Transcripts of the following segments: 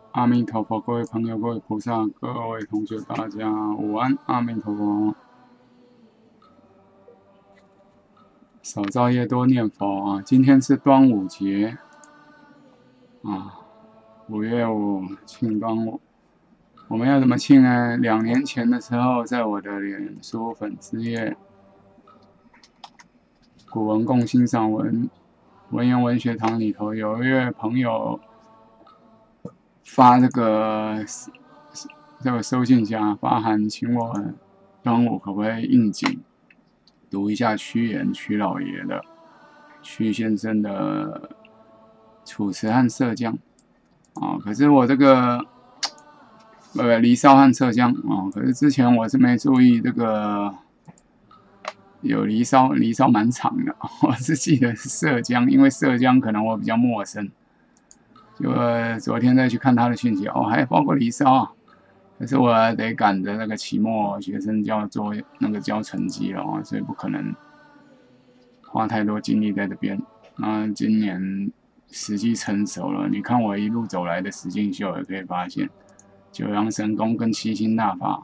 阿弥陀佛，各位朋友、各位菩萨、各位同学，大家午安，阿弥陀佛。少造业，多念佛啊！今天是端午节啊，5月5庆端午。我们要怎么庆呢？2年前的时候，在我的脸书粉丝页古文共欣赏文言文学堂里头，有一位朋友发这个收信箱发函，请我端午可不可以应景读一下屈原屈老爷的屈先生的《楚辞》和《射江》啊？可是我这个离骚》和《射江》啊，可是之前我是没注意这个有离骚》，《离骚》蛮长的，我是记得是《射江》，因为《射江》可能我比较陌生。就昨天再去看他的讯息，还包括离骚啊。可是我得赶着那个期末学生就要做那个交成绩了所以不可能花太多精力在这边。那今年时机成熟了，你看我一路走来的实境秀，也可以发现九阳神功跟七星大法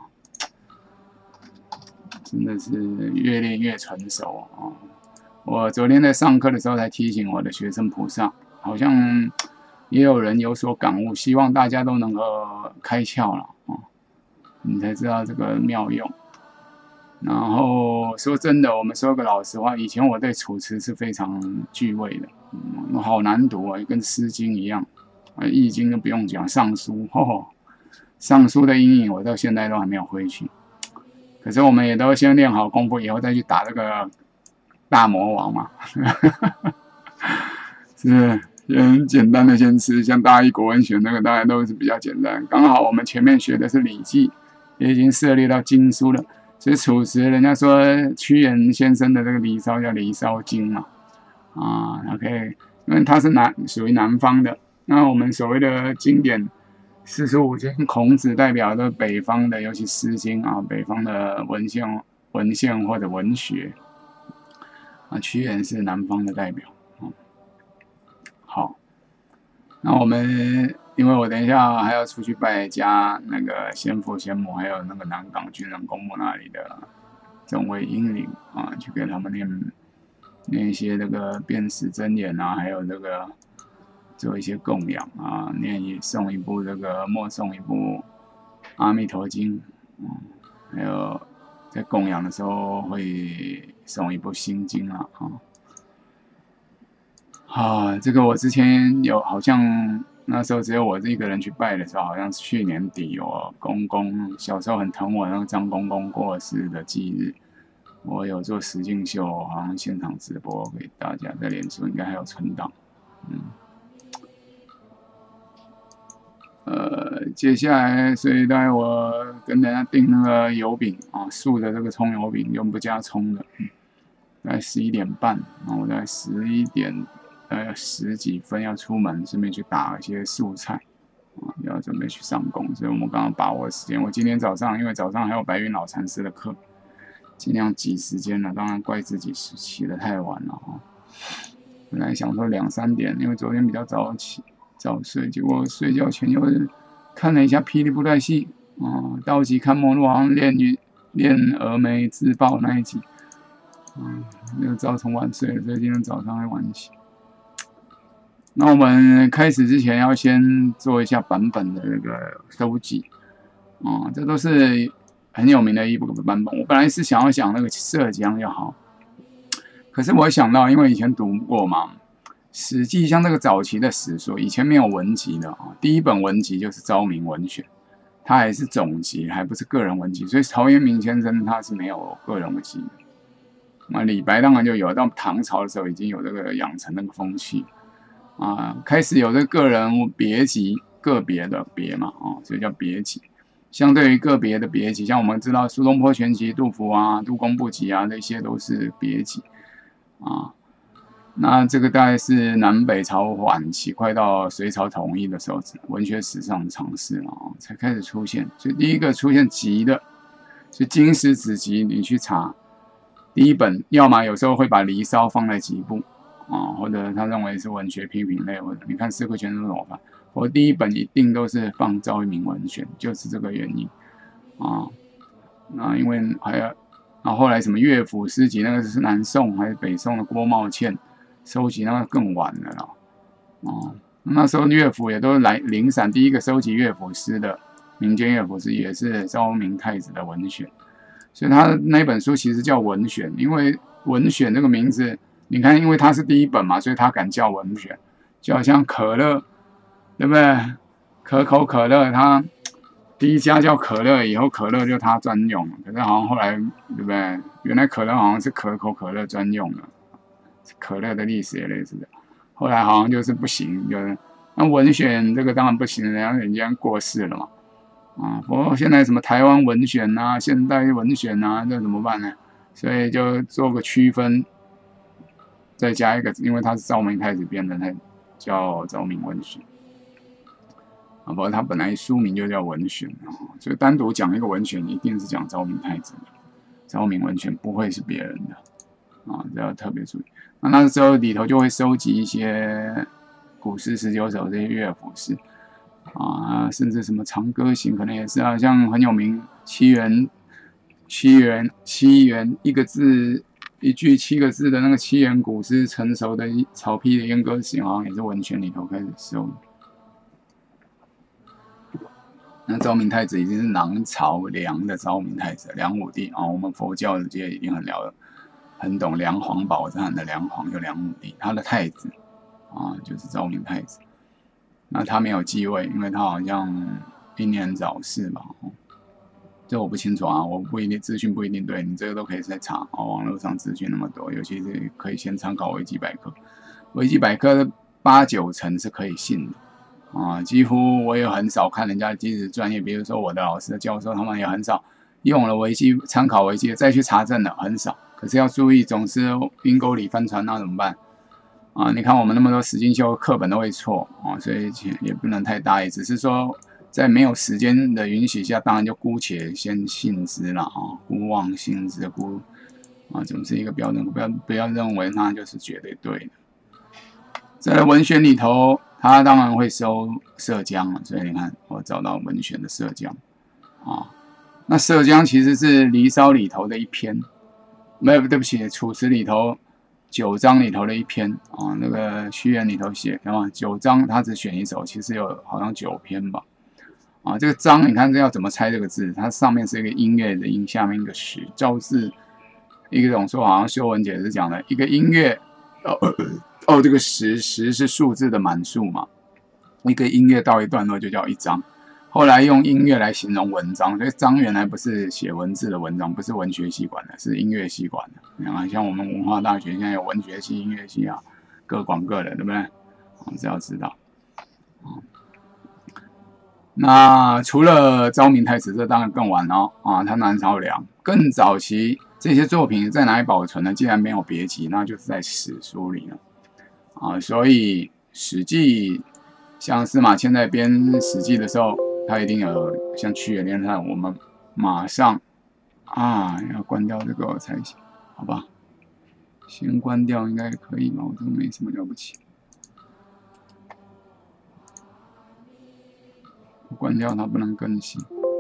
真的是越练越成熟我昨天在上课的时候才提醒我的学生菩萨，好像也有人有所感悟，希望大家都能够开窍了你才知道这个妙用。然后说真的，我们说个老实话，以前我对楚辞是非常惧畏的，好难读跟《诗经》一样，易经》都不用讲，尚书尚书的阴影我到现在都还没有挥去。可是我们也都先练好功夫，以后再去打这个大魔王嘛，是。先简单的先吃，像大一国文选那个大家都是比较简单。刚好我们前面学的是《礼记》，也已经涉猎到经书了。所以楚辞，人家说屈原先生的这个《离骚》叫《离骚经》嘛，它可以，因为它是属于南方的。那我们所谓的经典45经，孔子代表的北方的，尤其《诗经》北方的文献或者文学屈原是南方的代表。好，那我们因为我等一下还要出去拜家那个先父先母，还有那个南港军人公墓那里的众位英灵去给他们念一些这个辨识真言还有这个做一些供养诵一部这个默诵一部《阿弥陀经》还有在供养的时候会诵一部《心经》这个我之前好像那时候只有我一个人去拜的时候，好像是去年底公公小时候很疼我那个张公公过世的忌日，我有做实境秀，好像现场直播给大家，在脸书应该还有存档。接下来所以大概我跟人家订那个油饼素的这个葱油饼，用不加葱的，大概11点半，我在11点10几分要出门，顺便去打一些素菜要准备去上工，所以我们刚刚把握时间。我今天早上因为早上还有白云老禅师的课，尽量挤时间了，当然怪自己起得太晚了本来想说2、3点，因为昨天比较早睡，结果睡觉前又看了一下霹雳布袋戏道吉看末路，好像练峨眉自爆那一集又造成晚睡了，所以今天早上会晚起。那我们开始之前要先做一下版本的那个收集这都是很有名的一部版本。我本来是想要讲那个《射江》就好，可是我想到，因为以前读过嘛，《史记》像这个早期的史书，以前没有文集的第一本文集就是《昭明文选》，它还是总集，还不是个人文集，所以陶渊明先生他是没有个人文集的。那李白当然就有，到唐朝的时候已经有这个养成那个风气开始有这个人别集，个别的别嘛所以叫别集。相对于个别的别集，像我们知道苏东坡全集、杜甫杜公部集这些都是别集那这个大概是南北朝晚期快到隋朝统一的时候，文学史上的尝试才开始出现。所以第一个出现集的是《经史子集》，你去查第一本，要么有时候会把《离骚》放在集部或者他认为是文学批评类，或者你看《四库全书》怎么我第一本一定都是放赵一鸣文选，就是这个原因啊。那因为还有，然后后来什么乐府诗集，那个是南宋还是北宋的郭茂倩收集，那个更晚了啦。那时候乐府也都来零散，第一个收集乐府诗的民间乐府诗也是昭明太子的文选，所以他那本书其实叫文选，因为文选这个名字，你看，因为它是第一本嘛，所以他敢叫文选，就好像可乐，对不对？可口可乐，它第一家叫可乐，以后可乐就它专用了。可是好像后来，对不对？原来可乐好像是可口可乐专用的，可乐的历史也类似的。后来好像就是不行，就是那文选这个当然不行，人家过世了嘛。不过现在什么台湾文选啊、现代文选啊，这怎么办呢？所以就做个区分，再加一个，因为它是昭明太子编的，它叫昭明文选。不过它本来书名就叫文选，所以单独讲一个文选，一定是讲昭明太子的。昭明文选不会是别人的这要特别注意。那时候里头就会收集一些古诗19首这些乐府诗甚至什么长歌行可能也是像很有名七元一个字一句7个字的那个七元古诗成熟的草批的燕歌行，好像也是文选里头开始收的。那昭明太子已经是南朝梁的昭明太子，梁武帝我们佛教界一定很懂梁皇宝忏的梁皇就梁武帝，他的太子就是昭明太子。那他没有继位，因为他好像英年早逝吧，这我不清楚我不一定资讯不一定对，你这个都可以再查网络上资讯那么多，尤其是可以先参考维基百科，维基百科的8、9成是可以信的。几乎我也很少看人家即使专业，比如说我的老师的教授，他们也很少用了维基参考维基再去查证的，很少。可是要注意，总是阴沟里翻船，那怎么办你看我们那么多实境秀课本都会错所以也不能太大意，只是说在没有时间的允许下，当然就姑且先信之了姑妄信之，总是一个标准，不要认为那就是绝对对的。在文选里头，他当然会收涉江所以你看我找到文选的涉江那涉江其实是《离骚》里头的一篇，没有，对不起，《楚辞》里头9章里头的一篇那个屈原里头写9章他只选一首，其实有好像9篇吧这个章你看这要怎么猜这个字？它上面是一个音乐的音，下面一个时，造字一种说好像修文解是讲的一个音乐这个时是数字的满数嘛，一个音乐到一段落就叫一章。后来用音乐来形容文章，所以章原来不是写文字的文章，不是文学系管的，是音乐系管的。像我们文化大学现在有文学系、音乐系各管各的，对不对？这要知道。那除了昭明太子，这当然更晚了他南朝梁更早期这些作品在哪里保存呢？既然没有别集，那就是在史书里了所以《史记》像司马迁在编《史记》的时候，他一定有像屈原连载，我们马上要关掉这个才行，好吧？先关掉应该也可以嘛，我这个没什么了不起。关掉它不能更新。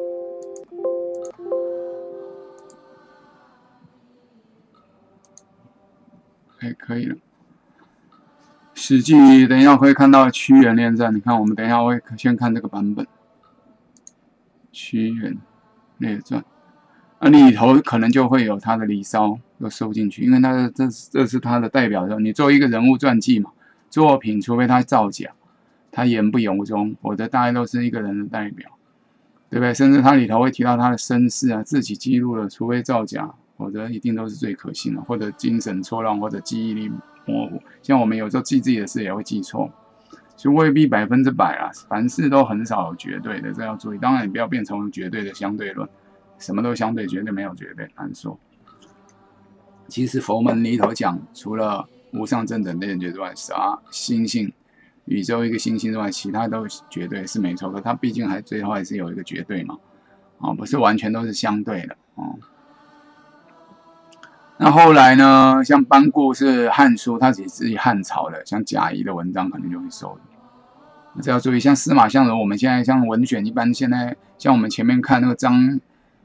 可以了。史记等一下会看到屈原恋战，你看我们等一下会先看这个版本。屈原列传里头可能就会有他的《离骚》都收进去，因为这是他的代表作。你做一个人物传记嘛，作品除非他造假，他言不由衷，否则大概都是一个人的代表，对不对？甚至他里头会提到他的身世自己记录了，除非造假，否则一定都是最可信的，或者精神错乱，或者记忆力模糊。像我们有时候记自己的事也会记错，所以未必100%凡事都很少有绝对的，这要注意。当然，你不要变成绝对的相对论，什么都相对，绝对没有绝对，难说。其实佛门里头讲，除了无上正等正觉之外，星星、宇宙一个星星之外，其他都绝对是没错的。它毕竟最后还是有一个绝对嘛，不是完全都是相对的那后来呢，像班固是《汉书》，他自己汉朝的，像贾谊的文章可能就会收的这要注意。像司马相如，我们现在像文选，一般现在像我们前面看那个张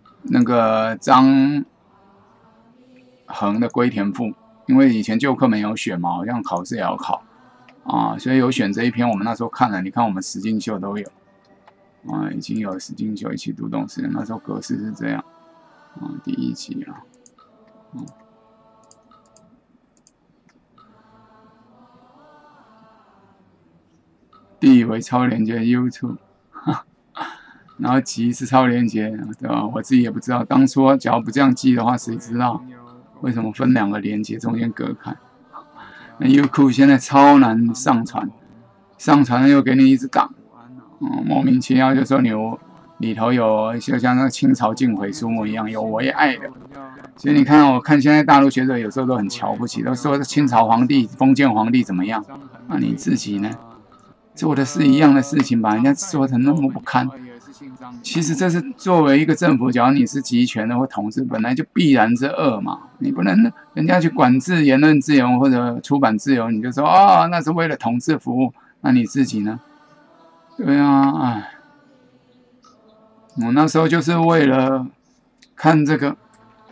衡的《归田赋》，因为以前旧课没有选嘛，好像考试也要考啊，所以有选这一篇。我们那时候看了，你看我们实境秀都有啊，已经有实境秀一起读懂诗，那时候格式是这样啊，第1集啊，D 为超连接 YouTube， 然后集是超连接，对吧？我自己也不知道，当初假如不这样记的话，谁知道为什么分2个连接中间隔开？那 YouTube 现在超难上传，上传了又给你一直挡，莫名其妙就说你里头有就像那个清朝晋毁书目一样有为爱的，所以你看，我看现在大陆学者有时候都很瞧不起，都说清朝皇帝、封建皇帝怎么样，那你自己呢？做的是一样的事情，把人家做成那么不堪。其实这是作为一个政府，假如你是集权的或统治，本来就必然之恶嘛。你不能人家去管制言论自由或者出版自由，你就说哦，那是为了统治服务。那你自己呢？对啊，哎，我那时候就是为了看这个，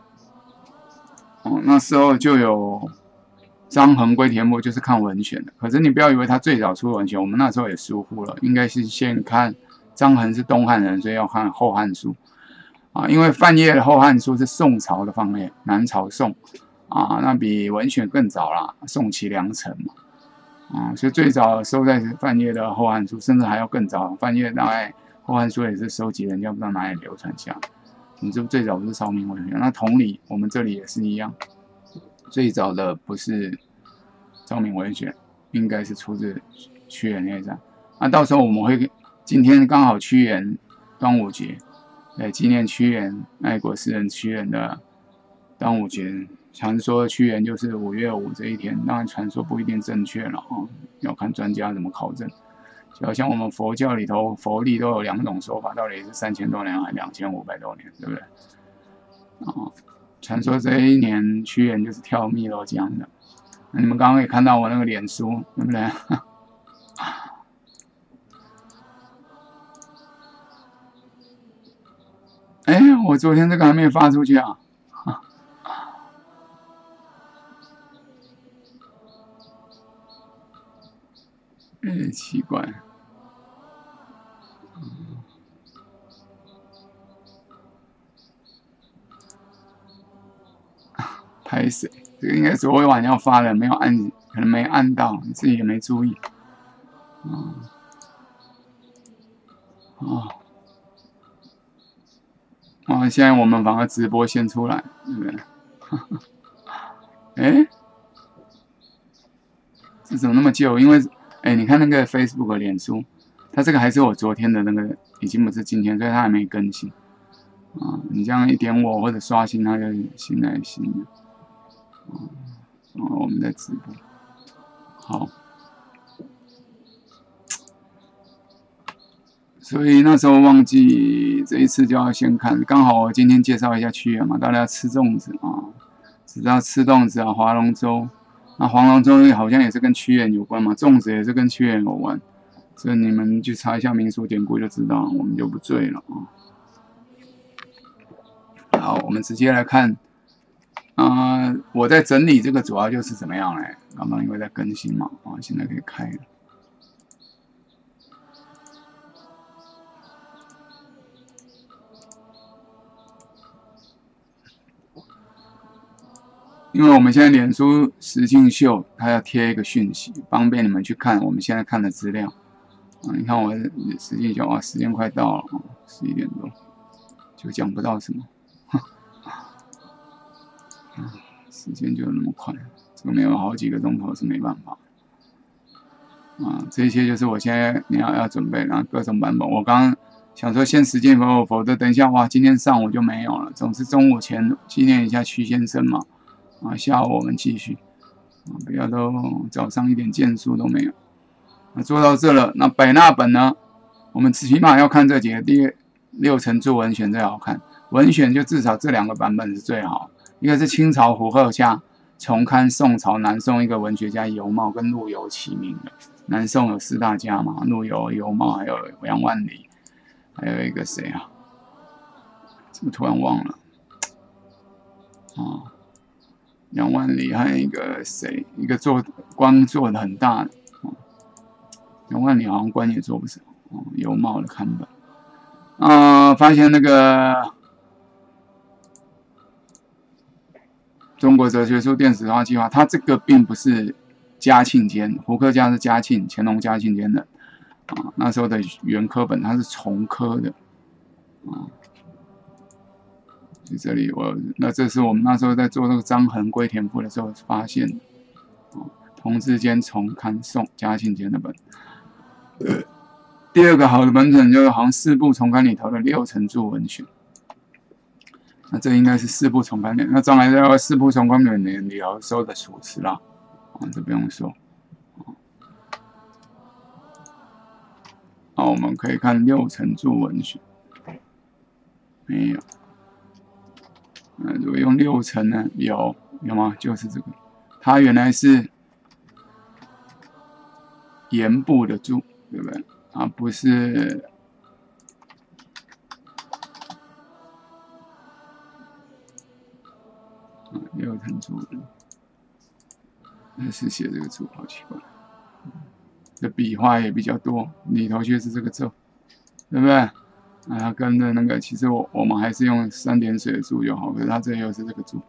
那时候就有张衡归田赋，就是看文选的。可是你不要以为他最早出文选，我们那时候也疏忽了，应该是先看张衡是东汉人，所以要看《后汉书》啊，因为范晔的《后汉书》是宋朝的范晔，南朝宋啊，那比文选更早啦，宋齐梁陈嘛啊，所以最早收在范晔的《后汉书》，甚至还要更早。范晔大概《后汉书》也是收集人家不知道哪里流传下来，你这最早不是昭明文选，那同理，我们这里也是一样。最早的不是昭明文选，应该是出自屈原那一章。那到时候我们会，今天刚好屈原端午节，来纪念屈原爱国诗人屈原的端午节。传说屈原就是5月5这一天，当然传说不一定正确了啊，要看专家怎么考证。就好像我们佛教里头佛历都有2种说法，到底是3000多年还是2500多年，对不对？啊。传说这一年屈原就是跳汨罗江的，你们刚刚也看到我那个脸书，对不对？哎，我昨天这个还没有发出去啊！奇怪。拍谁？这个应该昨晚要发的，没有按，可能没按到，你自己也没注意。现在我们反而直播先出来，对不对？哎，这怎么那么旧？因为，你看那个 Facebook 脸书，它这个还是我昨天的那个，已经不是今天，所以它还没更新。你这样一点我或者刷新，它就新来新的。我们在直播，好，所以那时候忘记这一次就要先看，刚好我今天介绍一下屈原嘛，大家吃粽子啊，只知道吃粽子啊，划龙舟，那划龙舟好像也是跟屈原有关嘛，粽子也是跟屈原有关，所以你们去查一下民俗典故就知道，我们就不赘了啊。好，我们直接来看。我在整理这个主要就是怎么样嘞？刚刚因为在更新嘛，现在可以开了。因为我们现在脸书实境秀，它要贴一个讯息，方便你们去看我们现在看的资料。你看我实境秀时间快到了11点多，就讲不到什么。时间就那么快，这个没有好几个钟头是没办法。这些就是我现在你要准备，然后各种版本。我刚刚想说先实践否则等一下今天上午就没有了。总之中午前纪念一下屈先生嘛，下午我们继续，不要都早上一点建树都没有。做到这了，那百纳本呢？我们起码要看这几个，第6层注文选最好看，文选就至少这2个版本是最好。一个是清朝胡鹤洽重刊宋朝南宋一个文学家尤茂跟陆游齐名的。南宋有4大家嘛，陆游、尤茂，还有杨万里，还有一个谁啊？怎么突然忘了？啊，杨万里还有一个谁？一个官做的很大的。杨万里好像官也做不少。尤茂的刊本。发现那个中国哲学书电子化计划，它这个并不是嘉庆间，胡克家是嘉庆、乾隆嘉庆间的那时候的原科本，它是重科的就这里那这是我们那时候在做那个张衡归田赋的时候发现的同治间重刊宋嘉庆间的本。第二个好的本本就是好像4部重刊里头的6层注文选。那这应该是4部重刊里，那将来在4部重刊里头收的楚辞啦，这不用说。我们可以看6层注文选，没有。如果用6层呢？有吗？就是这个，它原来是言部的注，对不对？不是。6层注，那是写这个注，好奇怪。这笔画也比较多，里头却是这个咒，对不对？跟着那个，其实我们还是用3点水的注就好，可是它这又是这个注。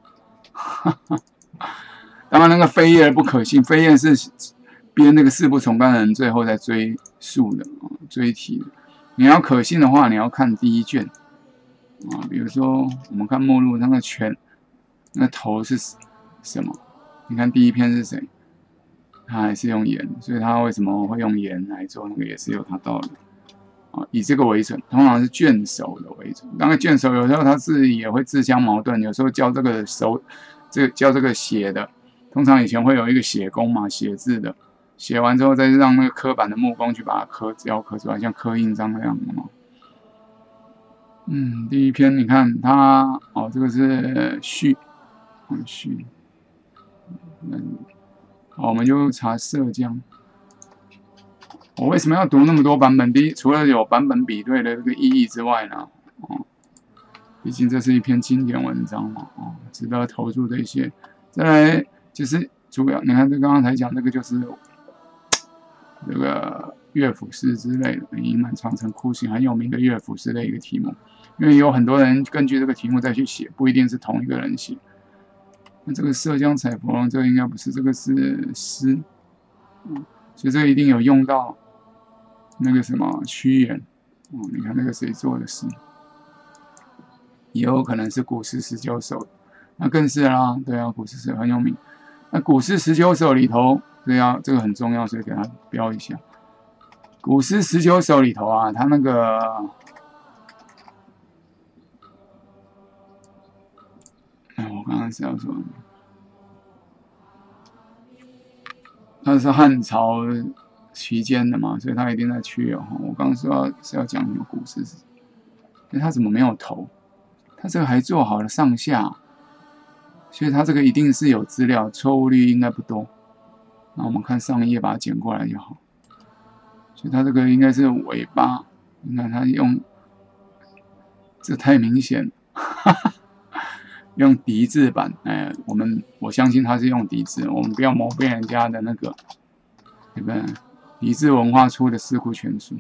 当然，那个扉页不可信，扉页是编那个4部重刊的人最后再追溯的追题的。你要可信的话，你要看第1卷比如说我们看目录，那个那头是什么？你看第1篇是谁？他还是用盐，所以他为什么会用盐来做那个也是有他道理以这个为准，通常是卷首的为准。当然卷首有时候他自己也会自相矛盾，有时候教这个教这个写的，通常以前会有一个写工嘛，写字的，写完之后再让那个刻板的木工去把它刻出来，像刻印章那样的嘛。第1篇你看它这个是序，序。我们就查涉江。我为什么要读那么多版本？第一，除了有版本比对的这个意义之外呢，毕竟这是一篇经典文章嘛，值得投入的一些。再来就是主要，你看这刚刚才讲这个就是这个乐府诗之类的，隐满长城哭行很有名的乐府诗的一个题目，因为有很多人根据这个题目再去写，不一定是同一个人写。那这个涉江采芙蓉，这个应该不是，这个是诗，所以这个一定有用到那个什么屈原，你看那个谁做的诗，也有可能是古诗19首，那更是啦，对啊，古诗是很有名。那古诗19首里头，对啊，这个很重要，所以给它标一下。古诗19首里头它那个。我刚刚是要说，它是汉朝期间的嘛，所以它一定在屈原。我刚刚说是要讲什么古诗，它怎么没有头？它这个还做好了上下，所以它这个一定是有资料，错误率应该不多。那我们看上一页，把它剪过来就好。所以它这个应该是尾巴，你看它用，这太明显了。用敌字版，我相信他是用敌字，我们不要谋变人家的那个，对不对？敌字文化出的《四库全书》，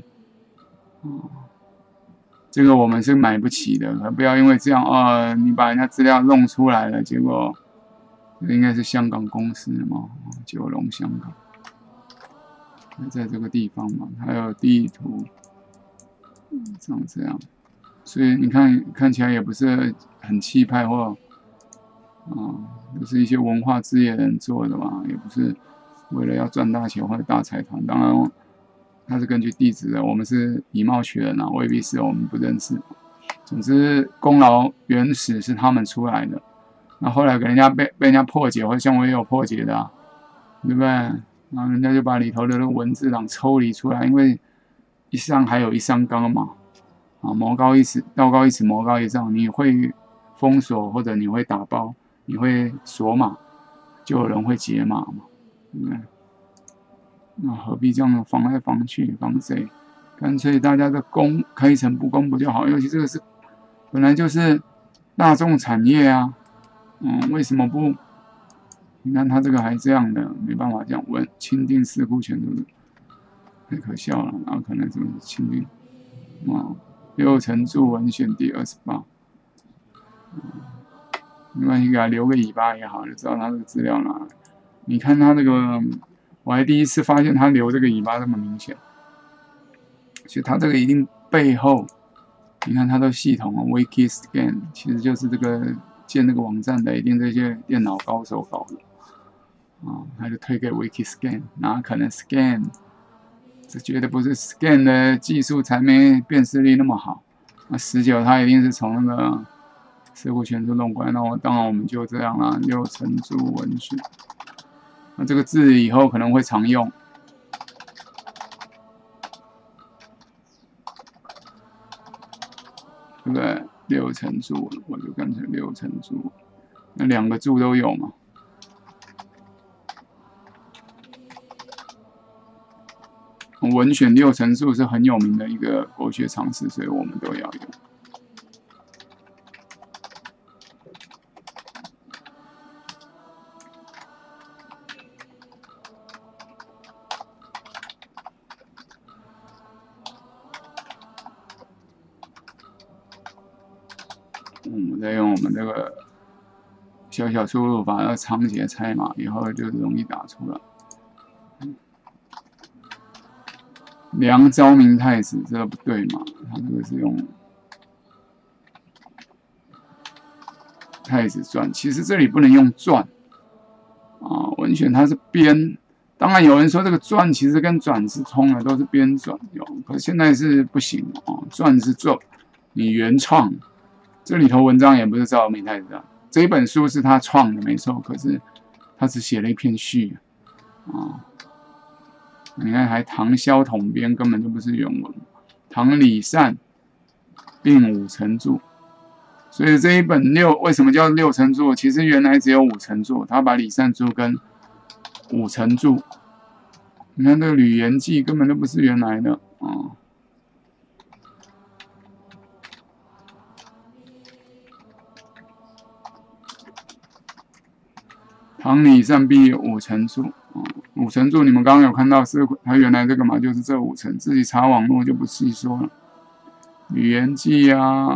这个我们是买不起的，不要因为这样你把人家资料弄出来了，结果应该是香港公司嘛，九龙香港，在这个地方嘛，还有地图，长这样。所以你看起来也不是很气派或不是一些文化事业人做的嘛，也不是为了要赚大钱或者大财团。当然，他是根据地址的，我们是以貌取人未必是我们不认识。总之，功劳原始是他们出来的，那后来给人家被人家破解，或者像我也有破解的对不对？然后人家就把里头的那个文字档抽离出来，因为一上还有一上纲嘛。魔高一尺，道高一尺，魔高一丈。你会封锁或者你会打包，你会锁码， 就有人会解码嘛，对不对？那何必这样防来防去，防谁？干脆大家的公开诚布公不就好？尤其这个是本来就是大众产业啊，为什么不？你看他这个还这样的，没办法这样问，钦定四库全书太可笑了，然后可能什么钦定六成注文选第28，没关系，给他留个尾巴也好，就知道他这个资料哪来。你看他这个，我还第一次发现他留这个尾巴这么明显，所以他这个一定背后，你看他的系统Wikiscan 其实就是这个建那个网站的，一定这些电脑高手搞的。他就推给 Wikiscan， 哪可能 scan？ 这绝对不是 scan 的技术才没辨识力那么好。19它一定是从那个四库全书弄过来，那当然我们就这样啦，6成注文选。那这个字以后可能会常用，对不对？6成注，我就干脆6成注，那2个注都有嘛。文选6成注是很有名的一个国学常识，所以我们都要用。我们再用我们这个小小输入法，要仓颉拆码，以后就容易打出来。梁昭明太子，这个不对嘛？他这个是用太子传，其实这里不能用传文选它是编，当然有人说这个传其实跟转是通的，都是编转有，可是现在是不行传是做你原创，这里头文章也不是昭明太子传，这一本书是他创的没错，可是他只写了一篇序你看，还唐萧统编根本就不是原文，唐李善并5成注，所以这一本为什么叫6成注？其实原来只有5成注，他把李善注跟5成注，你看这个《吕岩记》根本就不是原来的唐李善必5成注5成注，你们刚刚有看到是它原来这个嘛，就是这5成，自己查网络就不细说了。《吕岩记》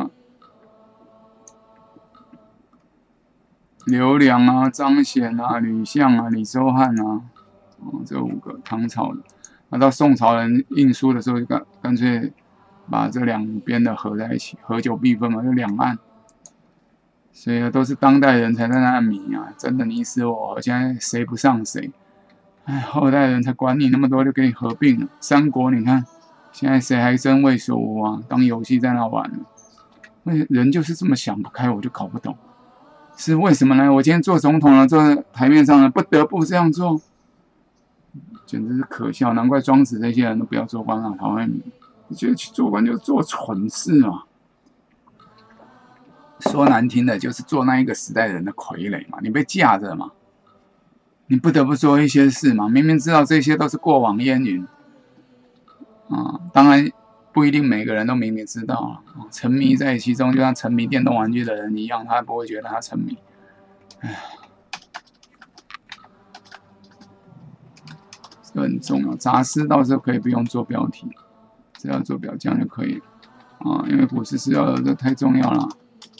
刘良张显吕相李周汉这5个唐朝的。那到宋朝人印书的时候，就干脆把这两边的合在一起，合久必分嘛，就两岸。所以都是当代人才在那迷真的你死我活，现在谁不上谁？后代人才管你那么多，就给你合并了。三国你看，现在谁还真畏所无当游戏在那玩呢？人就是这么想不开，我就搞不懂，是为什么呢？我今天做总统了，坐在台面上了，不得不这样做，简直是可笑。难怪庄子这些人都不要做官讨厌你，你觉得去做官就是做蠢事嘛？说难听的，就是做那一个时代人的傀儡嘛，你被架着嘛，你不得不做一些事嘛。明明知道这些都是过往烟云当然不一定每个人都明明知道沉迷在其中，就像沉迷电动玩具的人一样，他不会觉得他沉迷。这很重要。杂诗到时候可以不用做标题，只要做表这就可以了因为古诗词这太重要了。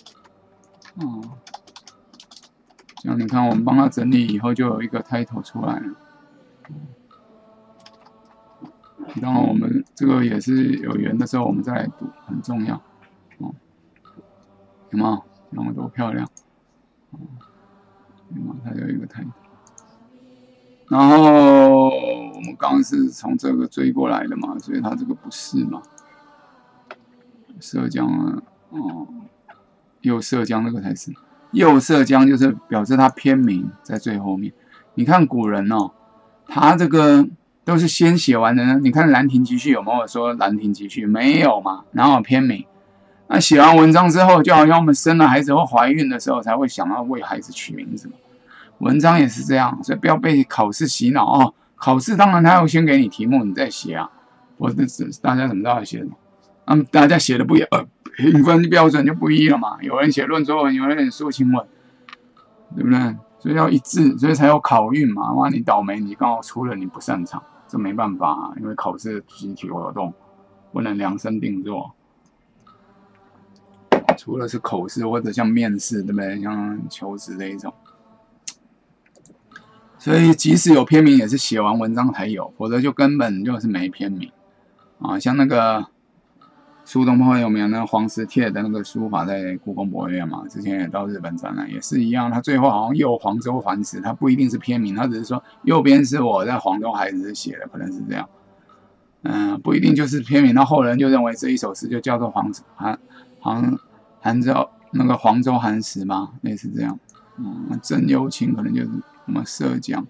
这样你看，我们帮他整理以后，就有一个 title 出来了。当然，我们这个也是有缘的时候，我们再来读，很重要。有没有？用得多漂亮！有没有？它有一个 title。然后我们刚刚是从这个追过来的嘛，所以它这个不是嘛。涉江右涉江这个才是，右涉江就是表示它篇名在最后面。你看古人他这个都是先写完的呢。你看《兰亭集序》有没有说《兰亭集序》？没有嘛，哪有篇名？那写完文章之后，就好像我们生了孩子或怀孕的时候才会想要为孩子取名字嘛。 文章也是这样，所以不要被考试洗脑哦。考试当然他要先给你题目，你再写啊。我这大家怎么知道写什么？大家写的不一样，评分标准就不一了嘛。有人写论说文，有人写抒情文，对不对？所以要一致，所以才有考运嘛。哇，你倒霉，你刚好出了你不擅长，这没办法啊，因为考试集体活动不能量身定做。除了是口试或者像面试，对不对？像求职的一种。所以即使有篇名，也是写完文章才有，否则就根本就是没篇名啊。像那个苏东坡有没有那个黄石帖的那个书法在故宫博物院嘛？之前也到日本展览，也是一样。他最后好像右黄州环石，他不一定是篇名，他只是说右边是我在黄州还是写的，可能是这样。不一定就是篇名。那后人就认为这一首诗就叫做杭州那个黄州寒食嘛，类似这样。真幽情可能就是什么涉江。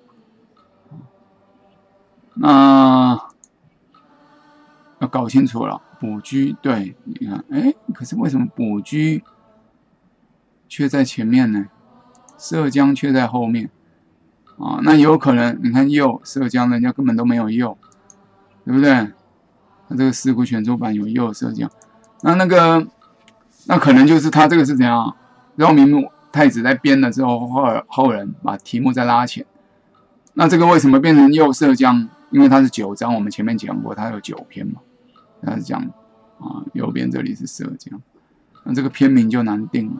那要搞清楚了，卜居对，你看，可是为什么卜居却在前面呢？涉江却在后面啊？那有可能，你看右涉江，人家根本都没有右，对不对？他这个《四库全书版》有右涉江，那可能就是他这个是怎样？饶明太子在编了之后，后人把题目再拉前。那这个为什么变成右涉江？因为它是9章，我们前面讲过，它有9篇嘛。它是讲右边这里是涉江，那这个篇名就难定了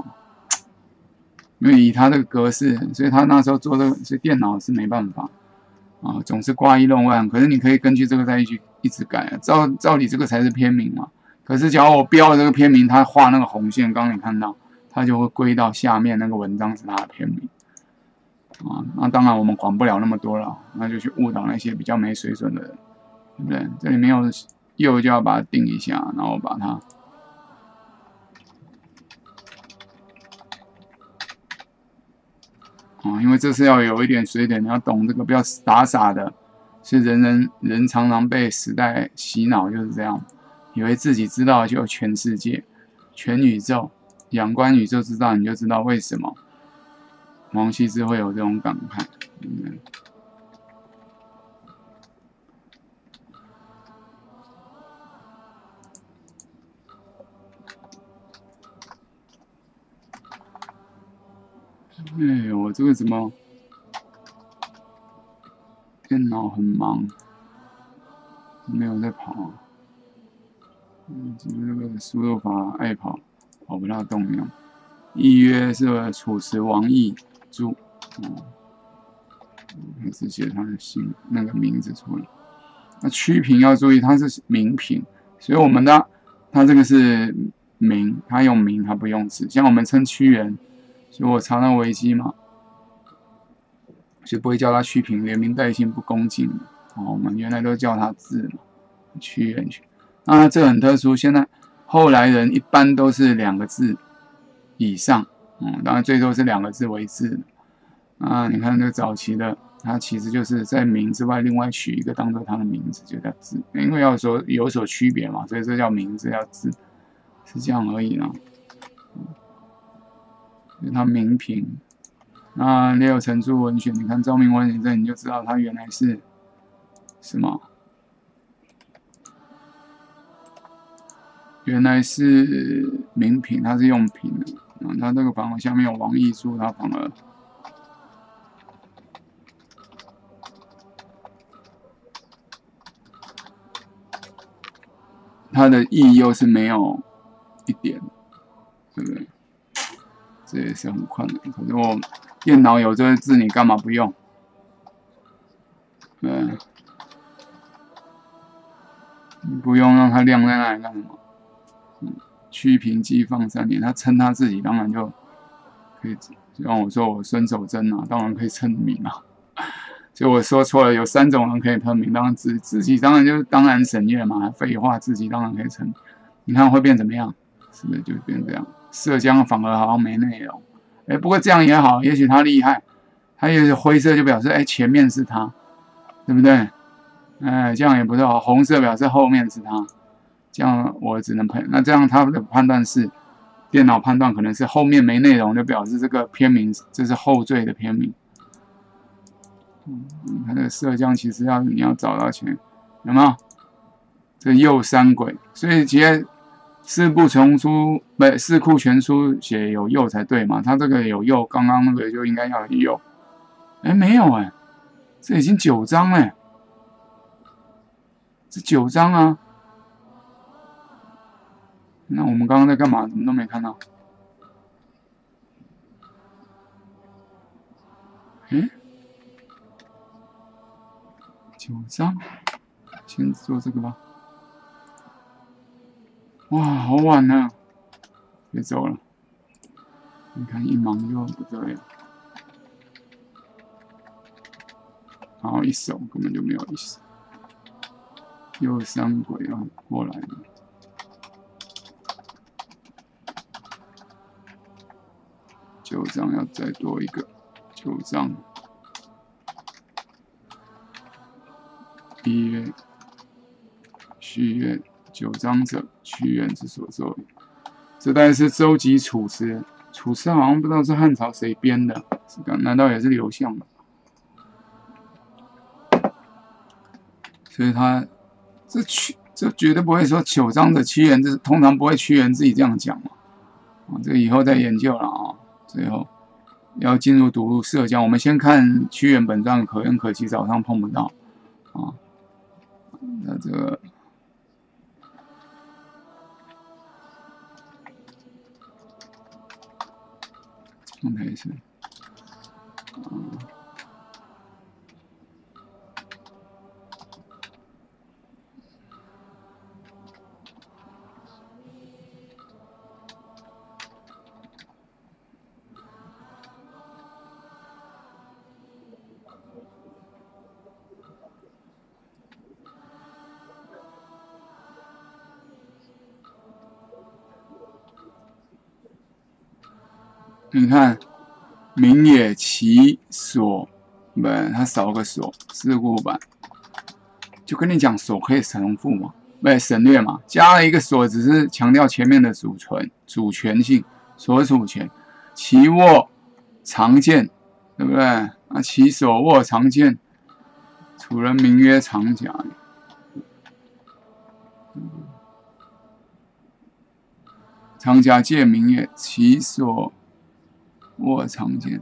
因为以它这个格式，所以他那时候做这个，所以电脑是没办法总是挂一漏万。可是你可以根据这个再一直改照理这个才是篇名嘛。可是假如我标了这个篇名，他画那个红线，刚刚你看到，它就会归到下面那个文章是它的篇名那当然我们管不了那么多了，那就去误导那些比较没水准的人，对不对？这里没有右就要把它定一下，然后把它因为这是要有一点水准，你要懂这个，不要傻傻的。是人常常被时代洗脑，就是这样，以为自己知道就有全世界、全宇宙，仰观宇宙之道，你就知道为什么王羲之会有这种感慨。我这个怎么电脑很忙，没有在跑这个输入法爱跑不大动一样。一约是楚辞王逸注，只写他的姓那个名字出来。那曲屏要注意，它是名品，所以我们的它这个是名，它用名，它不用字。像我们称屈原，所以我查到维基嘛，就不会叫他曲屏，连名带姓不恭敬我们原来都叫他字嘛，屈原去。那这很特殊，现在后来人一般都是2个字以上，当然最多是2个字为字你看这个早期的，它其实就是在名之外另外取一个当做它的名字，就叫字，因为要说有所区别嘛，所以这叫名字，叫字，是这样而已啦。它名品。那列有陈述文选，你看赵明文先生，你就知道他原来是什么？原来是名品，它是用品的。它这个反而下面有王逸注，它反而它的意又是没有一点，对不对？这也是很困难。可是我电脑有这个字，你干嘛不用？你不用让它亮在那里干什么？屈屏寄放3年，他称他自己，当然就可以。让我说我孙守贞当然可以称名所以我说错了，有3种人可以称名，当然自己当然就是当然省略嘛，废话，自己当然可以称。你看会变怎么样？是不是就变这样？涉江反而好像没内容。不过这样也好，也许他厉害，他也是灰色就表示前面是他，对不对？这样也不错，红色表示后面是他，这样我只能判。那这样他的判断是电脑判断可能是后面没内容，就表示这个片名这是后缀的片名。你看这个色降其实你要找到前有没有？这右三轨，所以其实四库全书四库全书写有右才对嘛？它这个有右，刚刚那个就应该要有右。哎，没有哎，这已经9章哎，这9章啊。那我们刚刚在干嘛？怎么都没看到？嗯，9章，先做这个吧。哇，好晚了，别走了。你看一忙就不对了。然后一手根本就没有意思。右三轨要过来了。9章要再多一个9章。一曰序曰9章者，屈原之所作也。这大概是周集楚辞。楚辞好像不知道是汉朝谁编的，难道也是刘向吗？所以他这绝对不会说9章者屈原，这通常不会屈原自己这样讲嘛。这个以后再研究了啊。最后要进入读射江，我们先看屈原本传，可恩可惜早上碰不到啊。那这个刚才是你看，名也其所，不，它少个所，四库版，就跟你讲所可以重复嘛，不省略嘛，加了一个所，只是强调前面的主权性，所主权，其握常见，对不对？啊，其所握常见，楚人名曰长甲。长甲借名也，其所握常见。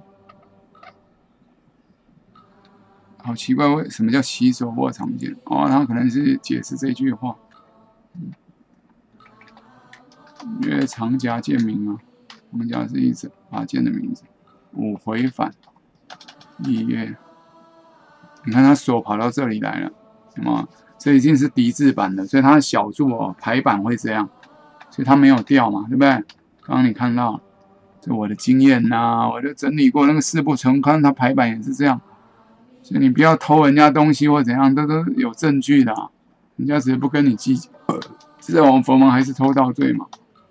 好奇怪，为什么叫其所握常见？哦，他可能是解释这句话。曰长甲剑名啊，长甲是一把剑的名字。五回返，一月，你看他手跑到这里来了，什么？这已经是敌字版的，所以它的小注哦，排版会这样，所以它没有掉嘛，对不对？刚刚你看到，这我的经验呐，我就整理过那个四部全刊，它排版也是这样。所以你不要偷人家东西或怎样，这都有证据的啊，人家只是不跟你计较。这在我们佛门还是偷盗罪嘛。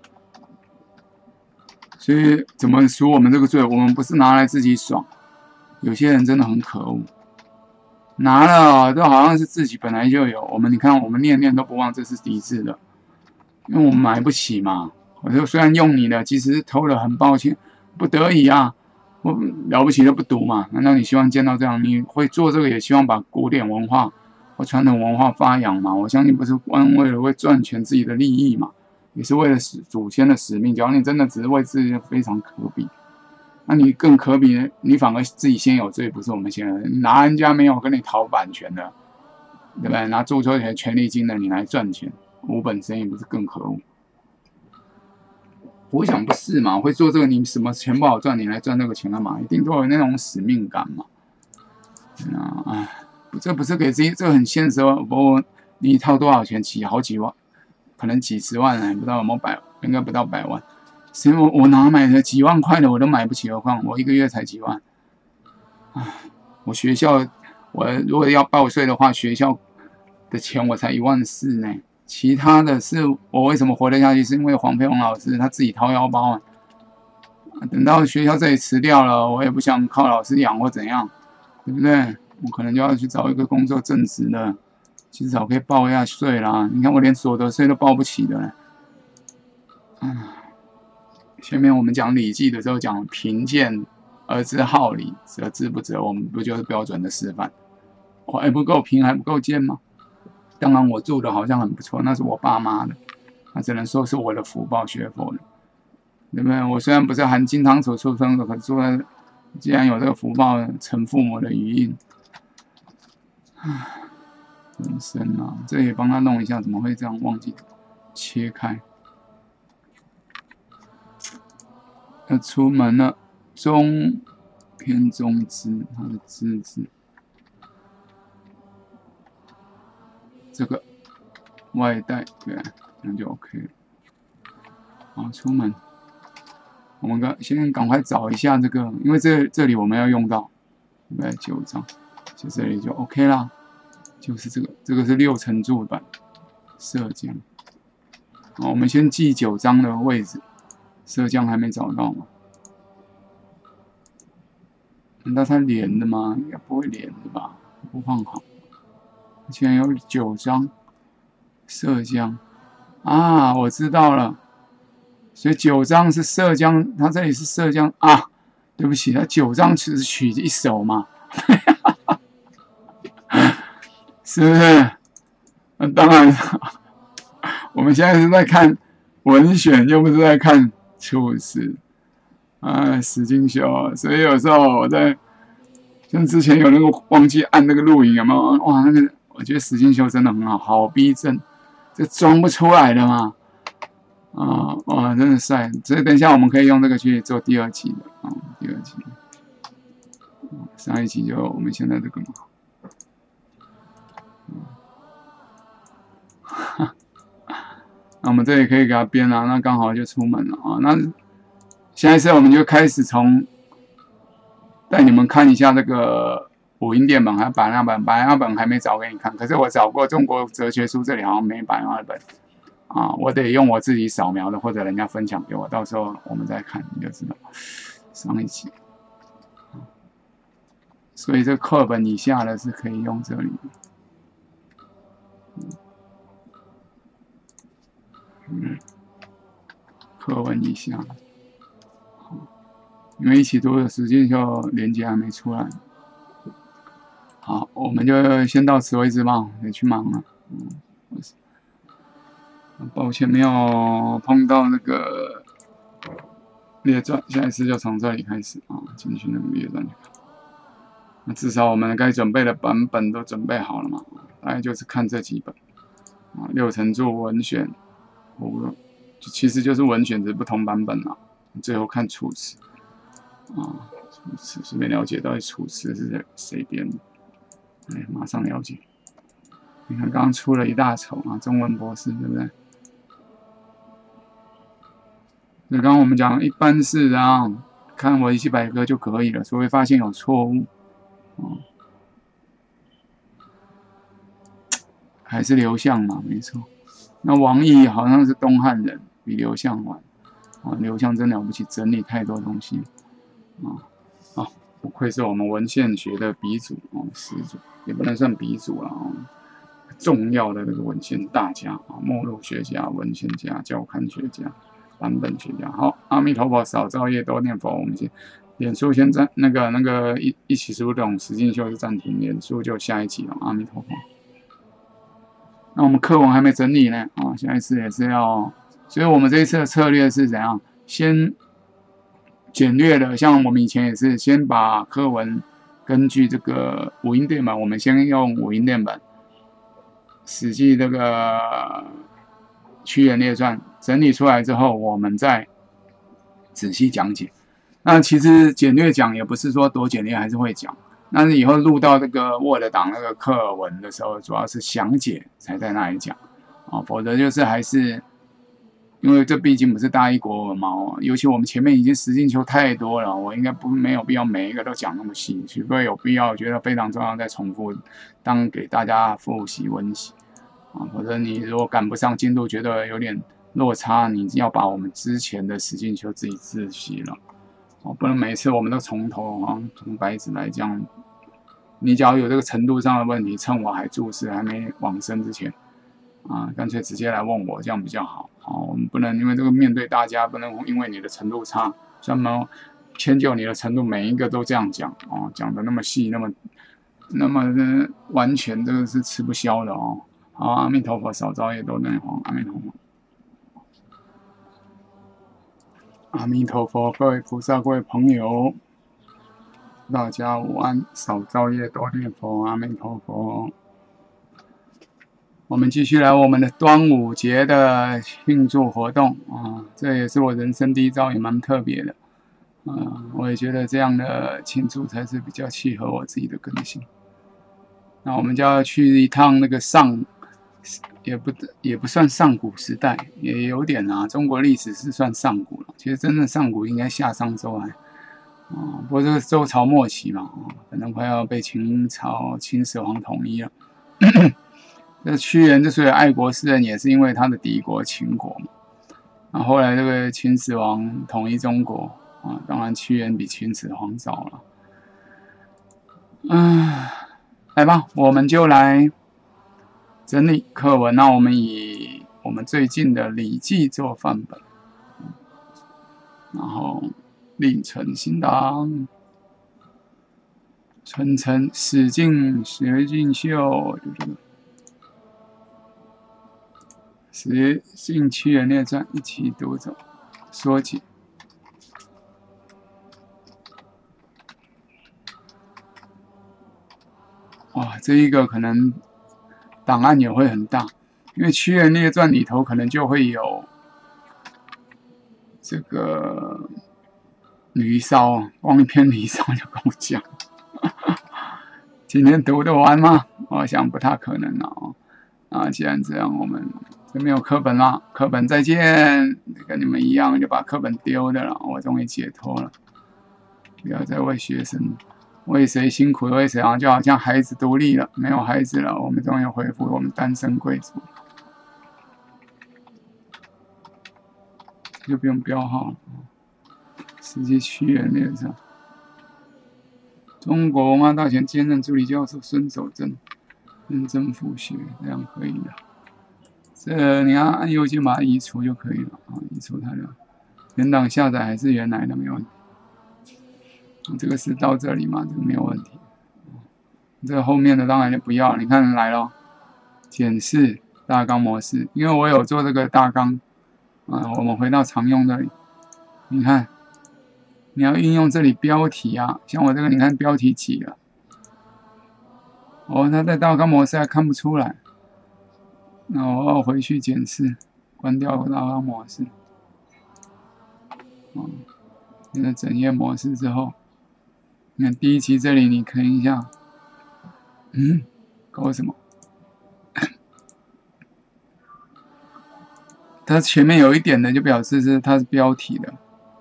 所以怎么赎我们这个罪？我们不是拿来自己爽，有些人真的很可恶，拿了都好像是自己本来就有。你看，我们念念都不忘，这是敌制的，因为我们买不起嘛。我就虽然用你的，其实偷了，很抱歉，不得已啊。我了不起就不读嘛？难道你希望见到这样？你会做这个，也希望把古典文化或传统文化发扬嘛？我相信不是光为了会赚钱自己的利益嘛，也是为了祖先的使命。假如你真的只是为自己，非常可比。那你更可比呢？你反而自己先有罪，不是我们先有。拿人家没有跟你讨版权的，对不对？拿著作权、权利金的你来赚钱，无本生意不是更可恶？我想不是嘛，会做这个，你什么钱不好赚，你来赚这个钱干嘛？一定都有那种使命感嘛。这不是给自己，这个很现实哦。不过你一套多少钱？好几万，可能几十万，还不知道有没有应该不到100万。所以我哪买的几万块的我都买不起，何况我一个月才几万。我学校，我如果要报税的话，学校的钱我才14000呢。其他的是我为什么活得下去，是因为黄飞鸿老师他自己掏腰包啊。等到学校这里辞掉了，我也不想靠老师养或怎样，对不对？我可能就要去找一个工作正职的，至少可以报一下税啦。你看我连所得税都报不起的了。 前面我们讲《礼记》的时候讲贫贱而知好礼，则知不责，我们不就是标准的示范？我还不够贫，还不够贱吗？当然，我住的好像很不错，那是我爸妈的，那只能说是我的福报学佛的，对不对？我虽然不是含金汤匙出生的，可是既然有这个福报，承父母的余荫，人生啊，这也帮他弄一下，怎么会这样忘记切开？要出门了，中偏中之，它的之字，这个外带，对，这样就 OK 了。好，出门，我们先赶快找一下这个，因为这里我们要用到，对不对？9章，就这里就 OK 啦。就是这个是6层柱板，射江。好，我们先记9章的位置，射江还没找到吗？难道它连的吗？应该不会连的吧？不放好。既然有9章，射江啊，我知道了。所以9章是射江，它这里是射江啊。对不起，它9章只是取一首嘛。是不是？那当然，我们现在是在看文选，又不是在看处事。史进修，所以有时候我在像之前有那个忘记按那个录影，有没有？哇，那个我觉得史进修真的很好，好逼真，这装不出来的嘛。哇，真的帅！所以等一下我们可以用这个去做第2期的第2期。上一期就我们现在这个嘛。那我们这里可以给它编了，那刚好就出门了啊。那下一次我们就开始从带你们看一下这个五音电本，还有版纳本。版纳本还没找给你看，可是我找过中国哲学书，这里好像没版纳本啊。我得用我自己扫描的，或者人家分享给我，到时候我们再看你就知道。上一期，所以这课本以下的是可以用这里的。课文以下，因为一起读的时间就连接还没出来。好，我们就先到此为止吧，得去忙了。抱歉没有碰到那个列传，下一次就从这里开始啊，进去那个列传去看。那至少我们该准备的版本都准备好了嘛，大概就是看这几本啊，6层柱文选。其实就是文选的不同版本啦。最后看楚辞啊，楚辞顺便了解到底楚辞是谁编的，马上了解。你看刚刚出了一大筹啊，中文博士对不对？所以刚刚我们讲一般是看维基百科就可以了，除非发现有错误还是刘向嘛，没错。那王毅好像是东汉人，比刘向晚刘向真了不起，整理太多东西不愧是我们文献学的鼻祖始祖，也不能算鼻祖了重要的那个文献大家目录学家、文献家、教刊学家、版本学家。好，阿弥陀佛，少造业，多念佛。我们先脸书先暂那个一起读懂实进修是暂停，脸书就下一集了。阿弥陀佛。那我们课文还没整理呢下一次也是要，所以我们这一次的策略是怎样？先简略的，像我们以前也是先把课文根据这个五音电本，我们先用五音电本，史记这个屈原列传整理出来之后，我们再仔细讲解。那其实简略讲也不是说多简略，还是会讲。但是以后录到这个 Word 档那个课文的时候，主要是详解才在那里讲否则就是还是因为这毕竟不是大一国文嘛尤其我们前面已经实进修太多了，我应该没有必要每一个都讲那么细，除非有必要觉得非常重要再重复当给大家复习温习否则你如果赶不上进度，觉得有点落差，你要把我们之前的实进修自己自习了不能每一次我们都从头从白纸来这样。你假如有这个程度上的问题，趁我还注释还没往生之前干脆直接来问我，这样比较好。 我们不能因为这个面对大家，不能因为你的程度差，专门迁就你的程度，每一个都这样讲讲的那么细，那么完全，这个是吃不消的哦。好，阿弥陀佛，少造业多内弘，阿弥陀佛。阿弥陀佛，各位菩萨，各位朋友，大家午安，少造业，多念佛，阿弥陀佛。我们继续来我们的端午节的庆祝活动这也是我人生第一遭，也蛮特别的我也觉得这样的庆祝才是比较契合我自己的个性。那我们就要去一趟那个也不算上古时代，也有点中国历史是算上古了。其实真正上古应该夏商周来不过这个周朝末期嘛可能快要被秦始皇统一了。这屈原之所以爱国诗人，也是因为他的敌国秦国嘛。后来这个秦始皇统一中国当然屈原比秦始皇早了。来吧，我们就来整理课文。那我们以我们最近的《礼记》做范本，然后另存新档。春称史进秀，史进屈原列传一起读走，说解。哇，这一个可能档案也会很大，因为屈原列传里头可能就会有这个《离骚》，光一篇《离骚》就跟我讲，今天读得完吗？我想不太可能既然这样，我们就没有课本了，课本再见，跟你们一样就把课本丢的了，我终于解脱了，不要再为学生。为谁辛苦为谁就好像孩子独立了，没有孩子了，我们终于恢复我们单身贵族，就不用标号了。实际屈原列传，中国文化大学兼任助理教授孙守正，认真复学，这样可以的。这你要按右键把它移除就可以了移除它的原档下载还是原来的没问题。这个是到这里嘛，这个没有问题。这个后面的当然就不要，你看来了，检视大纲模式，因为我有做这个大纲我们回到常用这里，你看，你要运用这里标题像我这个，你看标题几了？它在大纲模式还看不出来，那我要回去检视，关掉大纲模式，现在整页模式之后。你看第一期这里，你看一下，搞什么？它前面有一点的，就表示它是标题的，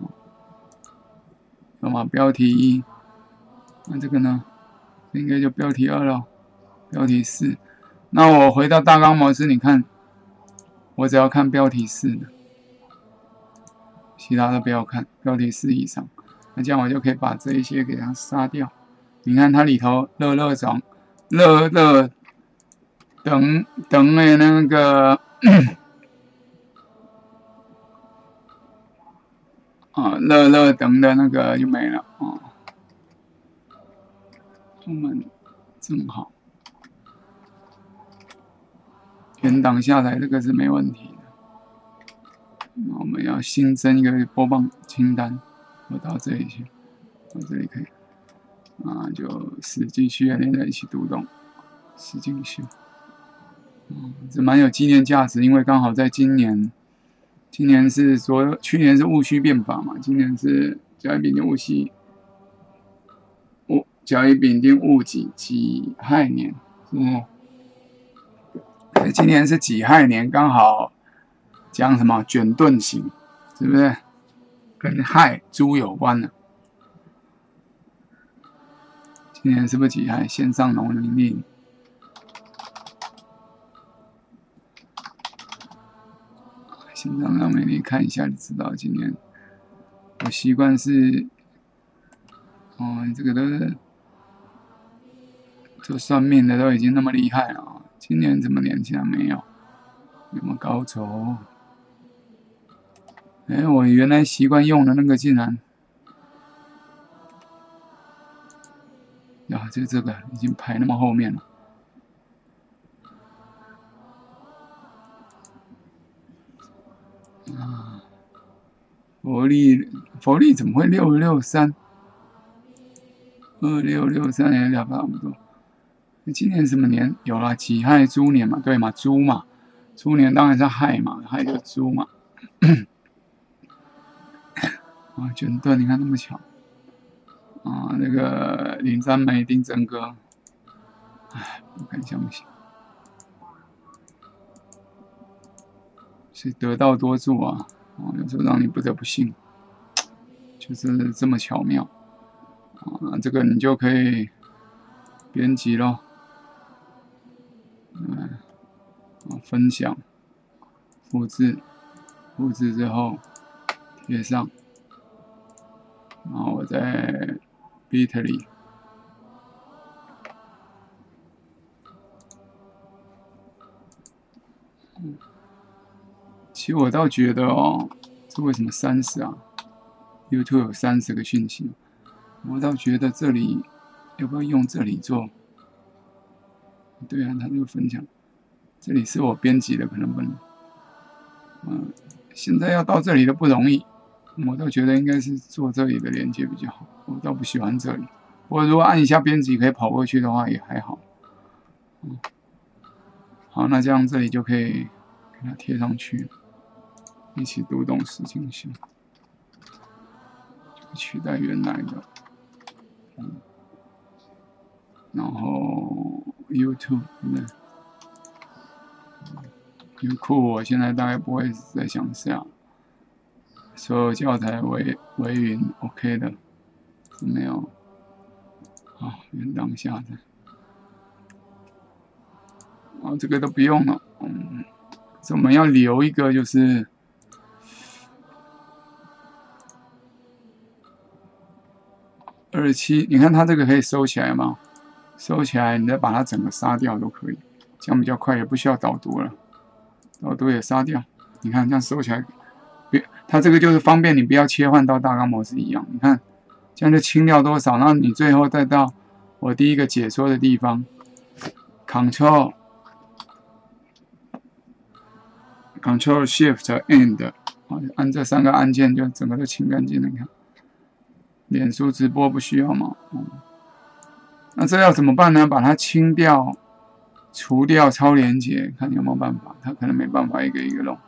有吗？标题1，那这个呢？应该就标题2了，标题4。那我回到大纲模式，你看，我只要看标题4的，其他的不要看，标题4以上。那这样我就可以把这一些给它杀掉。你看它里头乐等的那个等的那个就没了中文正好原档下载这个是没问题的。那我们要新增一个播放清单。我到这里去，到这里可以就史记屈原连在一起读懂，史进秀，这蛮有纪念价值，因为刚好在今年是去年是戊戌变法嘛，今年是甲乙丙丁戊己己亥年，是不是？今年是己亥年，刚好讲什么卷盾刑，是不是？跟亥猪有关的。今年是不是己亥？线上农民历。线上农民历看一下就知道。今年我习惯是，这个都是做算命的都已经那么厉害了今年怎么年轻还没有？有没有高手？ 哎，我原来习惯用的那个竟然，呀，就这个已经排那么后面了。啊，佛利怎么会663？ 2663也差不多。今年什么年？有啦，己亥猪年嘛，对嘛，猪嘛，猪年当然是亥嘛，亥就猪嘛。啊，卷盾，你看那么巧。啊，那个林三梅丁真哥，哎，不敢相信。是得道多助啊，有时候让你不得不信，就是这么巧妙。啊，这个你就可以编辑咯。分享，复制之后贴上，然后我在 Bitly，其实我倒觉得哦，这为什么30啊 ？YouTube 有30个讯息，我倒觉得这里要不要用这里做？对啊，它这个分享。这里是我编辑的，可能不能。现在要到这里都不容易，我倒觉得应该是做这里的连接比较好。我倒不喜欢这里，我如果按一下编辑可以跑过去的话也还好。好，那这样这里就可以给它贴上去，一起读懂实境秀，就取代原来的。然后 YouTube 对。优酷我现在大概不会再想下，所有教材为云 OK 的，是没有。好，原档下载。这个都不用了。我们要留一个就是27，你看它这个可以收起来吗？收起来，你再把它整个杀掉都可以，这样比较快，也不需要导读了。导读也杀掉，你看这样收起来，它这个就是方便你不要切换到大纲模式一样。你看，这样就清掉多少，然后你最后再到我第一个解说的地方 ，Ctrl Shift End， 按这3个按键就整个都清干净了。你看，脸书直播不需要嘛？那这要怎么办呢？把它清掉。除掉超连结，看有没有办法。他可能没办法一个一个弄，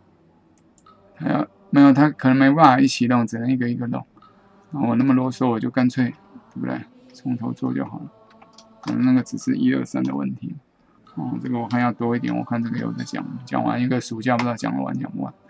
没有，他可能没办法一起弄，只能一个一个弄。我那么啰嗦，我就干脆，对不对？从头做就好了。可能那个只是1、2、3的问题。这个我看要多一点，我看这个有的讲完一个暑假不知道讲得完讲不完。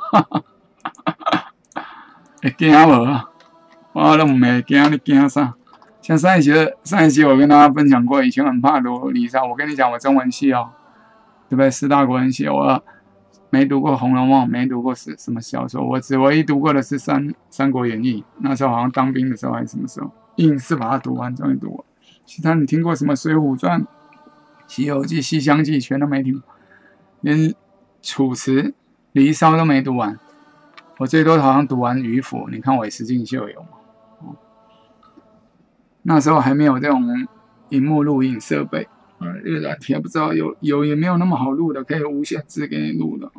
会惊无啊？我都唔会惊，你惊啥？像上一集我跟大家分享过，以前很怕读离骚。我跟你讲，我中文系哦，对不对？4大国文系，我没读过《红楼梦》，没读过什么小说，我只唯一读过的是三国演义》。那时候好像当兵的时候还是什么时候，硬是把它读完，终于读完。其他你听过什么《水浒传》《西游记》《西厢记》全都没听过，连《楚辞》《离骚》都没读完。我最多好像读完《渔父》，你看我实境秀有吗？那时候还没有这种萤幕录影设备，这个软体还不知道有也没有那么好录的，可以无限制给你录的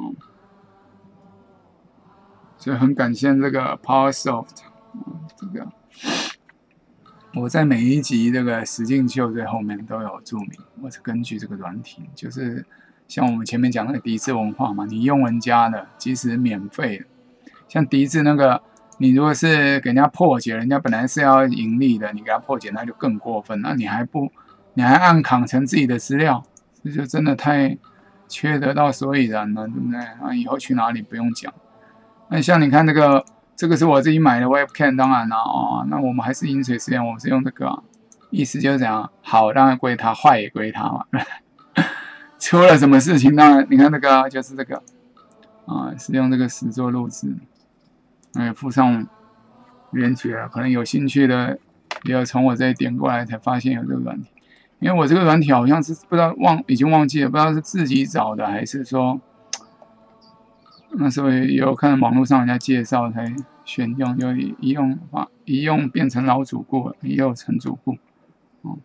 所以很感谢这个 PowerSoft，这个我在每一集这个实境秀最后面都有注明，我是根据这个软体，就是像我们前面讲的敌制文化嘛，你用人家的，即使免费的，像敌制那个。你如果是给人家破解，人家本来是要盈利的，你给他破解，那就更过分。那你还按扛成自己的资料，这就真的太缺得到所以然了，对不对？以后去哪里不用讲。那像你看这个是我自己买的 Webcam， 当然了那我们还是饮水思源，我们是用这个意思就是讲，好当然归他，坏也归他嘛。出了什么事情，当然你看这个就是这个是用这个实作录制。附上连结，可能有兴趣的也有从我这里点过来才发现有这个软体，因为我这个软体好像是不知道已经忘记了，不知道是自己找的还是说那时候也有看网络上人家介绍才选用，就一用变成老主顾了，也有成主顾。哦，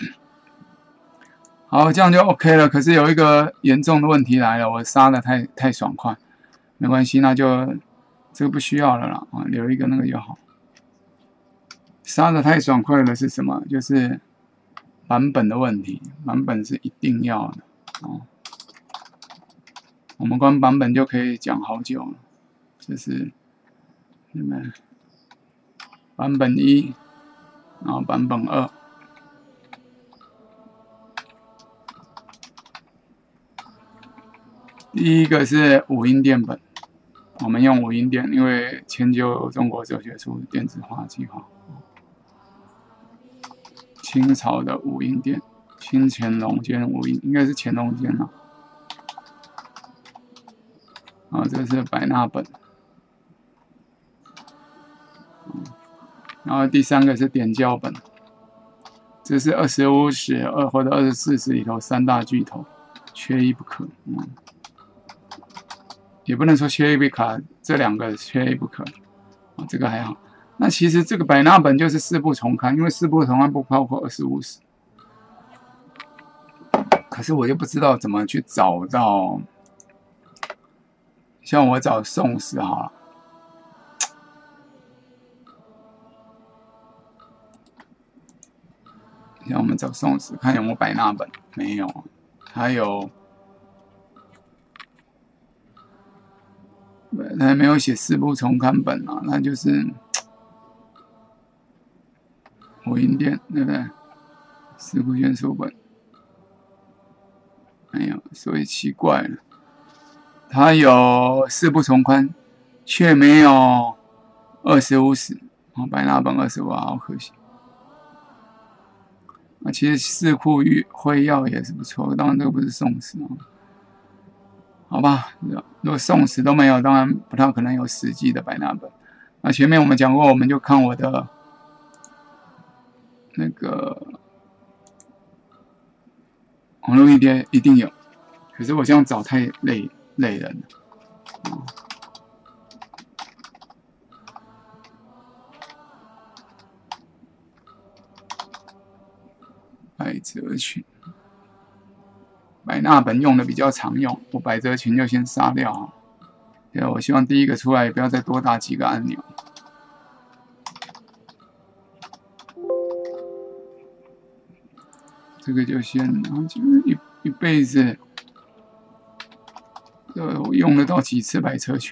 好，这样就 OK 了。可是有一个严重的问题来了，我杀的太爽快，没关系，那就这个不需要了啦，啊，留一个那个就好。杀的太爽快了是什么？就是版本的问题，版本是一定要的哦。我们光版本就可以讲好久了，就是什么版本1，然后版本2。第一个是五音电本，我们用五音电，因为迁就中国哲学书电子化计划。清朝的五音电，清乾隆间五音，应该是乾隆间啊。啊，这是百纳本。然后第三个是点教本，这是25史或者24史里头3大巨头，缺一不可。也不能说缺一不可，这2个缺一不可。这个还好。那其实这个百纳本就是4部重刊，因为4部重刊不包括25史。可是我又不知道怎么去找到，像我找宋史好了。像我们找宋史，看有没有百纳本，没有。还有，还没有写4部重刊本啊，那就是五音殿，对不对？四库卷书本没有，所以奇怪了，它有4部重刊，却没有25史，百纳本25，好可惜。其实四库会要也是不错，当然这个不是宋史啊，好吧？如果宋史都没有，当然不太可能有实际的百纳本。那前面我们讲过，我们就看我的那个网络一定有，可是我这样找太累人了。百褶裙，百纳本用的比较常用，我百褶裙就先杀掉啊。对，我希望第一个出来也不要再多打几个按钮。这个就先，然后就一辈子，我用得到几次百褶裙？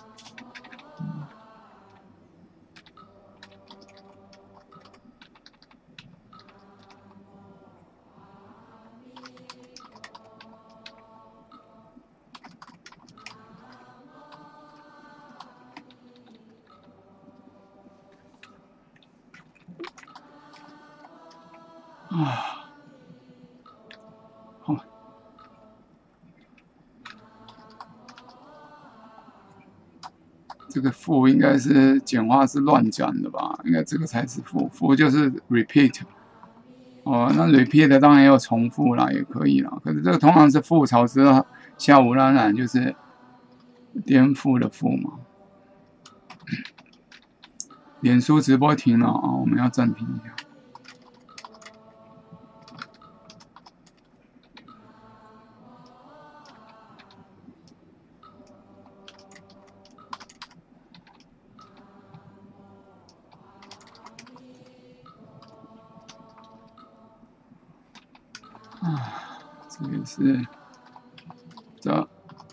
好，这个负应该是简化是乱讲的吧？应该这个才是负，负就是 repeat。哦，那 repeat 当然也有重复啦，也可以啦。可是这个通常是覆巢之下无完卵，就是颠覆的覆嘛。脸书直播停了啊，我们要暂停一下。这个是这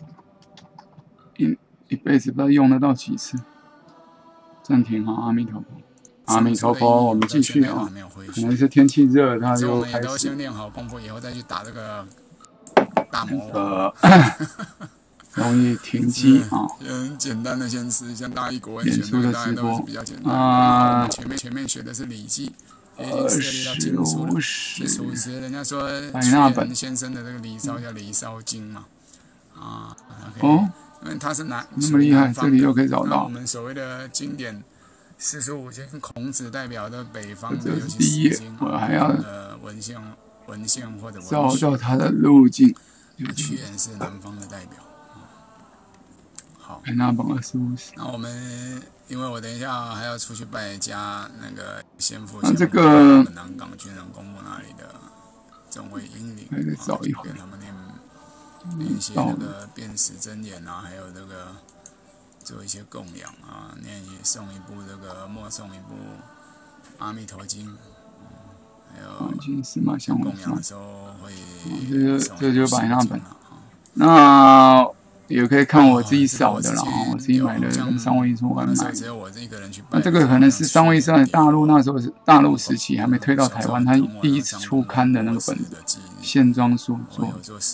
一辈子不知道用得到几次。暂停啊，阿弥陀佛，阿弥陀佛，我们继续啊。可能是天气热，它就开始。先练好功夫，以后再去打这个大魔容易停机啊。很简单的先吃，像大义国文选的大家都是比较简单啊。前面学的是《礼记》。25史，楚辞人家说屈原先生的这个《离骚》叫《离骚经》嘛，啊，哦，因为他是那么厉害，这里又可以找到。我们所谓的经典45经，孔子代表的北方的，尤其是经，我还要文献或者找到他的路径。屈原是南方的代表。 好， 那本25。 那我们因为我等一下还要出去拜家那个先父， 这个南港军人公墓那里的正位英灵， 还得找一会给他们念些那个辨识真言啊，还有这个做一些供养啊，诵一部这个默诵一部阿弥陀经，还有供养的时候会这就摆那本，那也可以看我自己扫的啦，我自己买的跟商务印书馆买的。那这个可能是商务印书馆大陆那时候是大陆时期还没推到台湾，他第一次出刊的那个本子，线装书做。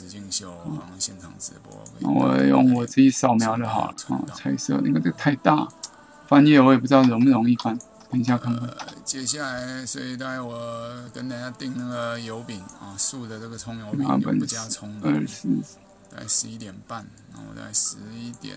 我用我自己扫描的好了啊，彩色，因为这个太大，翻页我也不知道容不容易翻，等一下看看。 接下来，所以待会我跟大家订那个油饼啊，素的这个葱油饼，不加葱的。大概11点半，然后大概11点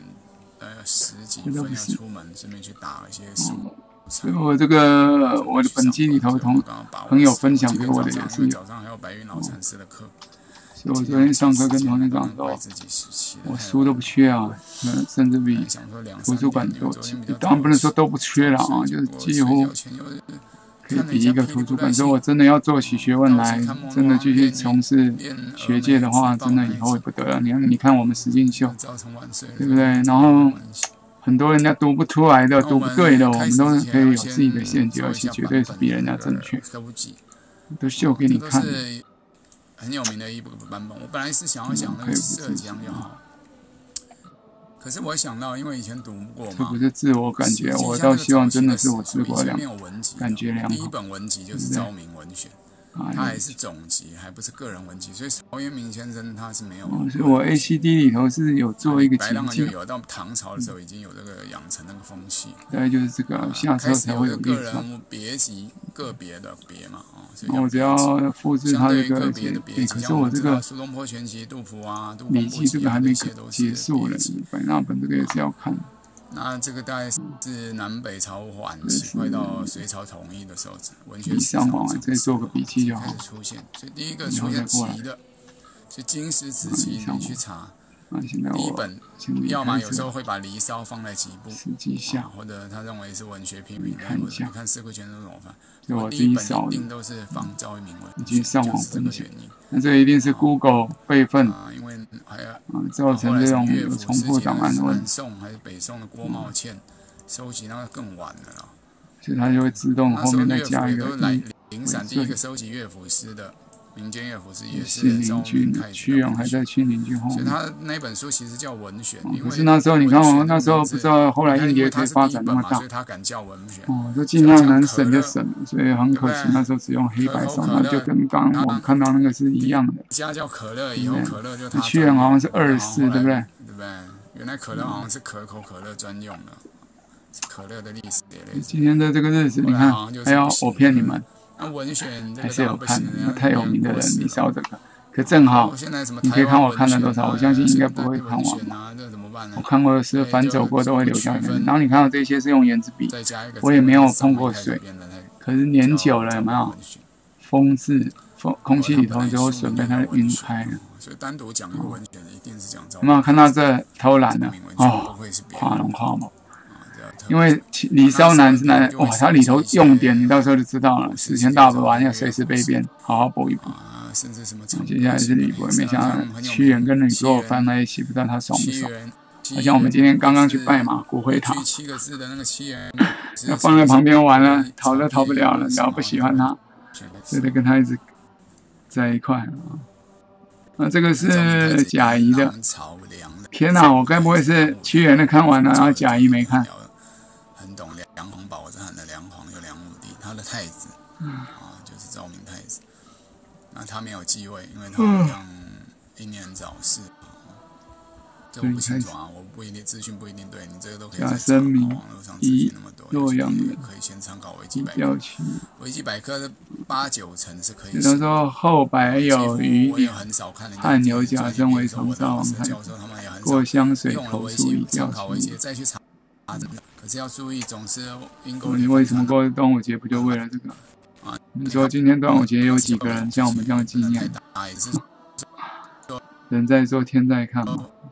10几分要出门，顺便去打一些素。 所以我这个我的本机里头朋友分享给我的也是早上还有白云老禅师的课， 所以我昨天上课跟同学讲说，我书都不缺啊，甚至比图书馆都，当然不能说都不缺了啊，就是几乎可以比一个图书馆。所以我真的要做起学问来，真的继续从事学界的话，真的以后也不得了。你看我们石进秀，对不对？然后很多人家读不出来的、读不对的，我们都可以有自己的见解，而且绝对是比人家正确，都秀给你看。 很有名的一部版本，我本来是想要讲那个浙江就好。可是我想到，因为以前读过嘛， 这不是自我感觉，我倒希望真的是我自我感觉良好。 第一本文集就是昭明文选，它还是总集，还不是个人文集，所以曹渊明先生他是没有。 所以我 ACD 里头是有做一个简介， 有到唐朝的时候已经有这个养成那个风气。 大概就是这个，下车才会有个人别集，个别的别嘛， 我只要复制它这个可是我这个苏东坡全集、杜甫啊、杜礼记这个还没结束了，那本这个也是要看。 那这个大概是南北朝晚期快到隋朝统一的时候，文学史上再做个笔记就好。 开始出现，所以第一个出现齐的，所以金石子集你去查。第一本，要么有时候会把《离骚》放在几部，或者他认为是文学批评的。你看《四库全书》怎么翻？我第一本一定都是仿赵明文， 已经上网分析。那这一定是 Google 备份， 因为还要造成这种重复档案的问题。 南宋还是北宋的郭茂倩收集那个更晚的了， 所以它就会自动后面再加一个零散第一个收集乐府诗的。民间乐府诗也是昭明太子，屈原还在庆陵君后面。 所以他那本书其实叫文选， 可是那时候你看我那时候不知道后来印碟可以发展那么大， 所以他敢叫文选。 就尽量能省就省，所以很可惜那时候只用黑白手，那就跟刚刚我们看到那个是一样的。 家叫可乐，以后可乐就他。 屈原好像是24，对不对？ 对不对？原来可乐好像是可口可乐专用的，可乐的历史也类似。 今天的这个日子，你看，还要我骗你们。 文选还是有看的，那太有名的人，你烧这个，可正好，你可以看我看了多少，我相信应该不会看完。我看过的是反走过都会留下来，然后你看到这些是用圆珠笔，我也没有碰过水，可是年久了有没有？风质、空气里头就会水被它晕开了。 所以单独讲一个文选，一定是讲有没有看到这偷懒了？哦，画龙画凤。因为《离骚》难是难，哇，它里头用点你到时候就知道了。史前大补完要随时被编，好好补一补。接下来是吕布，没想到屈原跟吕布放在一起，不知道他爽不爽。好像我们今天刚刚去拜嘛，骨灰塔，要放在旁边玩了，逃都逃不了了，只要不喜欢他，就得跟他一直在一块啊。那这个是贾谊的，天哪，我该不会是屈原的看完了，然后贾谊没看？ 懂梁皇宝赞的梁皇有梁武帝，他的太子就是昭明太子。那他没有继位，因为他好像英年早逝。这我不清楚啊，我不一定资讯不一定对，你这个都可以在网络上资讯那么多， 洛阳人可以先参考维基百科。维基百科的8、9成是可以。 有人说后白有余典，汉有贾政为崇昭王太子，过湘水口述以调情。 再去查。可是要注意，总是因果。 你为什么过端午节不就为了这个？你说今天端午节有几个人像我们这样纪念？人在做天在看嘛。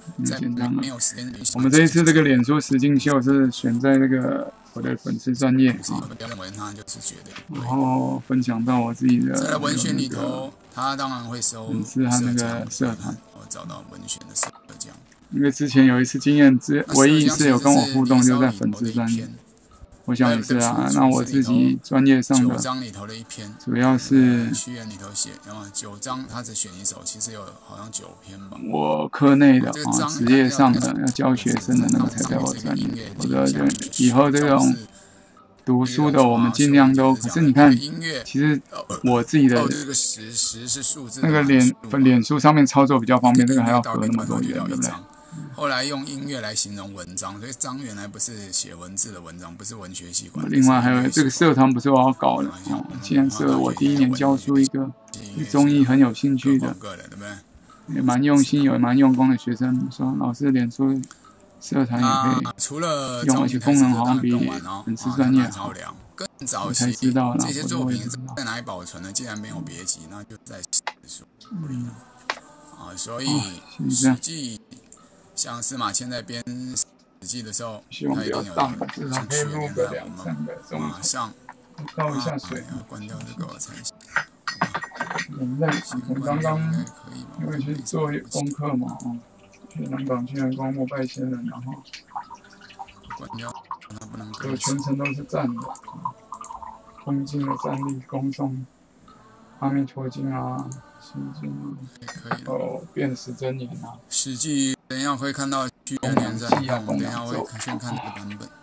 在简单了。 没有时间。 我们这一次这个脸书实境秀是选在那个我的粉丝专页啊， 不要认为它就是绝对。 然后分享到我自己的在文宣里头，它当然会收粉丝和那个社团。 我找到文宣的社奖。 因为之前有一次经验，唯一一次有跟我互动就在粉丝专页。我想也是啊，那我自己专业上的 9章里头的一篇， 主要是序言里头写，然后9章他只选一首，其实有好像9篇吧。 我课内的啊，职业上的要教学生的那个才在我专业，否则就以后这种读书的我们尽量都。可是你看，其实我自己的那个脸书上面操作比较方便，这个还要合那么多元，对不对？ 后来用音乐来形容文章，所以章原来不是写文字的文章，不是文学习惯。 另外还有这个社团不是我要搞的哦，既然是我第1年教出一个对综艺很有兴趣的，也蛮用心也蛮用功的学生，说老师脸书社团也可以用，而且功能好像比粉丝专业好。 更早我才知道啦， 这些作品在哪里保存呢？既然没有别集，那就在史书。所以史记。像司马迁在编《史记》的时候，他一定有像屈原那样，我们马上倒一下水， 关掉这个才行。 我们刚刚因为去做功课嘛，去南港去阳光膜拜仙人，然后关掉，它不能就全程都是站的，恭敬的站立恭送阿弥陀经啊。然后辨识真言啊， 《史记》等一下会看到屈原连载，等一下会先看这个版本。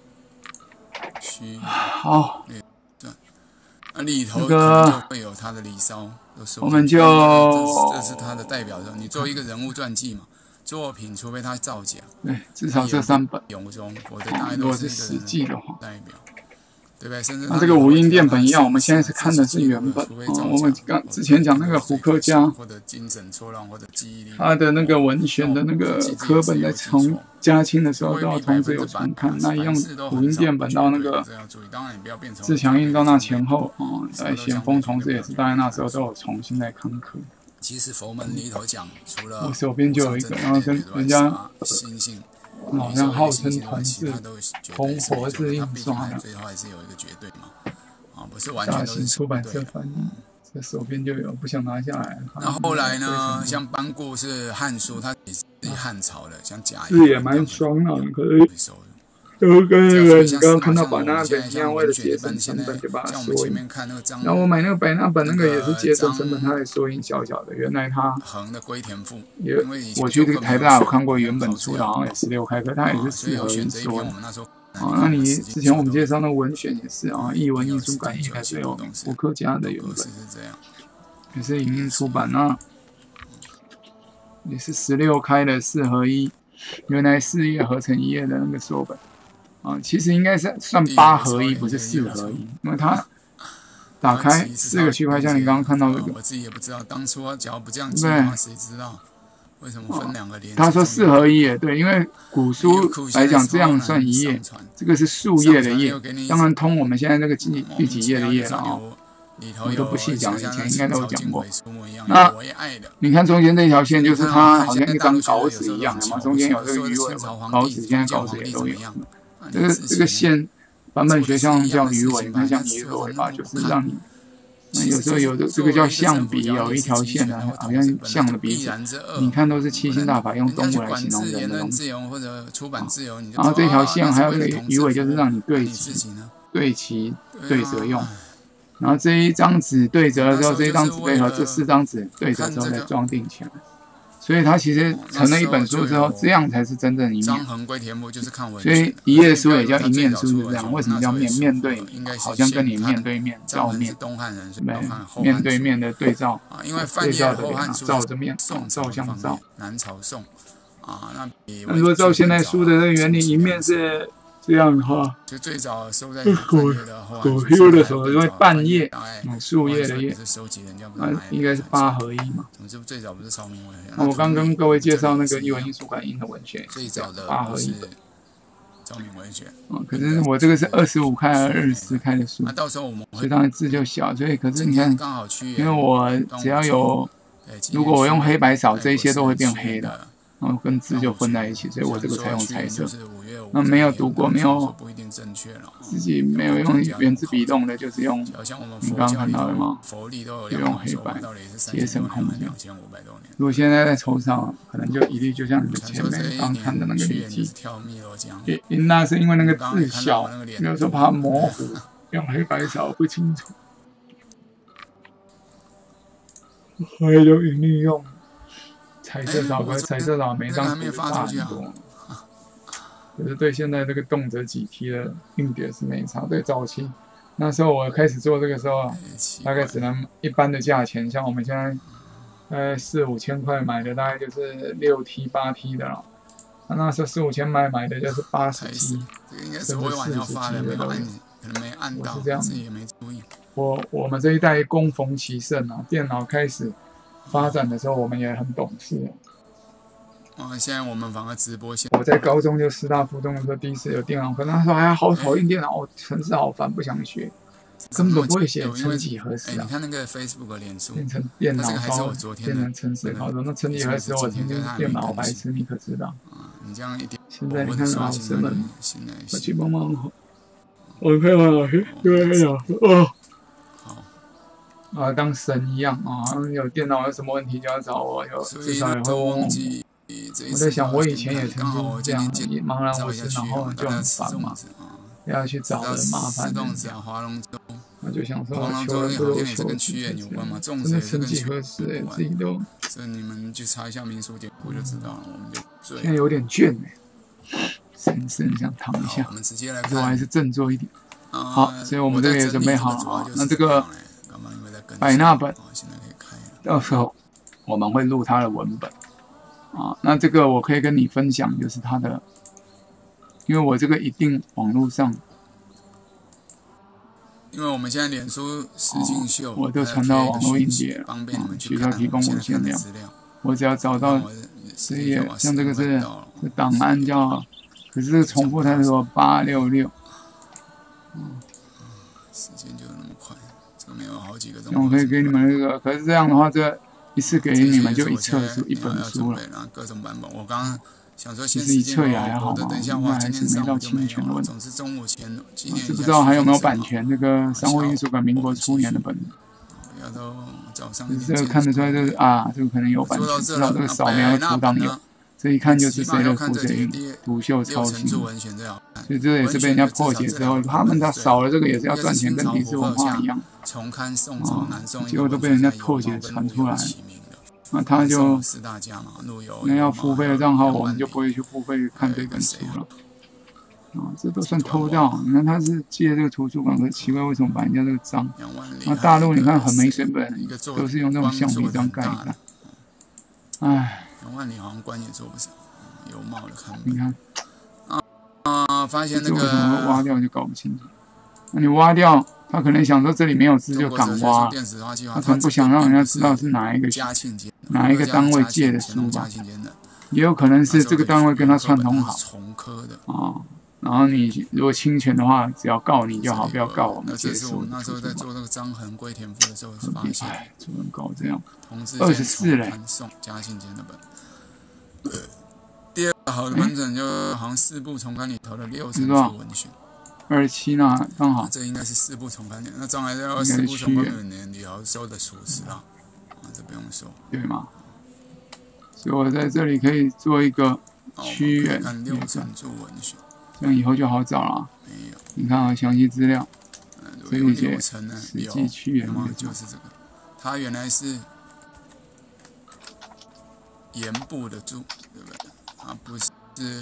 好， 那里头可能就会有他的《离骚》， 我们就这是他的代表作。你做一个人物传记嘛，作品除非他造假， 对，至少这3本。 有中，我的大概都是史记的话， 代表。对不对？甚至那这个无印淀本一样，我们现在是看的是原本。我们之前讲那个胡克家， 或者精神错乱，或者记忆力， 他的那个文选的那个课本在从嘉庆的时候都要同时有重看，那用无印淀本到那个自强运到那前后在咸丰同时也是大概那时候都有重新在看课。 其实佛门里头讲，除了我手边就有一个，然后跟人家心性。 好像号称同治同活字印刷的， 最后还是有一个绝对嘛，不是完全都是出版社翻译，这手边就有，不想拿下来。 那后来呢？像班固是汉书，他自己汉朝的，像贾谊字也蛮双的，可是都跟那个你刚刚看到百纳本一样，为了节省成本就把它缩音。然后我买那个百纳本，那个也是节省成本，它也缩音小小的。原来它横的归田赋， 我去台大有看过原本出的，好像也16开，可它也是适合人缩的。那你之前我们介绍那文选也是啊，译文艺术感应该是有胡克家的原本，也是影印出版那也是16开的4合1，原来4页合成1页的那个缩本。其实应该是算8合1，不是4合1，因为它打开4个区块，像你刚刚看到这个。 我自己也不知道，当初只要不这样记的话，谁知道为什么分2个连？ 他说4合1也对，因为古书来讲这样算1页，这个是数页的页，当然通我们现在这个第几页的页了我都不细讲，以前应该都有讲过。那你看中间这条线，就是它好像一张稿纸一样的嘛，中间有这个鱼尾稿纸，现在稿纸也都有。这个线版本学上叫鱼尾，它像鱼尾巴，就是让你有时候有的这个叫象鼻，有一条线啊，好像象的鼻子，你看都是七星大法用动物来形容人的东西。然后这条线还有这个鱼尾，就是让你对齐对折用。然后这一张纸对折的时候，这一张纸配合这4张纸对折之后再装订起来。所以它其实成了一本书之后，这样才是真正一面。所以一页书也叫一面书，是这样。为什么叫面？面对你，好像跟你面对面照面，对，面对面的对照，对照的脸照着面，照相照。 南朝宋那如果照现代书的这个原理，一面是这样的话， 就最早收在狗修的时候就会半页，树叶的叶，应该是8合1嘛。 最早不是曹明文。 我刚跟各位介绍那个译文艺术感应的文学， 最早的 8合1本。 赵明文学。 可是我这个是25开和24开的书， 到时候我们所以当然字就小，所以可是你看，因为我只要有，如果我用黑白扫，这一些都会变黑的。 然后跟字就混在一起，所以我这个才用彩色。那那没有读过，没有不一定正确了， 自己没有用原子笔动的，就是用你刚刚看到的吗？就用黑白节省空间。如果现在在抽上，可能就一律就像你前面刚看的那个笔记，那是因为那个字小，有时候怕模糊，用黑白扫不清楚。还有利用彩色扫，可是彩色扫每张图大很多。就是对现在这个动辄几 T 的硬碟是没差。对早期那时候我开始做这个时候，大概只能一般的价钱，像我们现在4、5千块买的，大概就是6 T、8 T 的了。那时候4、5千买的就是80 T， 甚至40 T 的都有。我是这样，我们这一代恭逢其盛啊，电脑开始发展的时候，我们也很懂事。 现在我们反而直播线。 我在高中就师大附中的时候，第一次有电脑课，那时候还好讨厌电脑，程式好烦，不想学，根本不会写曾几何时啊。 你看那个 Facebook 脸书， 变成电脑高，变成程式高中。那曾几何时我曾经电脑白痴，你可知道？ 你这样一点， 现在你看老师们，我去帮忙好。我可以帮老师，因为老师当神一样啊！有电脑有什么问题就要找我，至少也会问我。我在想，我以前也曾经这样茫然无事，然后就很烦嘛，要去找人麻烦人家。我就想说，求人不如求己，真的曾几何时，自己都。 这你们去查一下民俗典故就知道了。我们就现在有点倦神想躺一下， 我们直接来看，我还是振作一点。好，所以我们这个也准备好了啊。那这个百纳本，到时候我们会录它的文本。那这个我可以跟你分享，就是它的，因为我这个一定网络上， 因为我们现在脸书实境秀， 我都传到网络硬碟了，学校提供无限量，我只要找到这页，像这个是档案叫，可是这个重复它是说866， 时间就那么快，这没有好几个钟。 我可以给你们这个，可是这样的话这。一次给你们就一册书一本书了， 各种版本。我刚刚想说， 其实一册也还好嘛，应该还是没到侵权的问题。 总之中午前知不知道还有没有版权？这个商会印书馆民国初年的本子，这个看得出来就是这个可能有版权，知道这个扫描的图档有，这一看就是谁的复谁印，独秀抄袭。所以这也是被人家破解之后，他扫了这个也是要赚钱，跟敌视文化一样。结果都被人家破解传出来了，那他就那要付费的账号，我们就不会去付费看这本书了。这都算偷盗。你看他是借这个图书馆，可奇怪为什么把人家这个章？那大陆你看很没水本，都是用这种橡皮章盖一盖。唉 ，2万里好像官也做不少，有貌的看。 你看， 发现那个为什么会挖掉就搞不清楚。那你挖掉，他可能想说这里没有字就敢挖，他可能不想让人家知道是哪一个单位借的书吧，也有可能是这个单位跟他串通好然后你如果侵权的话，只要告你就好，不要告我们借书。 那时候在做那个张衡归田赋的时候发现， 怎么搞这样？24嘞， 送嘉庆间的本。第二个好的本整就好像4部重刊里头的6层注文选。 27呢，刚好。 这应该是4部重刊年，那将来要4部重刊年里要收的处置啦，这不用说。 对吗？所以我在这里可以做一个屈原看6层注文选， 这样以后就好找了。 没有， 你看详细资料，这里写史记屈原就是这个，它原来是言部的注，对不对？不是。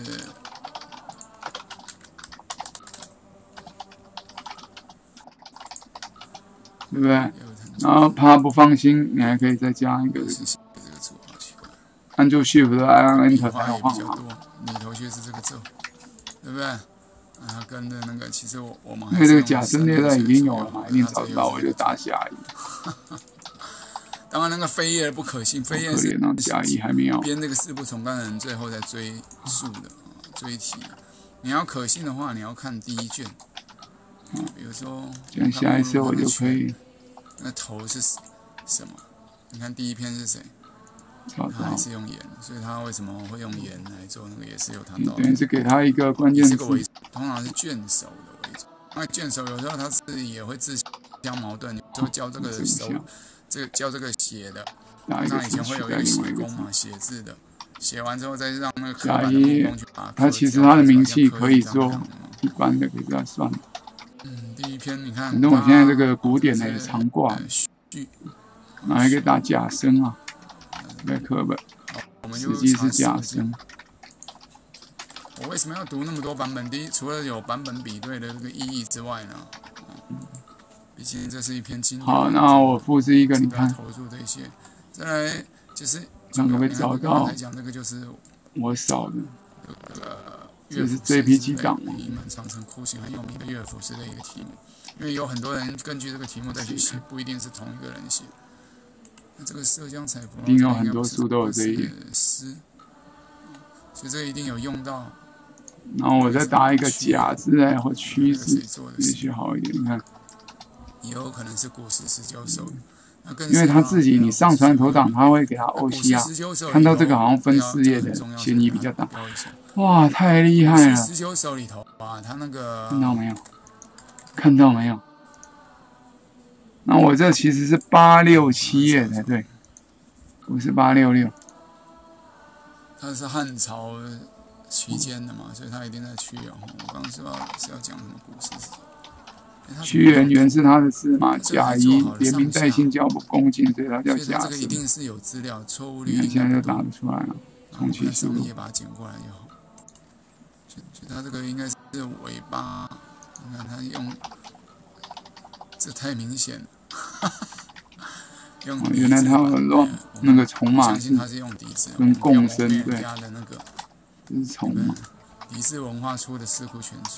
对不对？然后怕不放心，你还可以再加一个按住 Shift 按 Enter 才有换嘛。 里头却是这个咒，对不对？跟着那个，其实我们因为这个假真列在已经有了嘛，一定找得到，我就打下一。 当然，那个扉页不可信，扉页是甲乙还没有编这个4部重刊的人最后再追溯的追题。你要可信的话，你要看第1卷。比如说， 这样下一次我就可以。 那头是什么？你看第1篇是谁？ 他还是用盐，所以他为什么会用盐来做那个也是有他道理。 等于是给他一个关键字， 通常是卷手的为主。那卷手有时候他自己也会自相矛盾，有时候教这个教这个写的，那以前会有一个写工嘛，写字的，写完之后再让那个刻板的木工去把它。 他其实他的名气可以做一般的，给他算了。 第一篇你看， 反正我现在这个古典的也常挂，拿一个打假声啊，在课本，实际是假声。 我为什么要读那么多版本？第一，除了有版本比对的这个意义之外呢，毕竟这是一篇经典。 好，那我复制一个，你看。 投入这些，再来就是看可不可以找到？ 来讲，这个就是我扫的。 这是 JPG 档嘛？ 以满长城窟形很有名的乐府诗的一个题目，因为有很多人根据这个题目再去写，不一定是同一个人写。那这个涉江采葡萄， 一定有很多书都有这一页。 诗，所以这个一定有用到。 然后我再打一个假字来或曲字，也许好一点。你看， 也有可能是古时19首。 因为他自己你上传投档，他会给他 OCR， 看到这个好像分4页的嫌疑比较大。哇，太厉害了 ！19首里头啊，他那个看到没有？看到没有？那我这其实是867页才对，不是866。 它是汉朝期间的嘛，所以他一定在屈原。我刚刚是要讲什么故事？ 屈原原是他的字嘛，贾谊连名带姓叫不恭敬，所以他叫贾生。 这个一定是有资料，错误率。 你看现在就打得出来了，重启输入。 也把它剪过来就好。就他这个应该是尾巴，你看他用，这太明显了。 原来他乱那个重码字跟共生对，这是重码。 狄氏文化出的《四库全书》。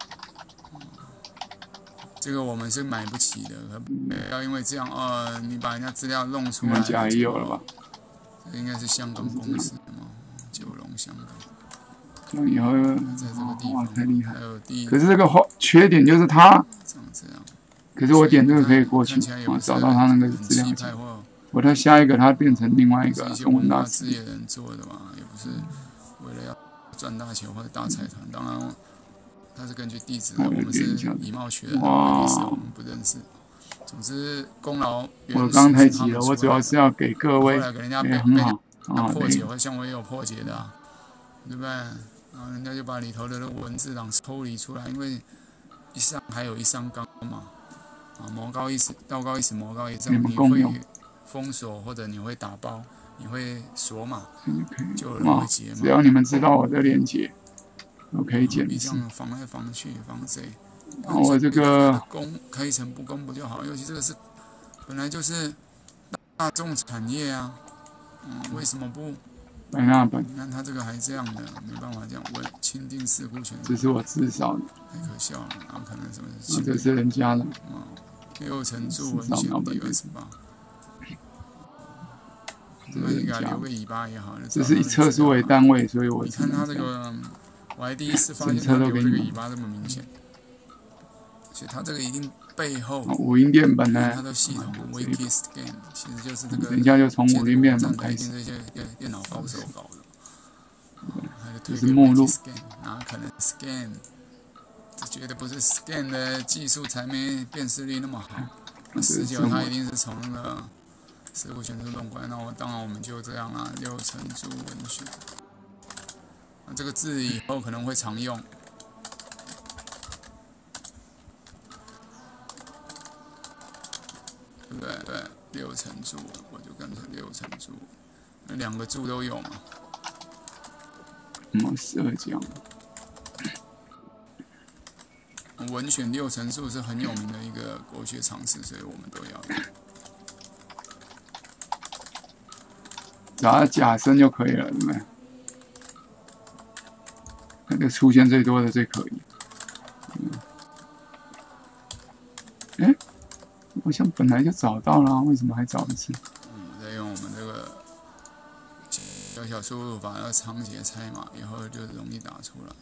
这个我们是买不起的，不要因为这样你把人家资料弄出来。 甲乙有了吧？ 这应该是香港公司嘛，九龙香港。 以后在这个地方哇，太厉害！ 还有可是这个缺点就是它， 这样。 可是我点这个可以过去找到它那个资料夹。我再下一个，它变成另外一个中文大字。 事业人做的嘛，也不是为了要赚大钱或者大财团，当然。他是根据地址的，我们是以貌取人的，历史我们不认识。总之，功劳我刚太急了，我主要是要给各位， 后来给人家很好破解，或像我也有破解的啊，对不对？然后人家就把里头的文字档抽离出来，因为一上还有一上纲嘛，魔高一尺，道高一尺，魔高一丈，你会封锁或者你会打包，你会锁码，就有人会解码。 只要你们知道我的链接。我可以检视。 防来防去，防贼。 我这个开诚布公不就好？尤其这个是本来就是大众产业啊，为什么不？ 白那本。 你看他这个还这样的，没办法这样。我钦定四库全书。 这是我自烧的。 太可笑了，然后可能什么？ 这是人家的。 六成注文选第28。这个应该留个尾巴也好。 这是以册数为单位，所以我你看他这个。我还第一次发现它留这个尾巴这么明显，所以它这个一定背后五音电本呢， 它的系统 Wikiscan 其实就是这个， 人家就从五音电本开始， 这些电脑高手搞的， 这是目录， 哪可能 scan？ 这绝对不是 scan 的技术才没辨识率那么好。那19它一定是从那个四库全书弄过来，那当然我们就这样啊，六成注文选。这个字以后可能会常用，对不对？对，6成注，我就干成6成注，那2个注都有嘛。 社交。 文选6成注是很有名的一个国学常识，所以我们都要。 找到假声就可以了，对不对？那个出现最多的最可以。我想本来就找到了，为什么还找一次？ 再用我们这个小输入法，要仓颉拆码，以后就容易打出来。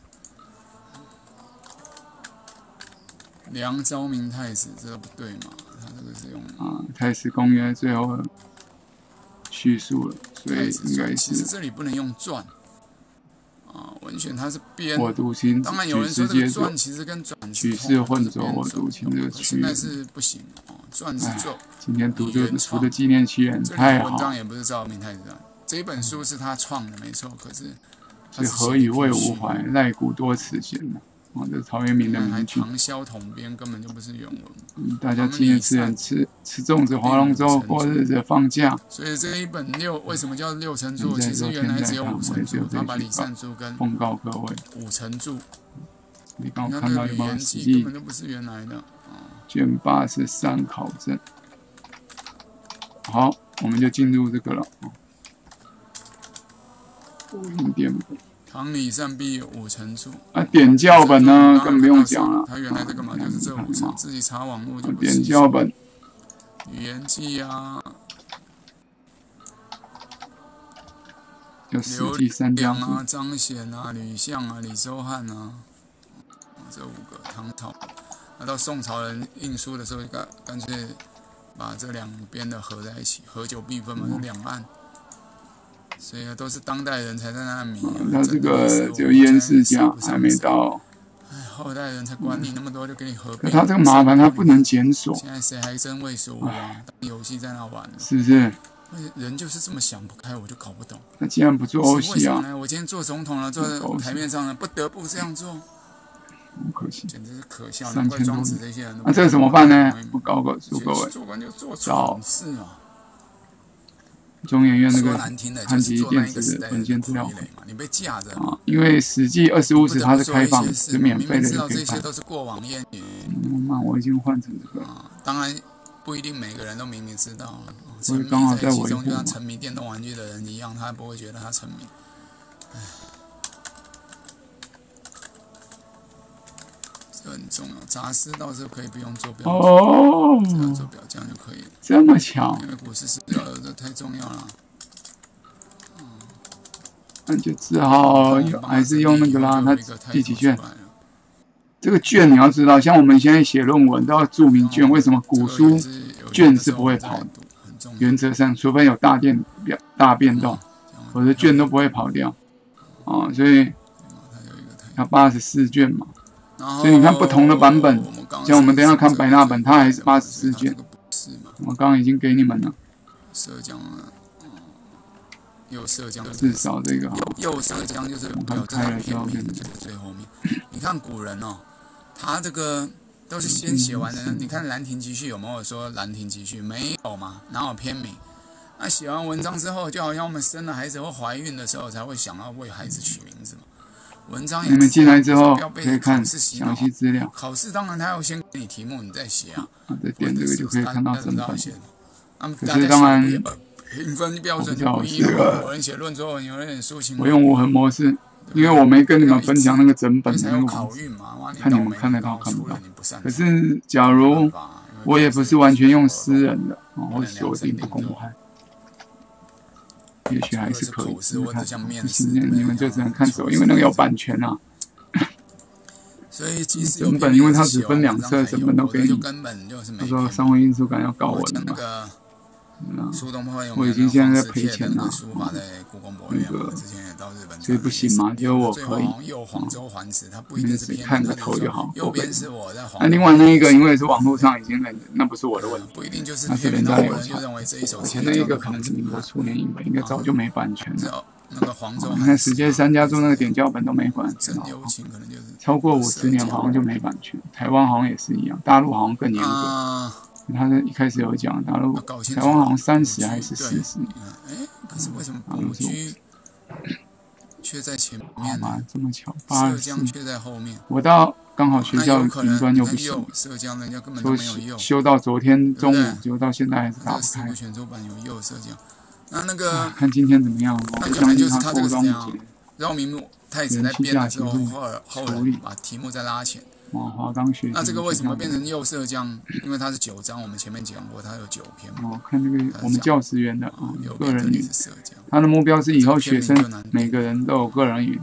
梁昭明太史，这个不对嘛？他这个是用太史公约最后叙述了，所以应该其实是这里不能用传啊，文选它是编。 我读清， 当然有人说这个传其实跟转曲式混浊，我读清这个曲。 现在是不行哦，传是咒。 今天读这个书的纪念期人太好。 文章也不是赵明太子的，这一本书是他创的，没错。可是是何以谓吾怀？赖古多此贤呢？哦，这是陶渊明的名句。 唐萧统编根本就不是原文。 大家纪念词人吃粽子、划龙舟、过日子、放假。 所以这一本为什么叫六成注？其实原来只有五成注，他把李善书跟奉告各位五成注。 你刚刚看到有没有？史记根本就不是原来的。 卷83考证。好，我们就进入这个了。播音点本。 唐李善必五成注。 点教本呢，更不用讲了。 他原来这个嘛，就是这五成，自己查网络就不点教本。 语言记啊。 有《史记》3家啊，张显啊，吕相啊，李周汉啊，这5个唐朝。那到宋朝人印书的时候，干脆把这两边的合在一起，合久必分嘛，是两岸。所以都是当代人才在那迷。 他这个只有燕世家还没到。 后代人才管你那么多，就给你合并。 他这个麻烦，他不能检索。 现在谁还真为数啊？当游戏在那玩。 是不是？ 人就是这么想不开，我就搞不懂。 那既然不做欧西啊？ 我今天做总统了，坐在台面上了，不得不这样做。 可惜， 简直是可笑。难怪庄子这些人。 那这个怎么办呢？我告诉各位， 做官就做蠢事啊！ 中研院那个汉籍电子文件资料库你被架着啊，因为《史记》25史它是开放，是免费的， 可以看。这些都是过往谚语。 那我已经换成这个。 当然不一定每个人都明明知道。 所以刚好在其中就像沉迷电动玩具的人一样，他不会觉得他沉迷。这很重要，杂事到时候可以不用做表。只要做表这样就可以了。 这么巧？ 因为股市资料这太重要了。 那就只好还是用那个啦。它第几卷？这个卷你要知道，像我们现在写论文都要注明卷，为什么？古书卷是不会跑的，原则上，除非有大变动，否则卷都不会跑掉。所以它84卷嘛。所以你看不同的版本，像我们等一下看百纳本，它还是84卷。我刚刚已经给你们了。 涉江右涉江， 至少这个右涉江就是有这个片面的最后面。你看古人哦，他这个都是先写完的。你看《兰亭集序》有没有说《兰亭集序》？没有嘛，哪有篇名？那写完文章之后，就好像我们生了孩子或怀孕的时候，才会想要为孩子取名字嘛。文章你们进来之后可以看详细资料。 考试当然他要先给你题目，你再写啊。 再点这个就可以看到整本。 可是当然， 评分标准不一样。有人写论作文，有人写抒情。 我用无痕模式，因为我没跟你们分享那个整本的那个网址，看你们看得到看不到。可是假如我也不是完全用私人的，或锁定不公开。也许还是可以试看，你们就只能看手，因为那个有版权啊。 所以其实整本，因为它只分2册，整本都给你。他说商会印书馆要告我的嘛。我已经现在在赔钱了。所以不行嘛，只有我可以。你只看个头就好。那另外那一个，因为是网络上已经那不是我的问题，那是人家流传。而且那一个可能是民国初年印本，应该早就没版权了。你看史记3家注那个点教本都没版权，超过50年好像就没版权。台湾好像也是一样，大陆好像更严格。他一开始有讲，大陆台湾好像30还是40年。 可是为什么古居却在前面呢？ 这么巧 ，84却在后面。 我到刚好学校云端又不行，修到昨天中午，就到现在还是打不开。 那个看今天怎么样？我相信他过端午节。 绕明太子在编的时候，后人把题目再拉前。 华冈学。 那这个为什么变成右涉江？因为它是9章，我们前面讲过，它有9篇。 看这个我们教职员的个人云，他的目标是以后学生每个人都有个人云，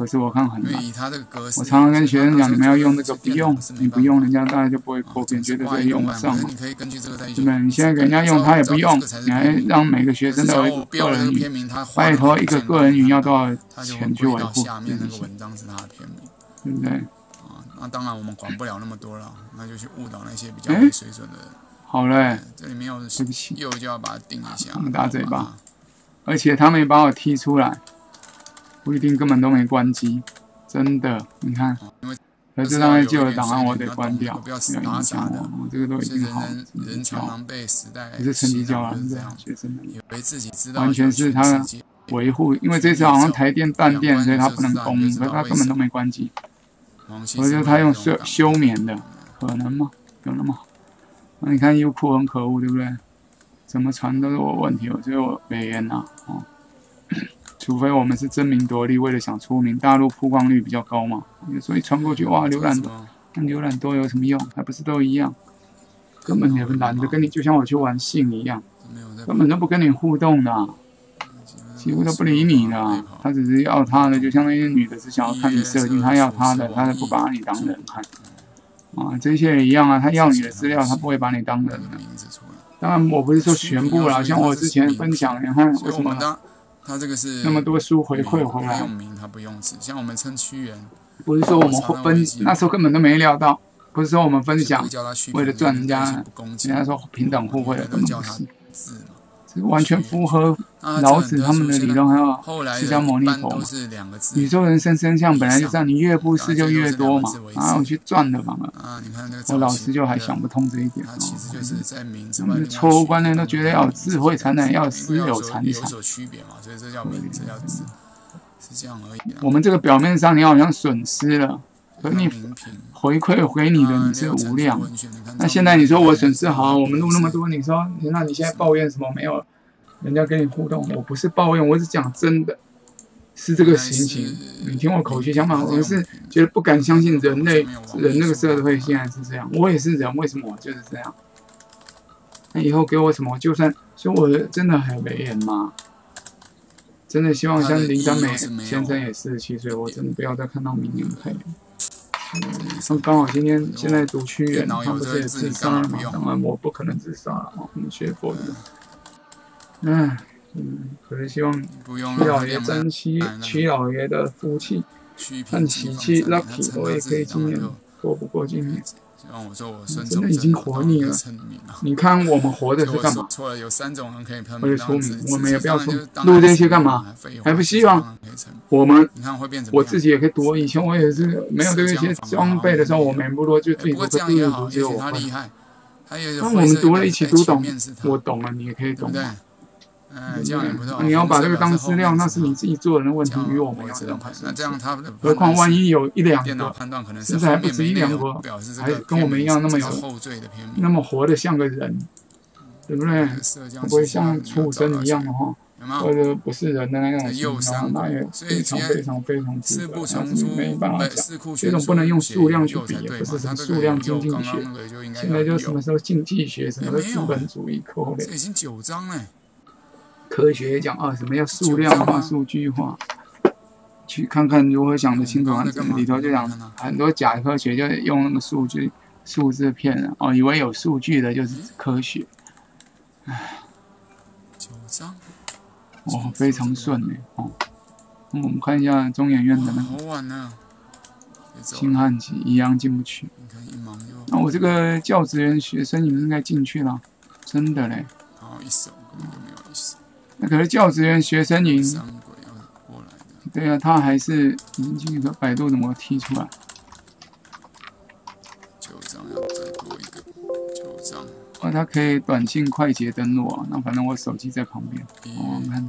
可是我看很难。 因为以他这个格式， 我常常跟学生讲，你们要用这个，不用，你不用，人家大概就不会扩编，觉得这个用不上嘛。 你可以根据这个再对不对？你现在给人家用，他也不用，你还让每个学生都有一个个人语，拜托一个个人语要多少钱去维护？ 下面那个文章是他的篇名， 对不对？ 啊，那当然我们管不了那么多了，那就去误导那些比较没水准的人。 好嘞， 这里没有， 对不起， 又就要把它定一下。 他们打嘴巴，而且他们也把我踢出来，不一定根本都没关机，真的，你看。可是那些旧的档案我得关掉，不要影响我。我这个都已经好， 人常常被时代不是成绩教了，这样学生们以为自己知道， 完全是他维护，因为这次好像台电断电，所以他不能供，可是他根本都没关机。我觉得他用休眠的，可能吗？有那么好？那你看优酷很可恶，对不对？怎么传都是我问题，所以我没言呐，哦。除非我们是争名夺利，为了想出名，大陆曝光率比较高嘛，所以传过去哇，浏览多，那浏览多有什么用？还不是都一样，根本也懒得跟你，就像我去玩性一样，根本都不跟你互动的，几乎都不理你的，他只是要他的，就像那些女的是想要看你射精，他要他的，他不把你当人看，啊，这些也一样啊，他要你的资料，他不会把你当人的。当然我不是说全部啦，像我之前分享，你看为什么？ 他这个是那么多书回馈回来， 用名他不用字，像我们称屈原， 不是说我们那时候根本都没料到，不是说我们分享为了赚人家说平等互惠的，根本不是，这完全符合老子他们的理论，还有释迦牟尼佛嘛。宇宙人生生相本来就这样，你越布施就越多嘛，然后去赚的嘛。我老师就还想不通这一点。他们的错误观念都觉得要有智慧才能，要私有财产。我们这个表面上你好像损失了，可你回馈回你的你是无量。那现在你说我损失好，我们录那么多，你说那你现在抱怨什么没有？人家跟你互动，我不是抱怨，我是讲真的，是这个情形。你听我口气想法，我是觉得不敢相信人那个社会现在是这样。我也是人，为什么我就是这样？那以后给我什么，就算说我真的很没人吗？真的希望像林丹美先生也47岁，我真的不要再看到明年配。刚好现在读屈原，他不是也自杀了吗？当然我不可能自杀了，我们学佛的。可是希望曲老爷珍惜曲老爷的福气和喜气 ，lucky 我也可以今年过不过今年。真的已经活腻了。你看我们活的是干嘛？为了出名，我们也不要出录这些干嘛？还不希望我自己也可以读。以前我也是没有这些装备的时候，我每部落就自己读，自己读只有我会。当我们读了一起读懂，我懂了，你也可以懂。你要把这个当资料，那是你自己做人的问题，与我们有任何关系。何况万一有一两个，甚至还不止一两个，还跟我们一样那么活得像个人，对不对？不会像畜生一样的话，或者不是人的那种形象，那也非常非常非常值得。但是没办法讲，这种不能用数量去比，也不是什么数量经济学，现在就什么时候经济学，什么资本主义科类。 这已经9章了。 科学也讲什么要数量化、数据化，去看看如何想得清楚。里头就讲很多假科学，就用那个数字骗人以为有数据的就是科学。 9章， 非常顺我们看一下中研院的那个新汉籍一样进不去。那我这个教职员学生你们应该进去了，真的嘞。 一手根本就没有意思。 那可是教职员学生营，对啊，他还是已经进去了，百度怎么踢出来 ？9章要再多一个9章。 他可以短信快捷登录啊，那反正我手机在旁边。我看。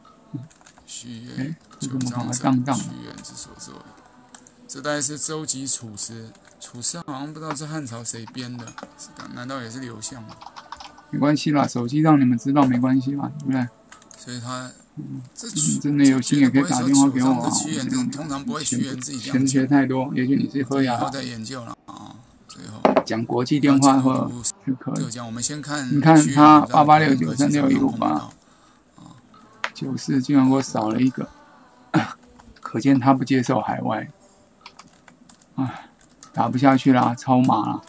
这怎么搞得荡荡？ 这大概是周集楚辞，楚辞好像不知道是汉朝谁编的，难道也是刘向吗？ 没关系啦，手机让你们知道没关系嘛，对不对？ 所以他， 真的有心也可以打电话给我啊。 通常不会屈原自己钱学太多，也许你是喝牙。 在研究了啊，最后讲国际电话或就可以。你看他886936158，94竟然给我少了一个， 可见他不接受海外。唉，打不下去啦，超马啦。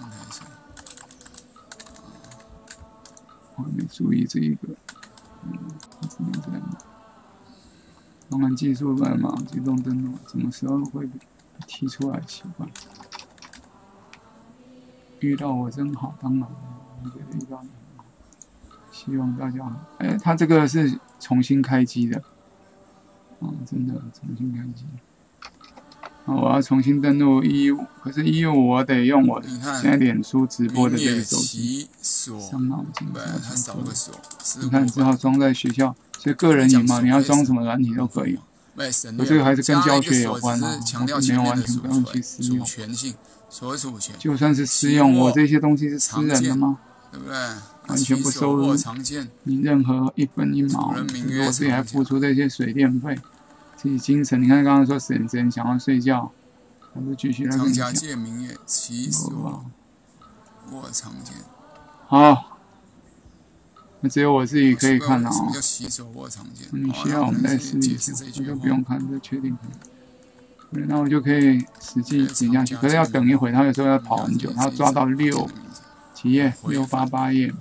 我还没注意这一个，只能这样。当然技术乱码，自动登录，什么时候会被踢出来？奇怪。遇到我真好，当然，我觉得遇到你很好。希望大家好。哎，他这个是重新开机的，真的重新开机。我要重新登录115，可是115我得用我现在脸书直播的这个手机。伤脑筋。 它少个锁。 你看，只好装在学校，所以个人瘾嘛，你要装什么软体都可以。我这个还是跟教学有关啊，没有完全不用去私用。就算是私用，我这些东西是私人的吗？ 对不对？ 完全不收入你任何1分1毛，我自己还付出这些水电费。自己精神，你看刚刚说省钱想要睡觉，还不继续来跟你讲。好，那只有我自己可以看了哦。你需要我们再试一下，我就不用看，就确定。那我就可以实际点下去，可是要等一会，他有时候要跑很久，他要抓到几页，688页。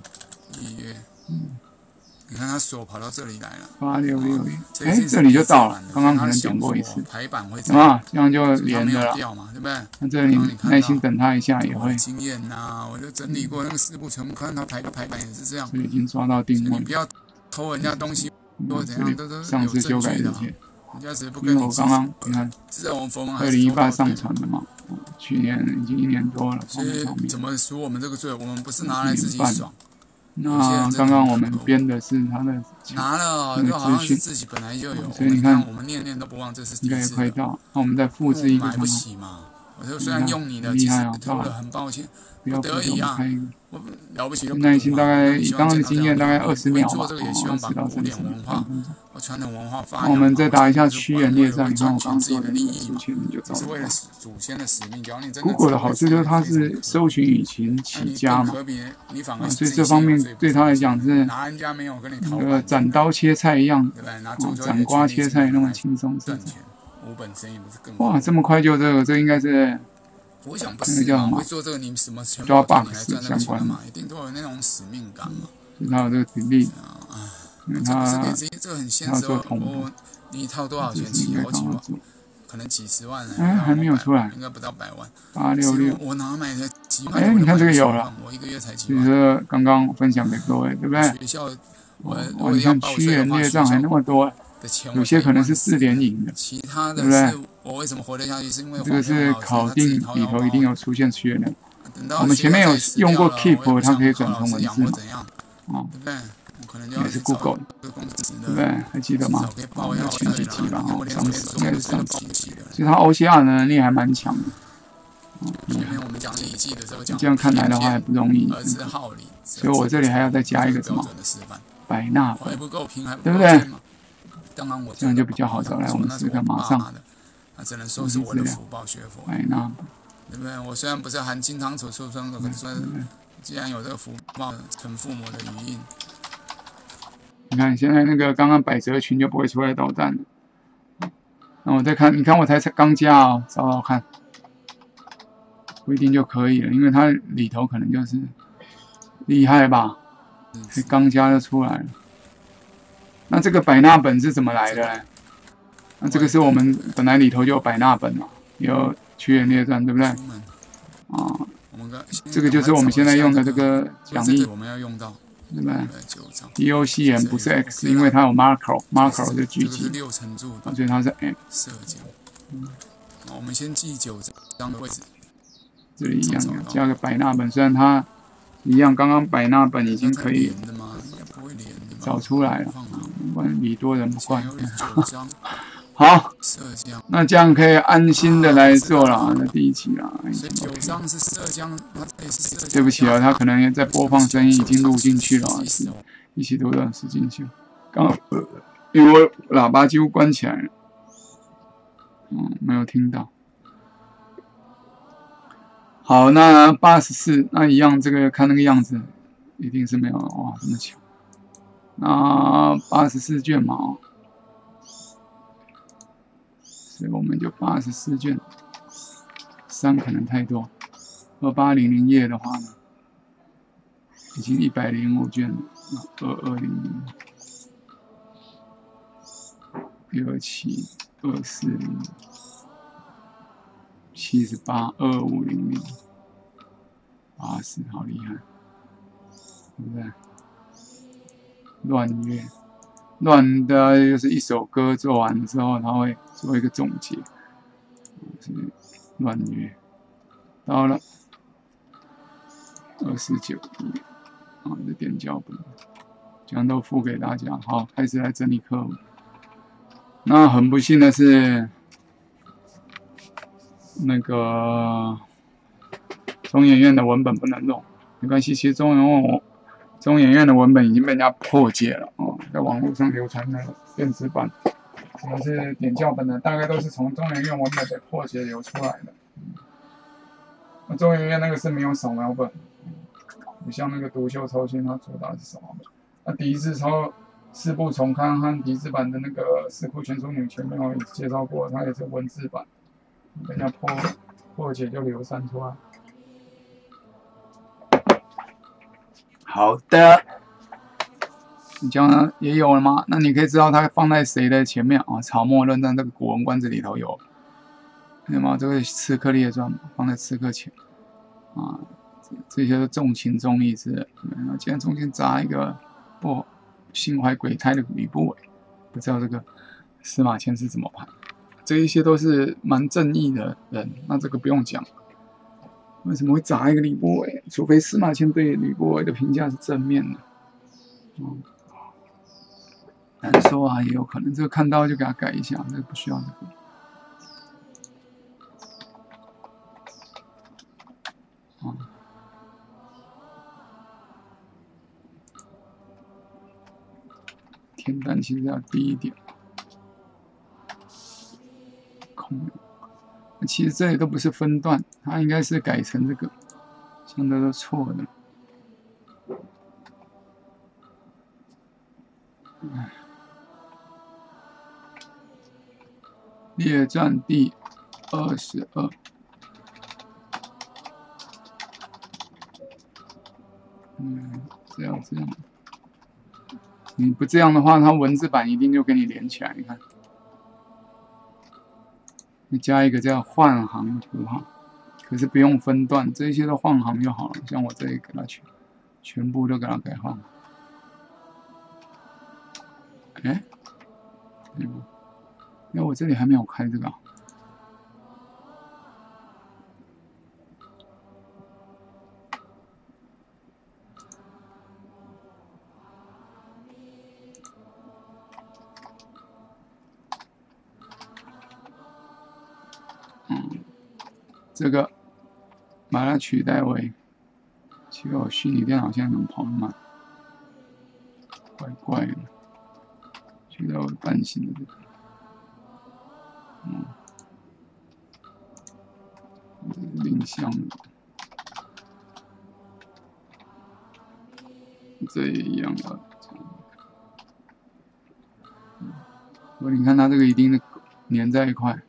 你看他手跑到这里来了 ，8661，哎，这里就到了，刚刚可能点过一次，这样就连着了， 对不对？ 那这里耐心等他一下也会。 经验呐，我就整理过那个四部全部看他排版也是这样。 这已经抓到定位。 你不要偷人家东西或怎样，都上次修改这些。 人家只是不因为我刚刚你看，2018上传的嘛，去年已经1年多了。 所以怎么说我们这个罪？我们不是拿来自己爽。 那刚刚我们编的是他的拿了，就好像是自己本来就有， 所以你看我们念念都不忘这是应该也快到。那我们再复制一个， 买不起嘛。我就虽然用你的，其实偷了，很抱歉，不得已啊。我了不起就耐心大概以刚刚的经验大概20秒吧，20到30秒。 我传统文化我们再打一下屈原列传，你看我刚刚说的那个书签你就找到了。Google 的好处就是它是搜寻引擎起家嘛，所以这方面对他来讲是斩刀切菜一样，斩瓜切菜那么轻松自在。哇，这么快就这应该是那个叫什么？Dropbox 相关的， 一定都有那种使命感嘛。 所以它有这个比例。 这个很现实哦。你一套多少钱？起好几万，可能几十万。 哎，还没有出来， 应该不到100万。 866， 我哪买的几万？ 哎，你看这个有了， 我1个月才几万。 就是刚刚分享给各位，对不对？ 学校， 你看屈原列传还那么多，有些可能是4点引的， 其他的对不对？ 我为什么活得下去？是因为这个是考定里头一定有出现屈原的。我们前面有用过 Keep， 它可以转成文字嘛？啊， 对不对？ 也是 Google 的，对不对？还记得吗？前几集吧，应该是上期。所以它 OCR 的能力还蛮强的。这样看来的话还不容易。所以我这里还要再加一个什么百纳本，对不对？这样就比较好找。来，我们试看，马上。百纳本， 对不对？我虽然不是含金汤匙出生的，可是既然有这个福报，成父母的余荫。 你看，现在那个刚刚百褶裙就不会出来捣蛋了。那我再看，你看我才刚加哦，找找看，不一定就可以了，因为它里头可能就是厉害吧，才刚加就出来了。那这个百纳本是怎么来的呢？那这个是我们本来里头就有百纳本嘛，有屈原列传，对不对？啊，这个就是我们现在用的这个讲义。对不对 ？DOCM 不是 X， 因为它有 marker 就聚集，所以它是 M。 我们先记9张的位置。 这里一样加个百纳本，虽然它一样，刚刚百纳本已经可以找出来了，不管礼多人不怪。好，那这样可以安心的来做了，那第一期啦。对不起啊，他可能在播放声音已经录进去了，一起读的是进去。刚因为我喇叭几乎关起来了，没有听到。好，那84，那一样，这个看那个样子，一定是没有哇，这么巧。那84卷嘛。 所以我们就84卷，3可能太多。2800页的话呢，已经105卷了，2200、127、240、78、2500、80，好厉害，对不对？乱乐，乱的就是一首歌做完的时候，他会做一个总结，是乱乐。到了29页，这点脚本，这样都附给大家。好，开始来整理课文。那很不幸的是，那个中研院的文本不能用，没关系，其实中研院的文本已经被人家破解了哦，在网络上流传的电子版，什么是点教本的，大概都是从中研院文本被破解流出来的。那中研院那个是没有扫描本，不像那个独秀抽签，它主打是扫描本。那第一次抄4部重刊和第一次版的那个《四库全书》，你们前面我也介绍过，它也是文字版，被人家破解就流散出来。好的，你这样也有了吗？那你可以知道它放在谁的前面啊？草木论战这个《古文观止》里头有，那么这个《刺客列传》放在刺客前啊，这些都重情重义之人。那既然中间扎一个不心怀鬼胎的吕不韦，不知道这个司马迁是怎么判？这一些都是蛮正义的人，那这个不用讲。为什么会砸一个吕不韦？除非司马迁对吕不韦的评价是正面的，难说啊，也有可能这个看到就给他改一下，这个不需要这个。天单其实要低一点，空。其实这里都不是分段，它应该是改成这个，像这都错的。列传第22。这样。你不这样的话，它文字版一定就给你连起来。你看，你加一个叫换行的符号，可是不用分段，这些都换行就好了。像我这里给它全部都给它改换。哎，那我这里还没有开这个啊。这个把它取代为，其实我虚拟电脑现在能跑那么慢，怪怪的，取代为半形的这个，另项的，这一样的，你看它这个一定是粘在一块，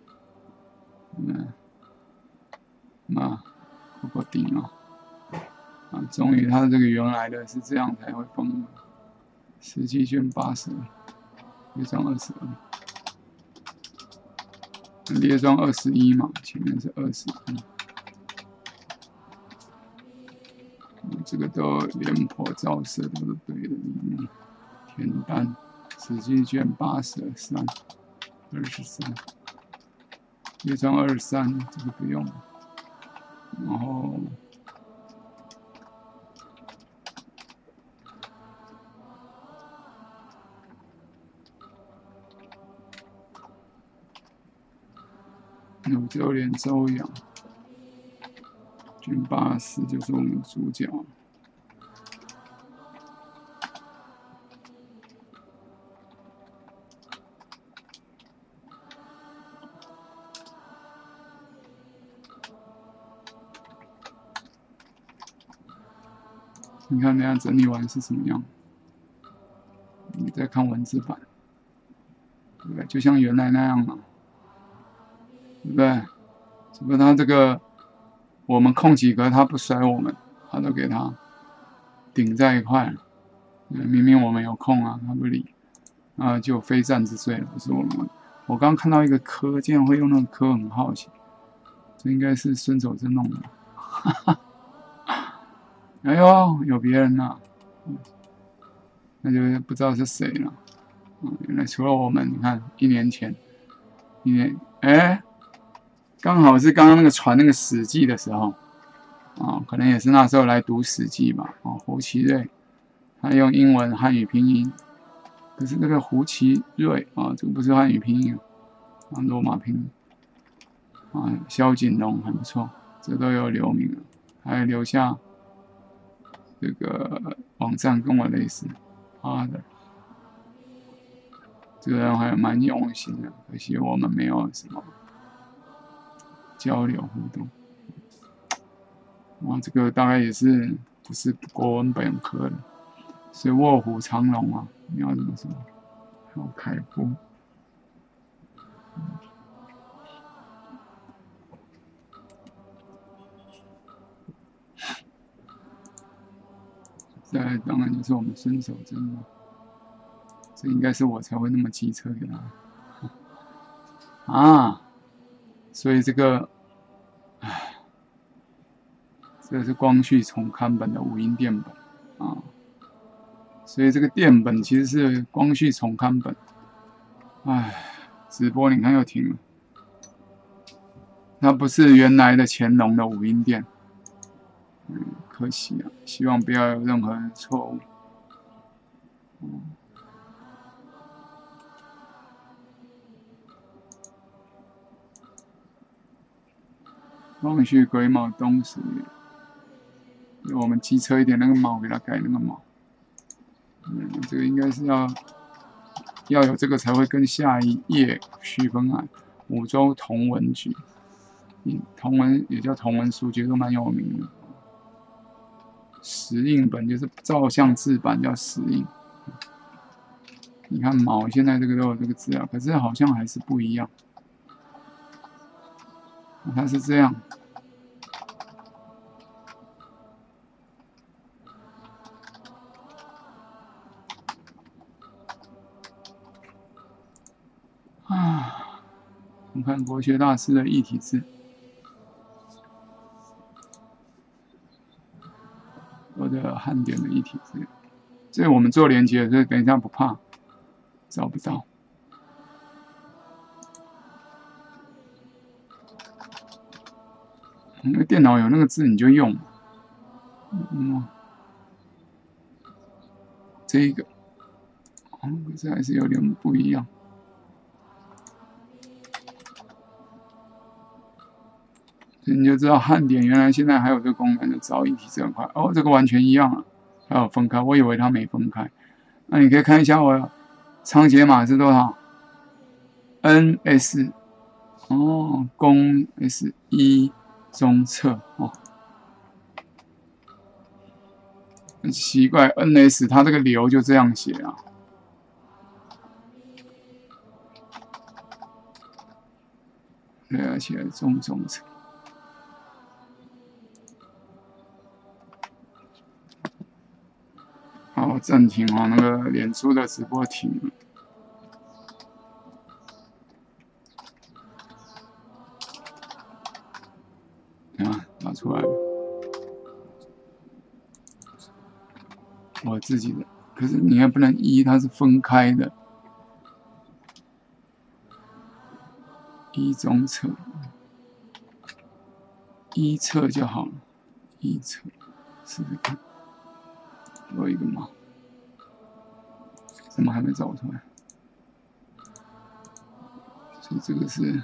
不够顶啊！终于它这个原来的是这样才会封，17卷80，列传22，列传21嘛，前面是21，这个都廉颇造色都是对的。田单17卷83，列传23，这个不用。然后柳州连周扬，卷84就是我们主角。你看，人家整理完是什么样？你再看文字版，对不对？就像原来那样嘛。 对不对？只不过他这个我们空几格，他不甩我们，他都给他顶在一块了。明明我们有空啊，他不理，就非战之罪了。不是我刚看到一个科，竟然会用那个科，很好奇，这应该是孙守贞弄的。哎呦，有别人呐，那就不知道是谁了。原来除了我们，你看1年前，刚好是刚刚那个传那个《史记》的时候，可能也是那时候来读《史记》吧。胡奇瑞，他用英文汉语拼音，可是这个胡奇瑞这个不是汉语拼音罗马拼音萧景龙还不错，这都有留名了，还留下这个网站跟我类似的。这个人还蛮用心的，可惜我们没有什么交流互动。这个大概也是不是国文本科的，所以卧虎藏龙啊，你要怎么说？还有凯夫，再来当然就是我们孙守贞了。这应该是我才会那么机车给他所以这个，这是光绪重刊本的五音殿本所以这个殿本其实是光绪重刊本。直播你看又停了，它不是原来的乾隆的五音殿，可惜啊，希望不要有任何错误。光绪癸卯冬10月，我们机车一点，那个卯给它改那个卯。这个应该是要有这个才会跟下一页区分五洲同文局，同文也叫同文书局，都蛮有名的。石印本就是照相制版，叫石印。你看卯现在这个都有这个字可是好像还是不一样。它是这样。我们看国学大师的异体字，我的汉典的异体字，这我们做连接，所以等一下不怕找不到。那个电脑有那个字你就用，这个，可是还是有点不一样。你就知道汉典原来现在还有这个功能的找异体字很快这个完全一样了，还有分开，我以为它没分开。那你可以看一下我仓颉码是多少 ？NS 公 S1 中侧很奇怪 ，NS 它这个流就这样写对，而且中侧。好，暂停那个脸书的直播停了。拿出来了，我自己的，可是你也不能它是分开的，中侧，侧就好了，侧，试试看。有一个吗？怎么还没找出来？所以这个是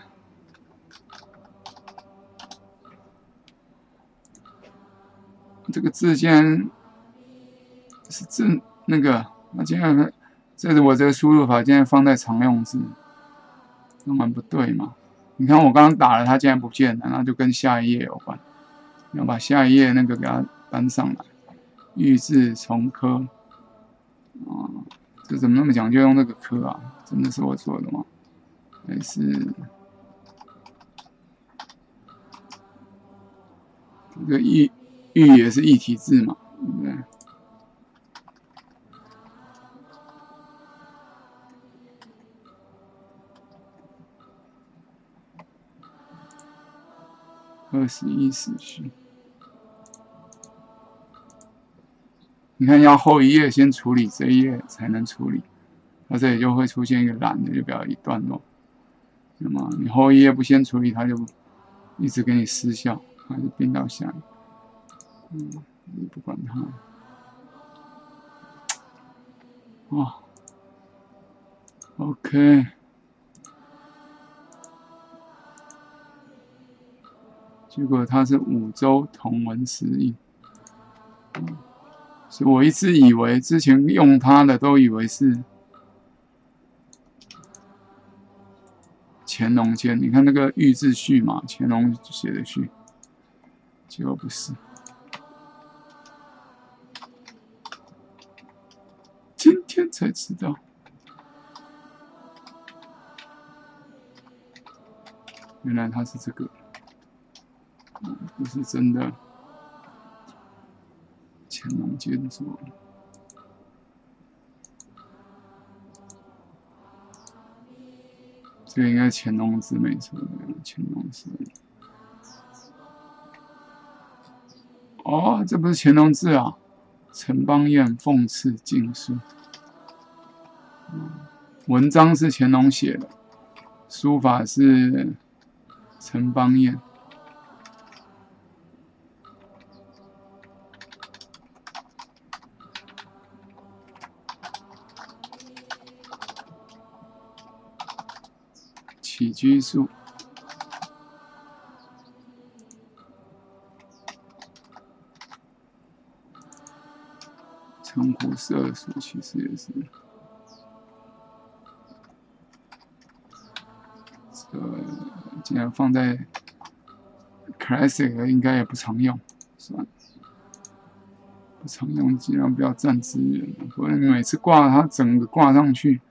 这个字，竟然是那个，那竟然这是我这个输入法，竟然放在常用字，当然不对嘛。你看我刚刚打了，它竟然不见了，那就跟下一页有关。要把下一页那个给它搬上来。预制重科这怎么那么讲究用这个科真的是我做的吗？还是这个玉也是一体字嘛，对不对？21时序，你看要后一页先处理这一页才能处理，它这里就会出现一个蓝的，就表示一段落。那么你后一页不先处理，它就一直给你失效，它就并到下一页。你不管它。哦 ，OK。结果它是5周同文石印，所以我一直以为之前用它的都以为是乾隆间，你看那个玉字序嘛，乾隆写的序，结果不是。今天才知道，原来它是这个。不是真的乾隆间作，这个应该是乾隆字没错，乾隆字。哦，这不是乾隆字啊！陈邦彦讽刺禁书，文章是乾隆写的，书法是陈邦彦。起居术，称呼12术其实也是，既然放在 Classic 应该也不常用，算了，不常用尽量不要占资源，不然每次挂它整个挂上去。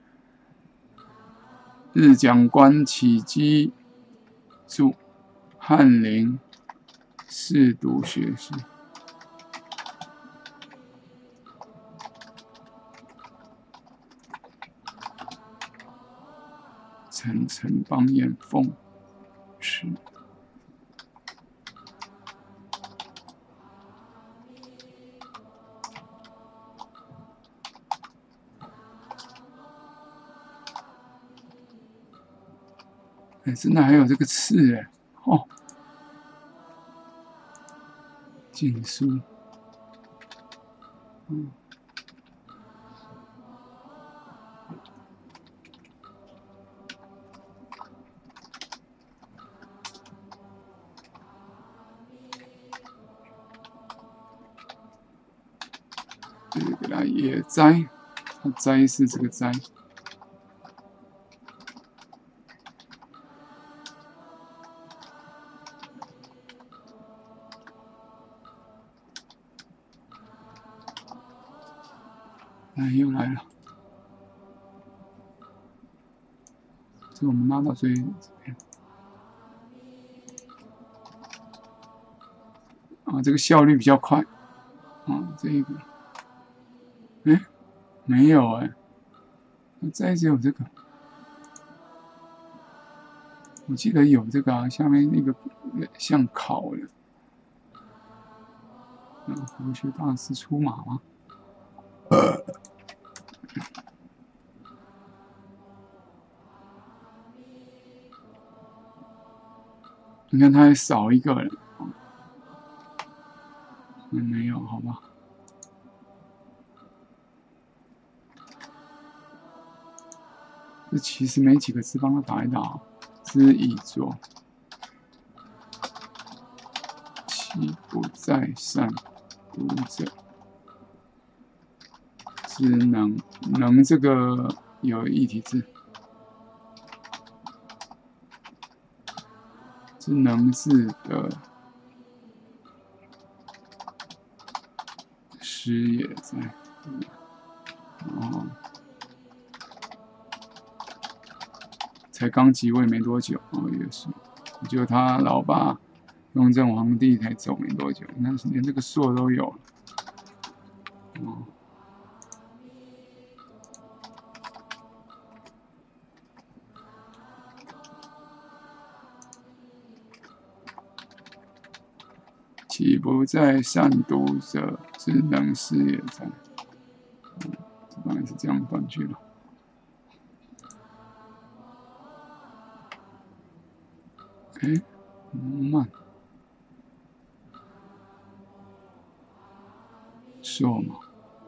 日讲官起居注，翰林试读学士。陈邦彦讽刺。真的还有这个刺哎，哦，禁书，这个给它也摘，它摘是这个摘。又来了，这我们拉到最这边。这个效率比较快。这个，没有再只有这个，我记得有这个啊，下面那个像考的。国学大师出马吗？你看，他还少一个人。没有，好吧。这其实没几个字，帮他打一打。知已作，其不在善读者。知能这个有异体字。知能字的诗也在，才刚即位没多久，也是，就他老爸雍正皇帝才走没多久，但是连这个朔都有了。哦。岂不在善读者，之能事也哉？这当然是这样断句了。哎，慢，朔嘛。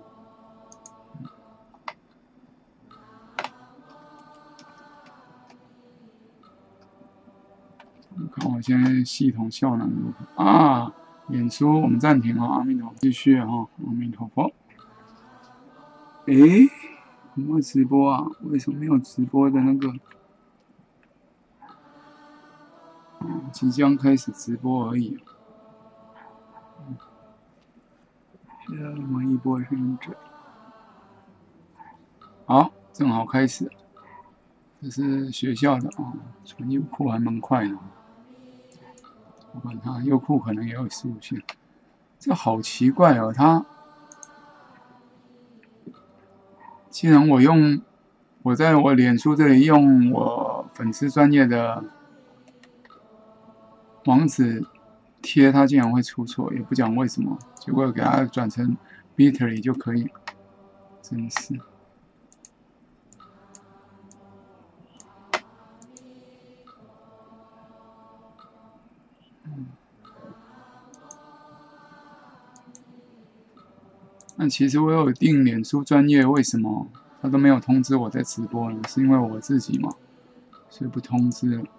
我看我现在系统效能如何啊？脸书我们暂停哦，阿弥陀佛，继续哦，阿弥陀佛。诶，有没有直播啊？为什么没有直播的那个？即将开始直播而已。一波宣传。好，正好开始。这是学校的啊，传优酷还蛮快的。我管它，优酷可能也有15线。这好奇怪哦，它既然我在我脸书这里用我粉丝专页的网址贴，它竟然会出错，也不讲为什么，结果给它转成 Bitly 就可以，真是。那其实我有订脸书专页，为什么他都没有通知我在直播呢？是因为我自己嘛，所以不通知了。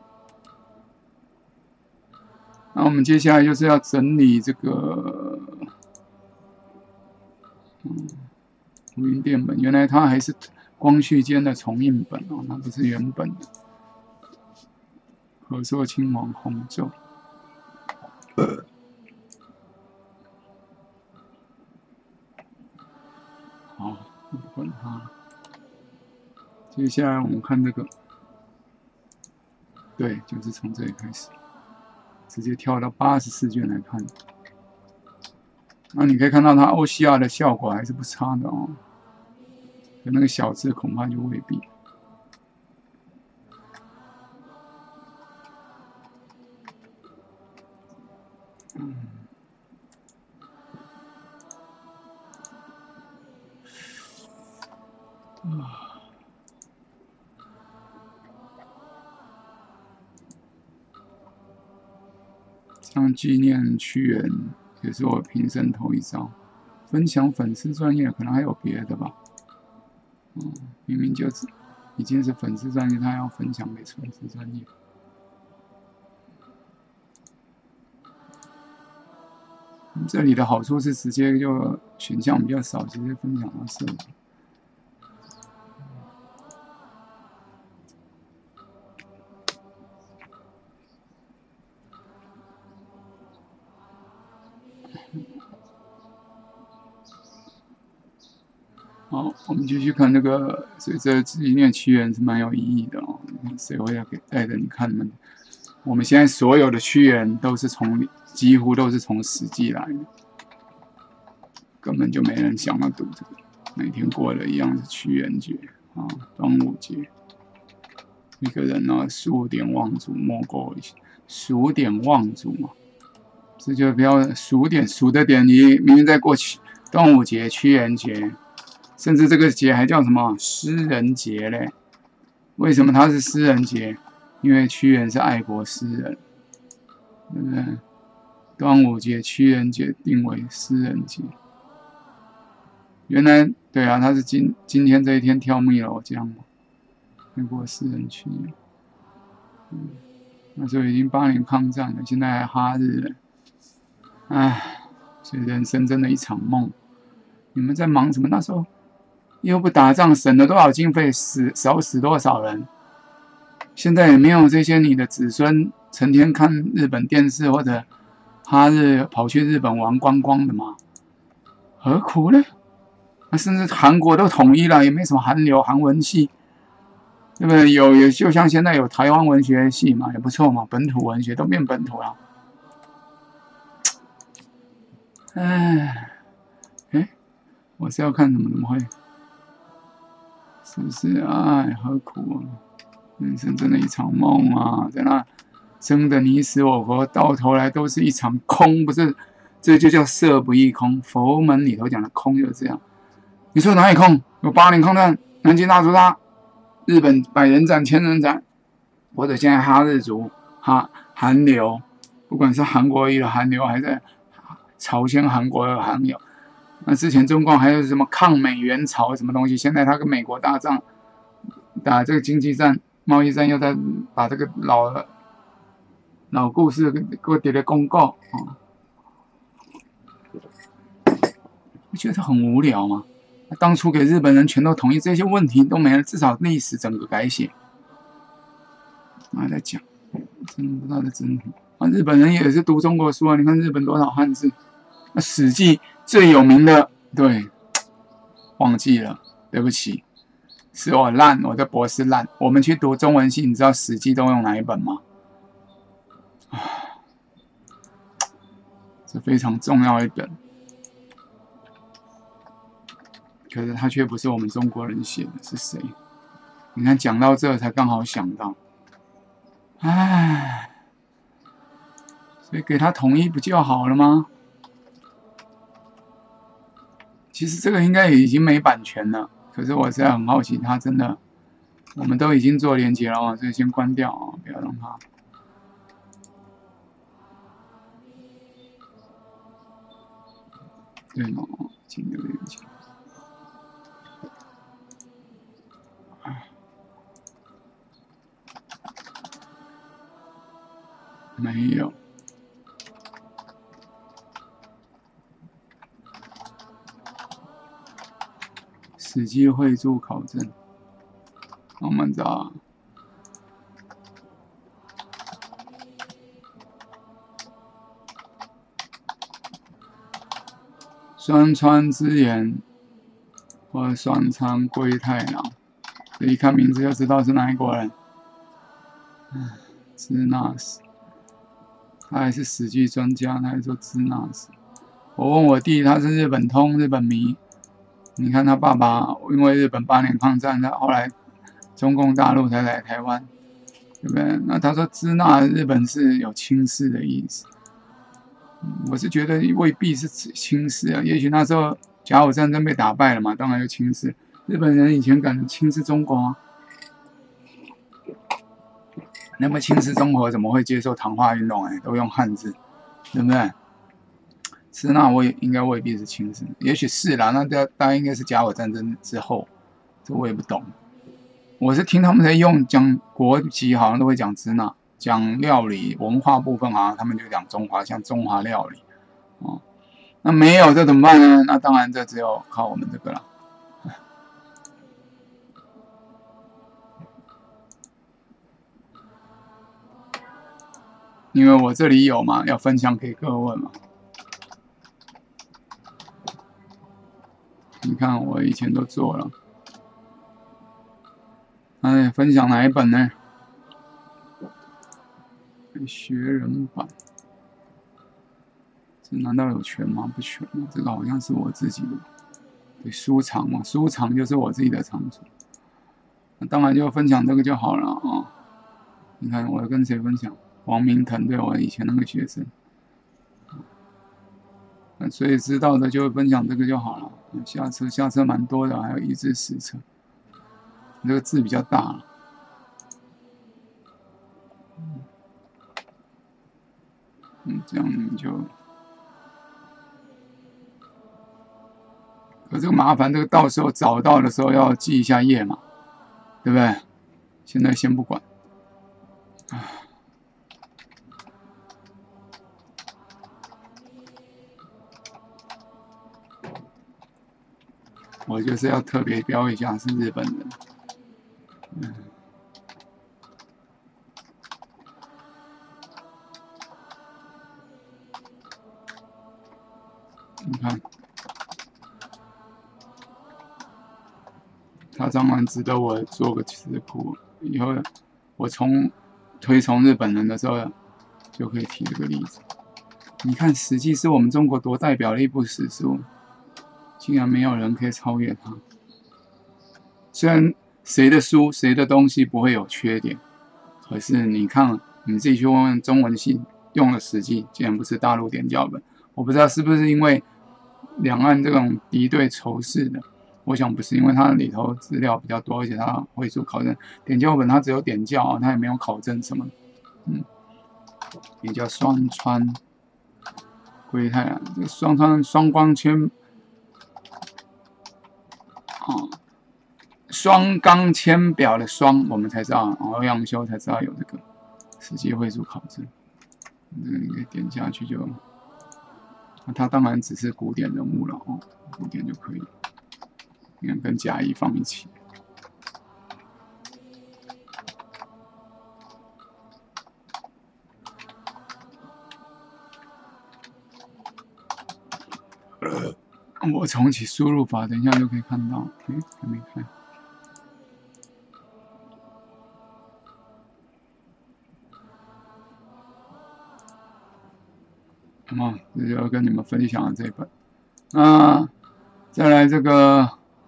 那我们接下来就是要整理这个，录音电本，原来它还是光绪间的重印本哦，那不是原本的。和硕亲王弘咒。好，不管它。接下来我们看这个，对，就是从这里开始，直接跳到84卷来看。那你可以看到它 OCR 的效果还是不差的哦，可那个小字恐怕就未必。像纪念屈原也是我平生头一遭，分享粉丝专页可能还有别的吧。明明就已经是粉丝专页，他要分享给粉丝专页。这里的好处是直接就选项比较少，直接分享到社群。好，我们继续看这个，所以这纪念屈原是蛮有意义的哦。谁会要带着你看呢？我们现在所有的屈原都是几乎都是从《史记》来的，根本就没人想要读这个。每天过的一样是屈原节啊，端午节。一个人呢，数典忘祖，莫过数典忘祖嘛，这就不要数典数的点，你明明在过端午节、屈原节。甚至这个节还叫什么诗人节嘞？为什么它是诗人节？因为屈原是爱国诗人，对不对？端午节、屈原节定为诗人节。原来对啊，他是今天这一天跳汨罗江嘛，爱国诗人屈原。那时候已经8年抗战了，现在还哈日了。唉，所以人生真的一场梦。你们在忙什么？那时候又不打仗，省了多少经费，少死多少人。现在也没有这些你的子孙成天看日本电视或者哈日跑去日本玩观光的嘛，何苦呢？那甚至韩国都统一了，也没什么韩流、韩文系，对不对？也就像现在有台湾文学系嘛，也不错嘛，本土文学都变本土了。 哎，哎，我是要看什么？怎么会？是不是？哎，何苦啊！人生真的一场梦啊，在那争得你死我活，到头来都是一场空，不是？这就叫色不异空。佛门里头讲的空就是这样。你说哪里空？有8年空战、南京大屠杀、日本百人斩、千人斩，或者现在哈日族、韩流，不管是韩国的韩流，还是朝鲜、韩国的韩流。那之前中共还有什么抗美援朝什么东西？现在他跟美国打仗，打这个经济战、贸易战，又在把这个老故事给我叠的公告啊，不觉得很无聊吗？当初给日本人全都同意，这些问题都没了，至少历史整个改写。还在讲，真的不知道在争什么啊！日本人也是读中国书啊，你看日本多少汉字，那《史记》最有名的，对，忘记了，对不起，是我烂，我的博士烂。我们去读中文系，你知道《史记》都用哪一本吗？这非常重要一本，可是它却不是我们中国人写的，是谁？你看讲到这才刚好想到，唉，所以给他统一不就好了吗？其实这个应该也已经没版权了，可是我实在很好奇，他真的，我们都已经做连结了啊，所以先关掉啊，不要让它。对吗？请留连结。没有。史记汇注考证，我们找酸川之言或酸川龟太郎，这一看名字就知道是哪一国人。支那氏，他还是史记专家，他还说支那氏。我问我弟，他是日本通、日本迷。你看他爸爸因为日本8年抗战，他后来中共大陆才来台湾，对不对？那他说支那日本是有轻视的意思，我是觉得未必是轻视啊，也许那时候甲午战争被打败了嘛，当然有轻视。日本人以前敢轻视中国吗？那么轻视中国，怎么会接受唐化运动？都用汉字，对不对？支那我也应该未必是轻视，也许是啦。那大概应该是甲午战争之后，这我也不懂。我是听他们在用讲国籍，好像都会讲支那，讲料理文化部分好像他们就讲中华，像中华料理哦。那没有这怎么办呢？那当然这只有靠我们这个了。因为我这里有嘛，要分享给各位嘛。你看我以前都做了，哎，分享哪一本呢？学人版，这难道有权吗？不全吗？这个好像是我自己的，对，书藏嘛，书藏就是我自己的藏书，那当然就分享这个就好了啊。你看我跟谁分享？王明腾，对，我以前那个学生。所以知道的就分享这个就好了。下册蛮多的，还有1至10册，这个字比较大了。这样你就，可这个麻烦，这个到时候找到的时候要记一下页嘛，对不对？现在先不管。我就是要特别标一下是日本人。你看，他当然值得我做个词库，以后我推崇日本人的时候就可以提这个例子。 你看《史记》是我们中国多代表的一部史书，竟然没有人可以超越它。虽然谁的书、谁的东西不会有缺点，可是你看你自己去问问中文系用的《史记》，竟然不是大陆点教本。我不知道是不是因为两岸这种敌对仇视的，我想不是，因为它里头资料比较多，而且它会做考证。点教本它只有点教，它也没有考证什么。也叫双川龟太郎，这双川双光铅双钢铅表的双，我们才知道，欧阳修才知道有这个史记会注考证。你可以点下去就，它当然只是古典人物了哦，古典就可以。你看跟甲乙放一起。我重启输入法，等一下就可以看到。还没看。这就要跟你们分享的这一本。再来这个，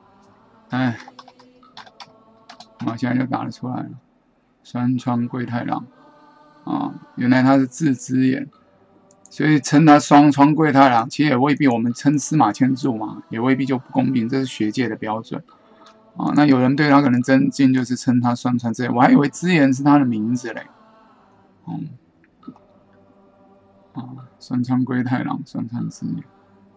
现在就打得出来了。山川龟太郎，原来他是字之眼。所以称他双川贵太郎，其实也未必我们称司马迁注嘛，也未必就不公平，这是学界的标准那有人对他可能尊敬，就是称他双川之眼，我还以为之言是他的名字嘞。双川贵太郎，双川之眼。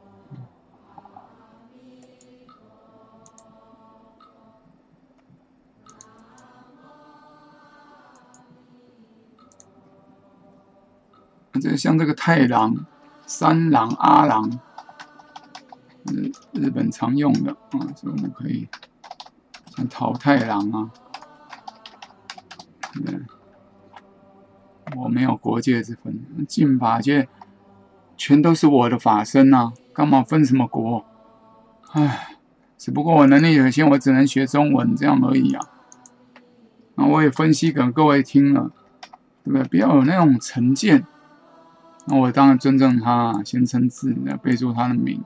像这个太郎、三郎、阿郎，日本常用的所以我们可以像桃太郎我没有国界之分，进法界全都是我的法身干嘛分什么国？只不过我能力有限，我只能学中文这样而已那我也分析给各位听了，对不对？不要有那种成见。那我当然尊重他，先称字，备注他的名。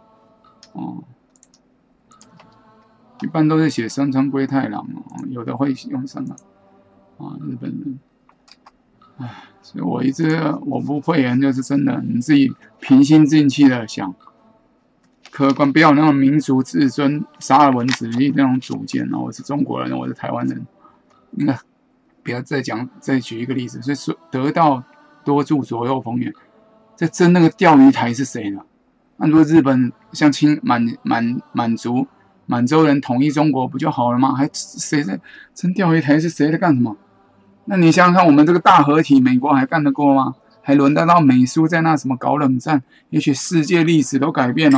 一般都是写山川龟太郎有的会用上日本人。所以我不讳言，就是真的，你自己平心静气的想，客观，不要有那种民族自尊、沙尔文主义那种主见我是中国人，我是台湾人，不要再举一个例子，所以说得道多助，左右逢源。这争那个钓鱼台是谁的？那如果日本像满洲人统一中国不就好了吗？还谁在争钓鱼台是谁在干什么？那你想想看，我们这个大合体，美国还干得过吗？还轮得到美苏在那什么搞冷战？也许世界历史都改变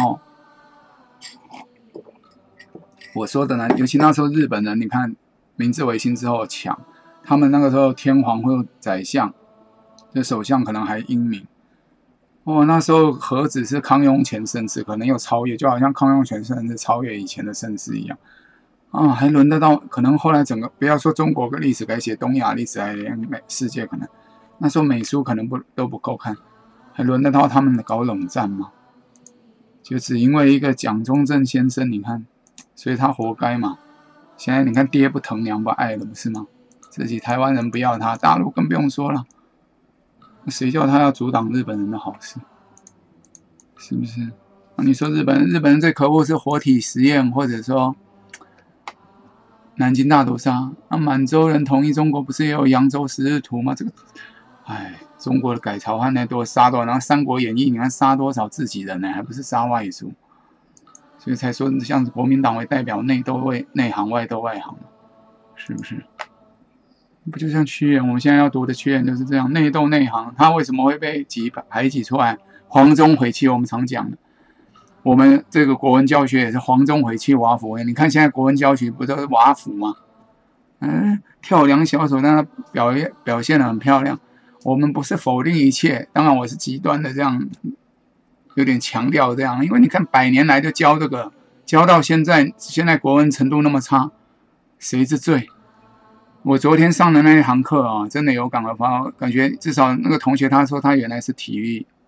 我说的呢，尤其那时候日本人，你看明治维新之后抢，他们那个时候天皇或宰相，这首相可能还英明。那时候何止是康雍乾盛世，可能又超越，就好像康雍乾盛世超越以前的盛世一样还轮得到？可能后来整个不要说中国的历史改写，东亚历史还连世界可能那时候美苏可能都不够看，还轮得到他们搞冷战吗？就只因为一个蒋中正先生，你看，所以他活该嘛。现在你看爹不疼娘不爱了，不是吗？自己台湾人不要他，大陆更不用说了。谁叫他要阻挡日本人的好事？是不是？你说日本人最可恶是活体实验，或者说南京大屠杀。满洲人统一中国不是也有扬州十日图吗？这个，中国的改朝换代多杀多少？然后《三国演义》你看杀多少自己人呢？还不是杀外族？所以才说像国民党为代表，内斗内行，外斗外行，是不是？不就像屈原，我们现在要读的屈原就是这样，内斗内行。他为什么会被排挤出来？黄钟毁弃，我们常讲的，我们这个国文教学也是黄钟毁弃瓦釜。你看现在国文教学不都是瓦釜吗？跳梁小手，但他表现得很漂亮。我们不是否定一切，当然我是极端的这样，有点强调这样，因为你看100年来就教这个，教到现在国文程度那么差，谁之罪？我昨天上的那一堂课真的有感而发，感觉至少那个同学他说他原来是体育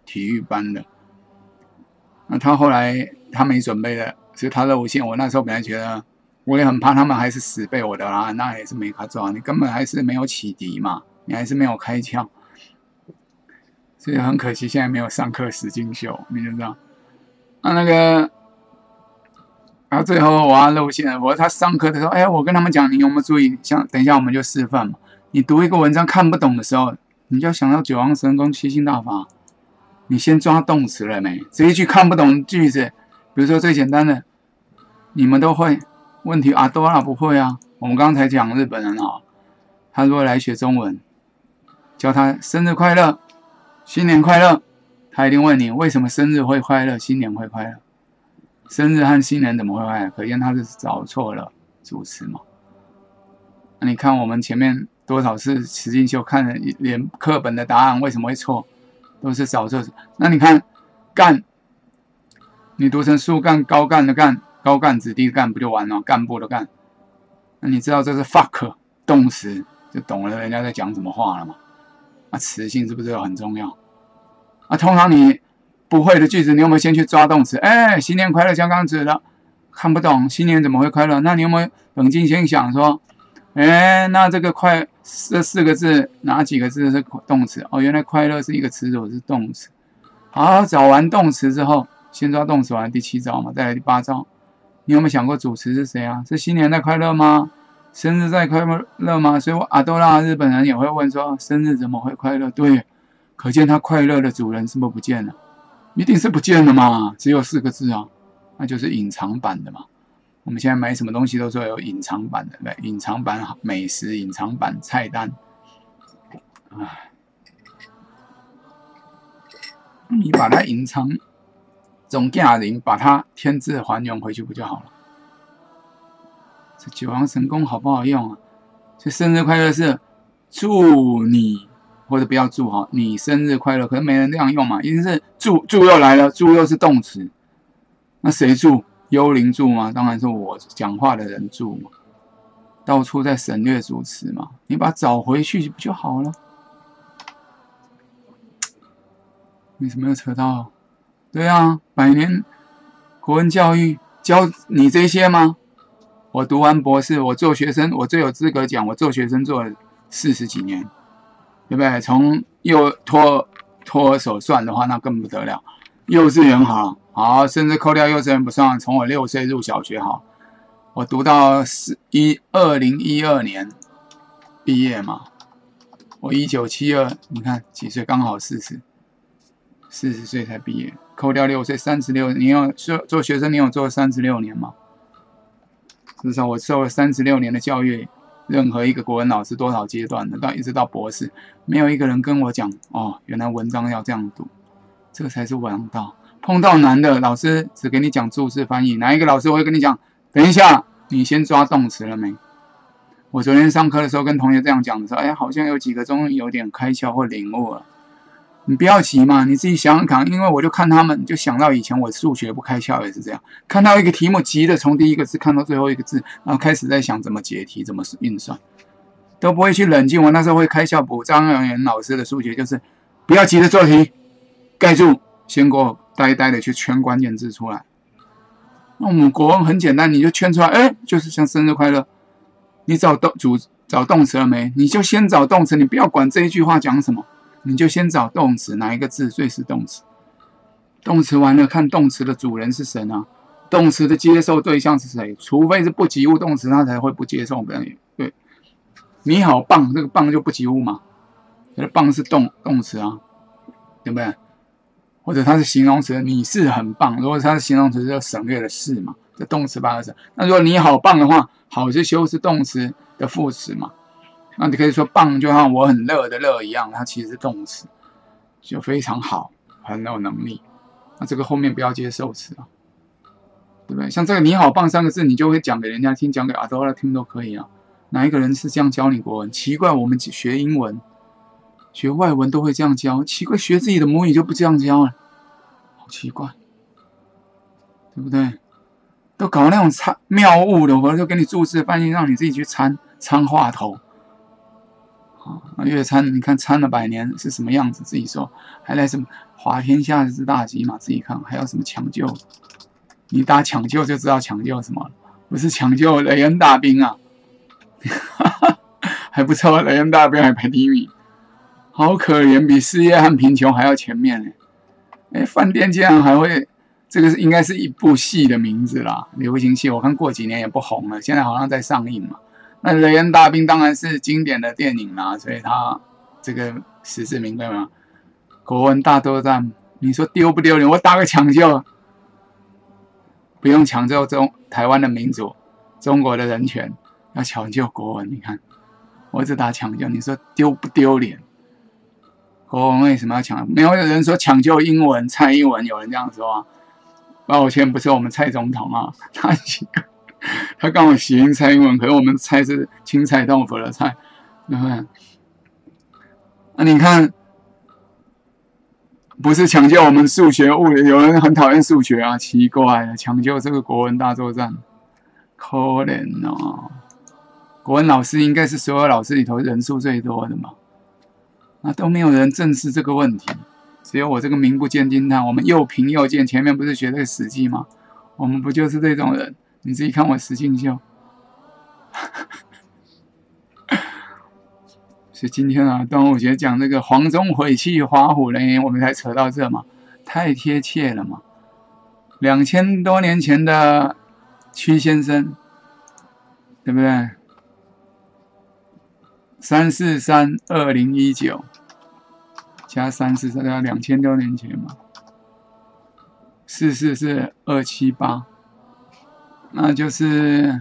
体育班的。那他后来他没准备的，所以他露馅。我那时候本来觉得，我也很怕他们还是死背我的啦，那也是没法做，你根本还是没有启迪嘛，你还是没有开窍。所以很可惜，现在没有上课实进修，你就知道。那个，然后最后我要露馅了。他上课的时候，哎，我跟他们讲，你有没有注意？像等一下我们就示范嘛。你读一个文章看不懂的时候，你就要想到九阳神功、七星大法。你先抓动词了没？这一句看不懂的句子，比如说最简单的，你们都会。问题阿多拉不会啊。我们刚才讲日本人啊，他如果来学中文，教他生日快乐。新年快乐，他一定问你为什么生日会快乐，新年会快乐？生日和新年怎么会快乐？可见他是找错了主词嘛。那你看我们前面多少次实进修看了连课本的答案为什么会错，都是找错。那你看干，你读成树干、高干的干、高干子弟干不就完了？干部的干，那你知道这是 fuck 动词，就懂了人家在讲什么话了嘛？词性是不是很重要？通常你不会的句子，你有没有先去抓动词？哎，新年快乐，刚刚指的看不懂，新年怎么会快乐？那你有没有冷静先想说，哎，那这个这4个字哪几个字是动词？哦，原来快乐是一个词组是动词。好，找完动词之后，先抓动词完第7招嘛，再来第8招。你有没有想过主词是谁啊？是新年在快乐吗？生日在快乐吗？所以阿多拉日本人也会问说，生日怎么会快乐？对，可见他快乐的主人是不是不见了？一定是不见了嘛，只有4个字啊，那就是隐藏版的嘛。我们现在买什么东西都说有隐藏版的，对，隐藏版美食，隐藏版菜单。你把它隐藏，总价人把它添置还原回去不就好了？这九阳神功好不好用啊？这生日快乐是祝你，或者不要祝哈，你生日快乐，可是没人这样用嘛，一定是祝又来了，祝又是动词，那谁祝？幽灵祝吗？当然是我讲话的人祝嘛，到处在省略主词嘛，你把它找回去不就好了？为什么要扯到？对啊，100年国文教育教你这些吗？我读完博士，我做学生，我最有资格讲，我做学生做了40几年，对不对？从托手算的话，那更不得了。幼稚园好，甚至扣掉幼稚园不算，从我6岁入小学好，我读到2012年毕业嘛，我1972，你看几岁？刚好40岁才毕业，扣掉6岁，36。你有做学生，你有做36年吗？至少我受了36年的教育，任何一个国文老师多少阶段的，一直到博士，没有一个人跟我讲哦，原来文章要这样读，这个才是王道。碰到难的，老师只给你讲注释翻译，哪一个老师会跟你讲？等一下，你先抓动词了没？我昨天上课的时候跟同学这样讲的时候，哎，好像有几个终于有点开窍或领悟了。你不要急嘛，你自己想想看，因为我就看他们，就想到以前我数学不开窍也是这样，看到一个题目急的从第一个字看到最后一个字，然后开始在想怎么解题，怎么运算，都不会去冷静。我那时候会开窍补张永元老师的数学，就是不要急着做题，盖住，先给我呆呆的去圈关键字出来。那我们国文很简单，你就圈出来，哎，就是像生日快乐。你找动词了没？你就先找动词，你不要管这一句话讲什么。你就先找动词，哪一个字最是动词？动词完了，看动词的主人是谁啊？动词的接受对象是谁？除非是不及物动词，它才会不接受。对，你好棒，这个棒就不及物嘛。棒是动词啊，对不对？或者它是形容词，你是很棒。如果它是形容词，就省略了是嘛，这动词8个字。那如果你好棒的话，好是修饰动词的副词嘛。那你可以说棒就像我很热的热一样，它其实是动词，就非常好，很有能力。那这个后面不要接受词啊，对不对？像这个你好棒3个字，你就会讲给人家听，讲给阿多拉听都可以啊。哪一个人是这样教你国文？奇怪，我们学英文、学外文都会这样教，奇怪，学自己的母语就不这样教了，好奇怪，对不对？都搞那种谬误的，我就给你注释翻译，让你自己去参话头。 越参你看参了100年是什么样子，自己说，还来什么滑天下之大稽嘛，自己看，还有什么抢救？你打抢救就知道抢救什么了，不是抢救雷恩大兵啊，还不错，雷恩大兵还排第1名，好可怜，比失业和贫穷还要前面呢。哎，饭店竟然还会，这个应该是一部戏的名字啦，流行戏，我看过几年也不红了，现在好像在上映嘛。那雷恩大兵当然是经典的电影啦，所以他这个实至名归嘛。国文大作战，你说丢不丢脸？我打个抢救，不用抢救台湾的民主、中国的人权，要抢救国文。你看，我只打抢救，你说丢不丢脸？国文为什么要抢？没有人说抢救英文，蔡英文有人这样说啊。抱歉，不是我们蔡总统啊，他刚好谐音蔡英文，可是我们菜是青菜豆腐的菜，对不对？那你看，不是抢救我们数学物理，有人很讨厌数学啊，奇怪了，抢救这个国文大作战，可怜哦。国文老师应该是所有老师里头人数最多的嘛，那都没有人正视这个问题，只有我这个名不见经传，我们又贫又贱，前面不是学这个《史记》吗？我们不就是这种人？你自己看我实境秀。所以今天啊，端午节讲这个黄钟毁弃华虎雷，我们才扯到这嘛，太贴切了嘛。2000多年前的屈先生，对不对？3432019加343，对吧？2000多年前嘛。44是278，那就是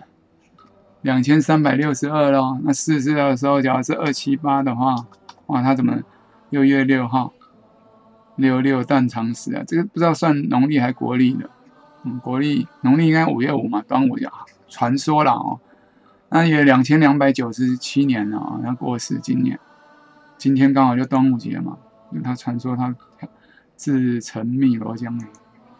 2362咯。那44的时候，假如是278的话，哇，他怎么6月6号66诞辰时啊？这个不知道算农历还国历的。国历农历应该5月5嘛，端午节传说啦哦。那也2297年了啊，他过世今天刚好就端午节嘛，因为他传说他自沉汨罗江里。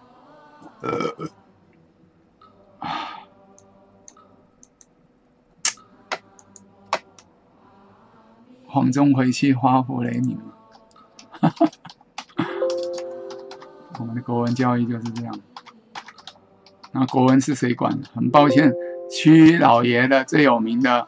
黄钟回气，花虎雷鸣。我们的国文教育就是这样。那国文是谁管的？很抱歉，屈老爷的最有名的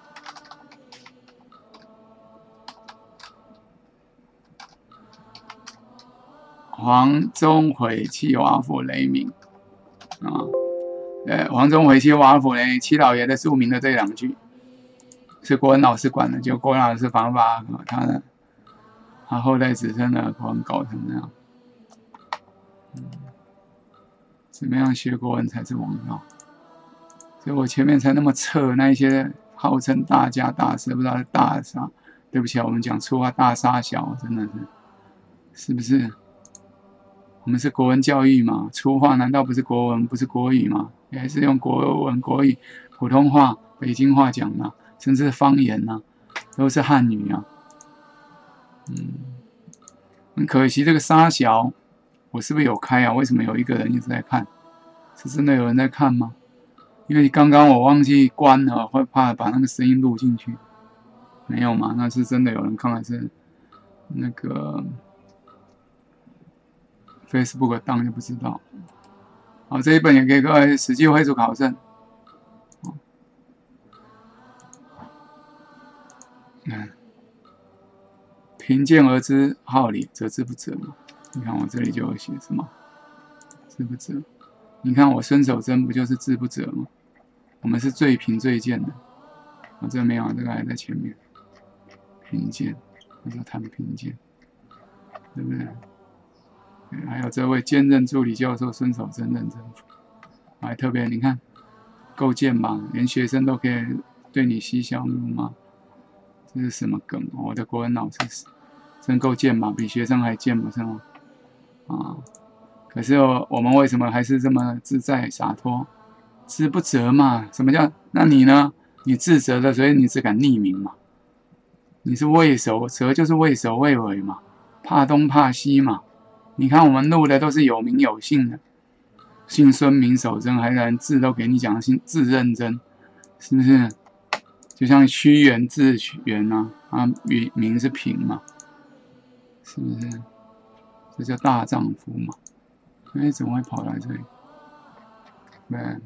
黄钟毁气，华虎雷鸣啊！黄钟毁气，华虎雷，七老爷的著名的这2句是国文老师管的，就国文老师反把他后代子孙的国文搞成那样。怎么样学国文才是王道？所以我前面才那么测那一些号称大家大师，不知道是大杀。对不起啊，我们讲粗话大杀小，真的是不是？我们是国文教育嘛，粗话难道不是国文，不是国语吗？也还是用国文、国语、普通话、北京话讲的，甚至方言啊，都是汉语啊。很可惜这个沙小，我是不是有开啊？为什么有一个人一直在看？是真的有人在看吗？因为刚刚我忘记关了，会怕把那个声音录进去。没有嘛？那是真的有人看，还是那个 Facebook 当就不知道。好，这一本也给各位实际会主考证。贫贱而知好礼，则知不责嘛。你看我这里就有写什么知不责。你看我孙守贞不就是知不责吗？我们是最贫最贱的。这没有，这个还在前面。贫贱，我说谈贫贱，对不对？还有这位兼任助理教授孙守贞认真，还特别你看够贱吧？连学生都可以对你嬉笑怒骂，这是什么梗？我的国文老师真够贱吧？比学生还贱不是吗？可是我们为什么还是这么自在洒脱？知不责嘛？什么叫？那你呢？你自责了，所以你只敢匿名嘛？你是畏首，责就是畏首畏尾嘛，怕东怕西嘛。你看我们录的都是有名有姓的，姓孙名守贞，还连字都给你讲，字认真，是不是？ 就像屈原字圆啊，名是平嘛，是不是？这叫大丈夫嘛？哎，怎么会跑来这里？对，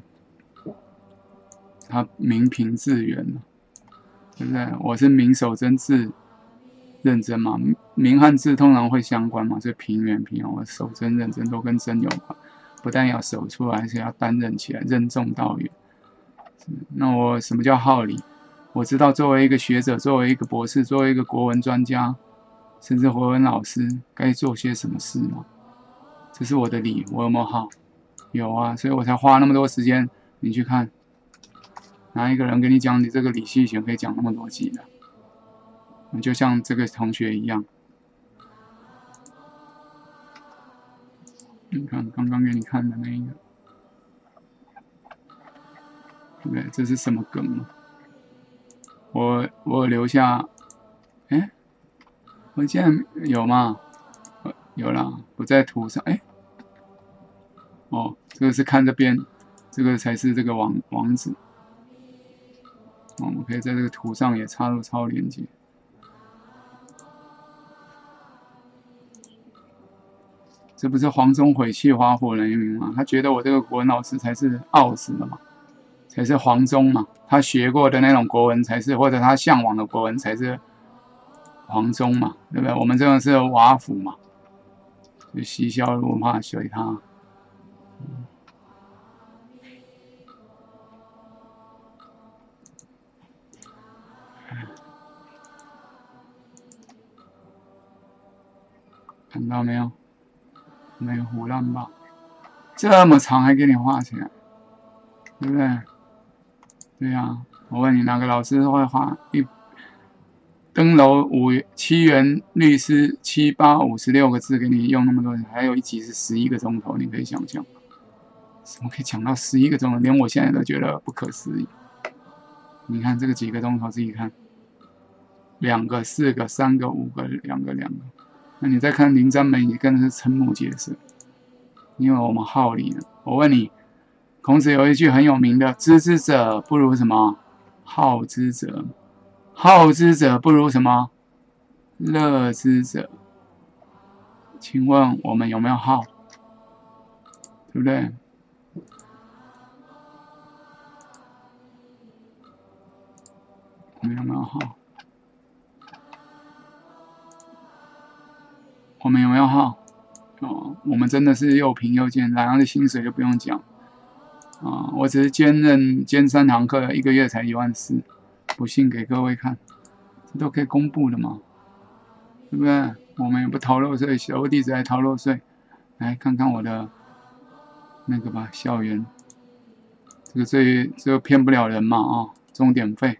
他名平字圆嘛，对不对？我是名手真字认真嘛，名和字通常会相关嘛，所以平原平我手真认真都跟真有关，不但要手出来，而且要担任起来，任重道远。那我什么叫好礼？我知道作为一个学者，作为一个博士，作为一个国文专家，甚至国文老师，该做些什么事吗？这是我的礼，我有没有好？有啊，所以我才花那么多时间。你去看，哪一个人跟你讲你这个礼系学可以讲那么多集的？就像这个同学一样，你看刚刚给你看的那一个，对不对？这是什么梗？我留下，哎，我竟然有吗？有啦，不在图上，哎，哦，这个是看这边，这个才是这个网址。我们可以在这个图上也插入超连接。这不是黄忠毁弃花火人名吗？他觉得我这个国文老师才是傲死的嘛，才是黄忠嘛，他学过的那种国文才是，或者他向往的国文才是黄忠嘛，对不对？我们这种是瓦府嘛，就嬉笑怒骂随他。看到没有？没有胡乱吧？这么长还给你画起来，对不对？对呀、啊，我问你，哪个老师会画登楼7元律师7856个字给你用那么多，还有一集是11个钟头，你可以想象，怎么可以讲到11个钟头？连我现在都觉得不可思议。你看这个几个钟头，自己看，2个、4个、3个、5个、2个、2个。那你再看林占梅，你更是瞠目结舌，因为我们好礼了。我问你，孔子有一句很有名的：“知之者不如什么？好之者。好之者不如什么？乐之者。”请问我们有没有好？对不对？我们有没有好？我们有没有好？哦，我们真的是又贫又贱，然后的薪水就不用讲啊！我只是兼3堂课，1个月才14000，不信给各位看，这都可以公布的嘛，对不对？我们也不逃漏税，小弟子还逃漏税，来看看我的那个吧，校园，这个骗不了人嘛啊！钟点费，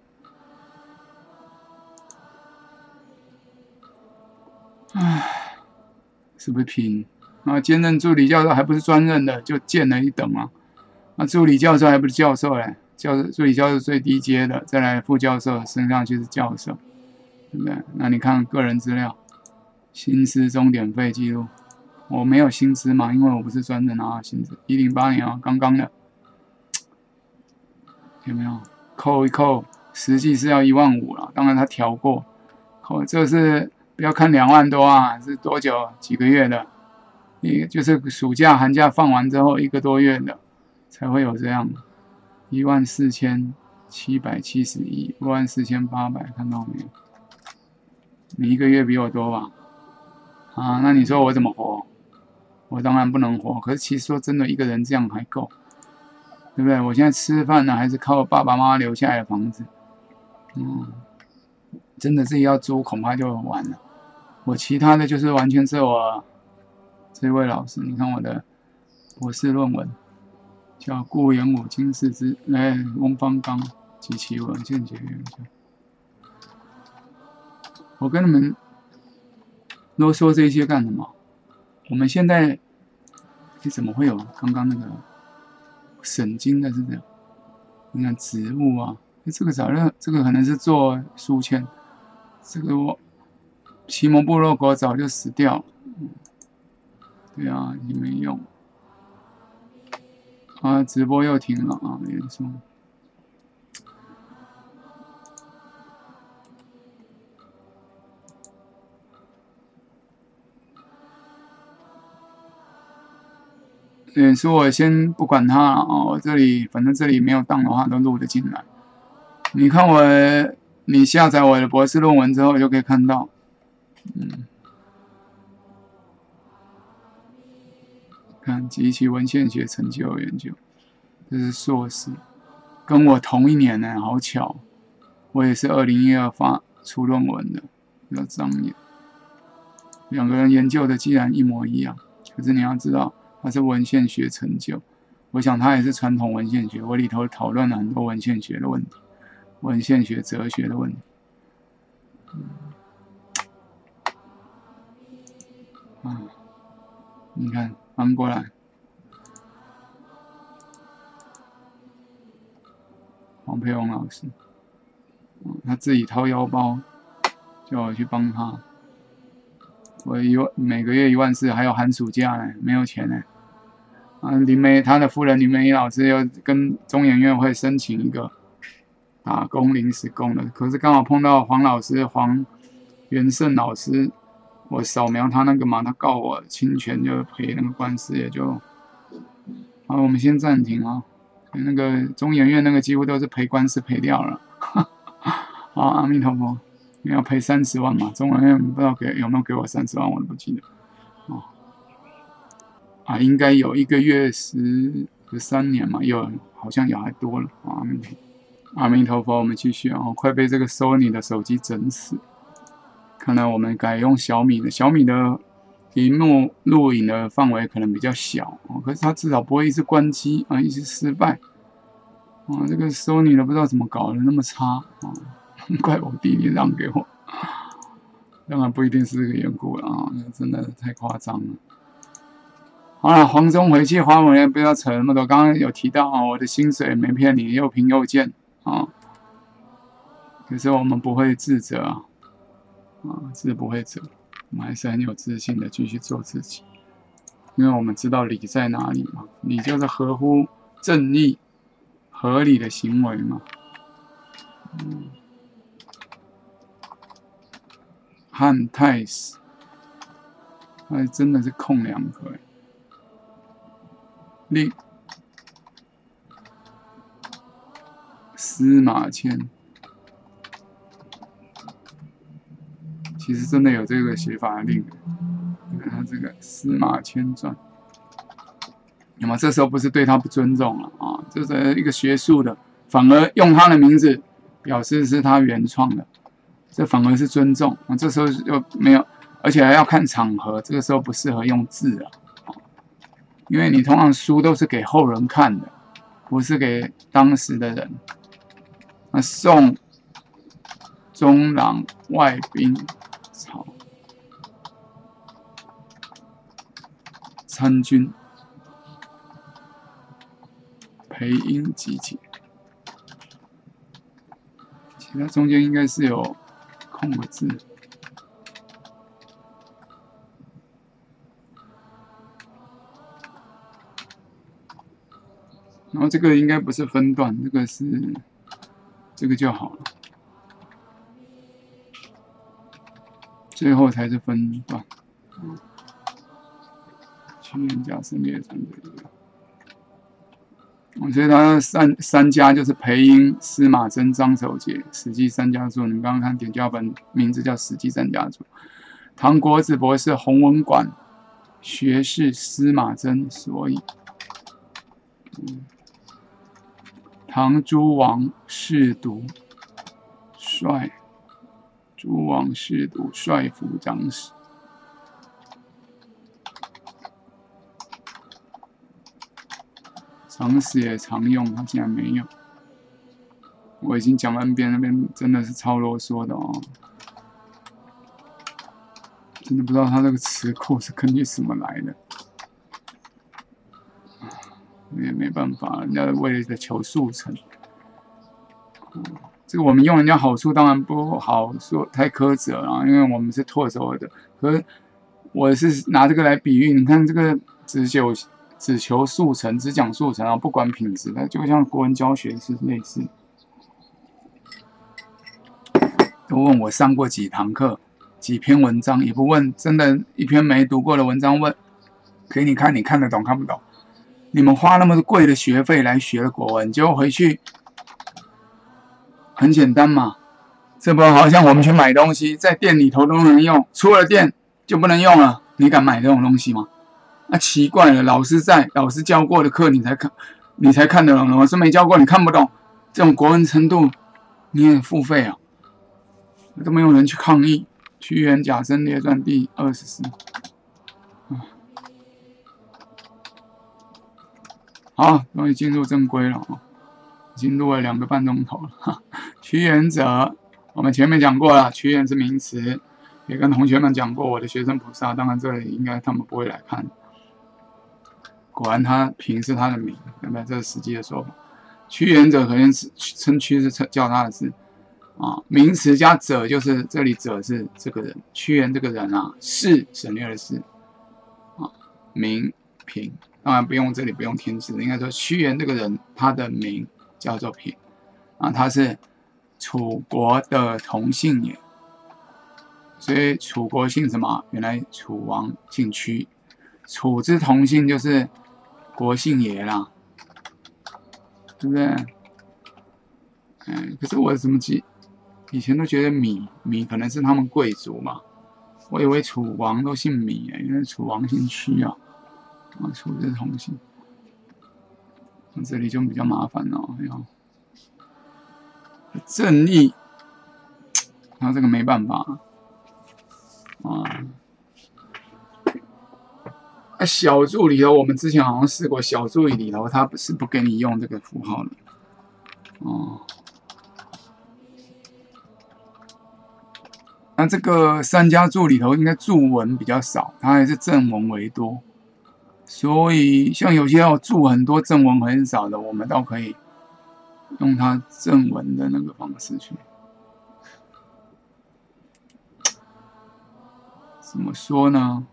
唉。是不是拼啊？兼任助理教授还不是专任的，就贱了一等啊！那助理教授还不是教授嘞？助理教授最低阶的，再来副教授升上去是教授，对不对？那你看个人资料、薪资、钟点费记录，我没有薪资嘛，因为我不是专任拿到薪资。108年啊，刚刚的，有没有？扣一扣，实际是要15000了，当然他调过，扣这是。不要看2万多啊，是多久？几个月的？就是暑假、寒假放完之后1个多月的，才会有这样。14771，14800，看到没有？你1个月比我多吧？啊，那你说我怎么活？我当然不能活。可是其实说真的，一个人这样还够，对不对？我现在吃饭呢，还是靠爸爸妈妈留下来的房子。真的自己要租，恐怕就完了。我其他的就是完全是我这位老师，你看我的博士论文叫顾炎武经世之翁方刚及其文献结研究。我跟你们啰嗦这些干什么？我们现在你怎么会有刚刚那个神经的是这样？你看植物啊，这个这个可能是做书签。这个奇摩部落格早就死掉了，对啊，也没用啊，直播又停了啊，脸书。 脸书我先不管它了我这里反正这里没有档的话都录得进来。你看你下载我的博士论文之后就可以看到，看机器文献学成就研究，这是硕士，跟我同一年呢，好巧，我也是2012出论文的，比较张眼。两个人研究的既然一模一样，可是你要知道他是文献学成就，我想他也是传统文献学，我里头讨论了很多文献学的问题，文献学哲学的问题。你看翻过来，黄佩蓉老师，他自己掏腰包叫我去帮他，我每个月14000，还有寒暑假呢，没有钱呢。他的夫人林梅老师又跟中研院会申请一个打工临时工的，可是刚好碰到黄元胜老师，我扫描他那个嘛，他告我侵权，就赔那个官司，也就好，我们先暂停啊。那个中研院那个几乎都是赔官司赔掉了，好，阿弥陀佛，你要赔30万嘛？中研院不知道有没有给我30万，我都不记得。应该有1个月13年嘛，好像有还多了。阿弥陀佛，我们继续啊！快被这个 Sony 的手机整死。看来我们改用小米的屏幕录影的范围可能比较小可是它至少不会一直关机一直失败这个 Sony 的不知道怎么搞的那么差怪我弟弟让给我，当然不一定是这个缘故了真的太夸张了。好了，黄中回去花文不要扯那么多，刚刚有提到我的薪水没骗你，又贫又贱可是我们不会自责是不会责，我们还是很有自信的继续做自己，因为我们知道理在哪里嘛，理就是合乎正义、合理的行为嘛。汉太史，真的是空2个令司马迁。其实真的有这个写法的令，他这个司马迁传，那么这时候不是对他不尊重了这是一个学术的，反而用他的名字表示是他原创的，这反而是尊重这时候就没有，而且还要看场合，这个时候不适合用字了因为你通常书都是给后人看的，不是给当时的人。宋中郎外兵曹参军裴英集结，其他中间应该是有空个字。然后这个应该不是分段，这个就好了，最后才是分段。去年甲申列传这个，所以他三家就是裴英、司马真、张守节，《史记三家注》。你们刚刚看点教本名字叫《史记三家注》。唐国子博士弘文馆学士司马真，所以唐诸王侍读帅府长史。常识也常用，他竟然没有。我已经讲完遍，那边真的是超啰嗦的真的不知道他这个词库是根据什么来的。也没办法，人家为了求速成。这个我们用人家好处当然不好说太苛责了，因为我们是唾手的。可是我是拿这个来比喻，你看这个只求速成，只讲速成不管品质的，就像国文教学是类似。都问我上过几堂课，几篇文章，也不问真的一篇没读过的文章问，给你看，你看得懂看不懂？ 你们花那么贵的学费来学了国文，结果回去很简单嘛。这不好像我们去买东西，在店里头都能用，出了店就不能用了。你敢买这种东西吗？那奇怪了，老师在，老师教过的课你才看得懂，老师没教过你看不懂。这种国文程度你也付费啊？都没有人去抗议。屈原贾生列传第24。好，终于进入正规了啊，已经录了2个半钟头了。屈原者，我们前面讲过了，屈原是名词，也跟同学们讲过我的学生菩萨，当然这里应该他们不会来看。果然他平是他的名，对不对？这是实际的说法。屈原者可能是称屈是叫他的字啊，名词加者就是这里者是这个人，屈原这个人啊，是省略的是啊，名平。当然不用这里不用添字，应该说屈原这个人他的名叫做平啊，他是楚国的同姓也，所以楚国姓什么？原来楚王姓屈，楚之同姓就是国姓爷啦，对不对？可是我怎么以前都觉得芈可能是他们贵族嘛，我以为楚王都姓芈，原来楚王姓屈啊。楚之同姓，这里就比较麻烦了。正义，这个没办法啊。小注里头，我们之前好像试过，小注里头它是不给你用这个符号的哦。那这个三家注里头，应该注文比较少，它还是正文为多。所以，像有些要注很多正文很少的，我们倒可以用它正文的那个方式去。怎么说呢？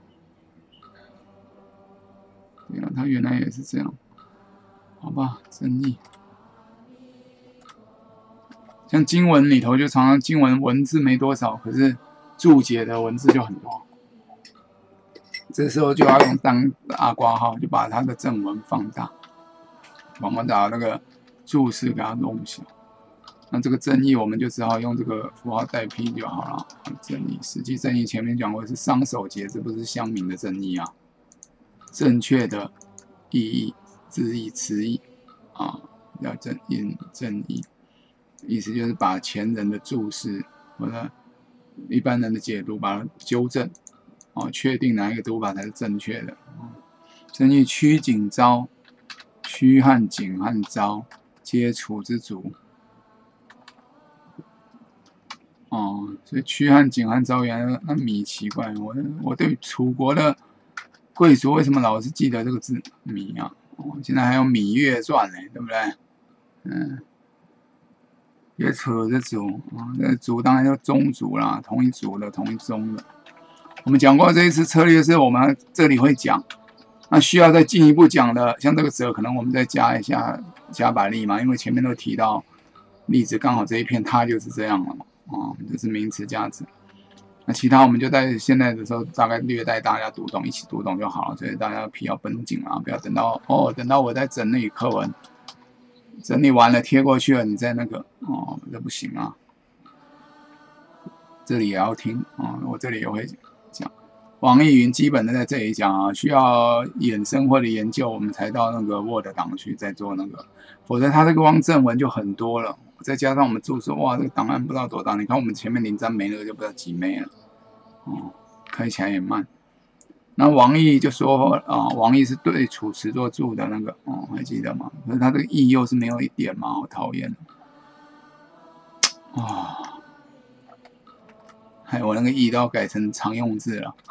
对啊，它原来也是这样，好吧？正义，像经文里头就常常经文文字没多少，可是注解的文字就很多。这时候就要用大括号，就把它的正文放大，我们把那个注释给它弄小。那这个正义，我们就只好用这个符号代替就好了。正义，实际正义前面讲过是商守节，这不是乡民的正义啊，正确的意义、字义、词义啊，叫正义，意思就是把前人的注释或者一般人的解读，把它纠正。确定哪一个读法才是正确的。正义屈景昭，屈和景和昭皆楚之族。所以屈和景和昭原来那芈奇怪，我对楚国的贵族为什么老是记得这个字芈啊？现在还有《芈月传》呢，对不对？也扯着族这族当然就宗族啦，同一族的，同一宗的。我们讲过这一次策略是我们这里会讲，那需要再进一步讲的，像这个者可能我们再加一下加把力嘛，因为前面都提到例子，刚好这一片它就是这样了嘛，这是名词加者。那其他我们就在现在的时候大概略带大家读懂，一起读懂就好了，所以大家皮要绷紧啊，不要等到我在整理课文，整理完了贴过去了，你再那个这不行啊。这里也要听我这里也会讲。网易云基本的在这里讲啊，需要衍生或者研究，我们才到那个 Word 档去再做那个，否则它这个光正文就很多了，再加上我们注释，哇，这个档案不知道多大，你看我们前面03枚那个就不知道几枚了，开起来也慢。那王毅就说王毅是对楚辞做注的那个还记得吗？可是他这个义又是没有一点嘛，好讨厌害我那个义都要改成常用字了。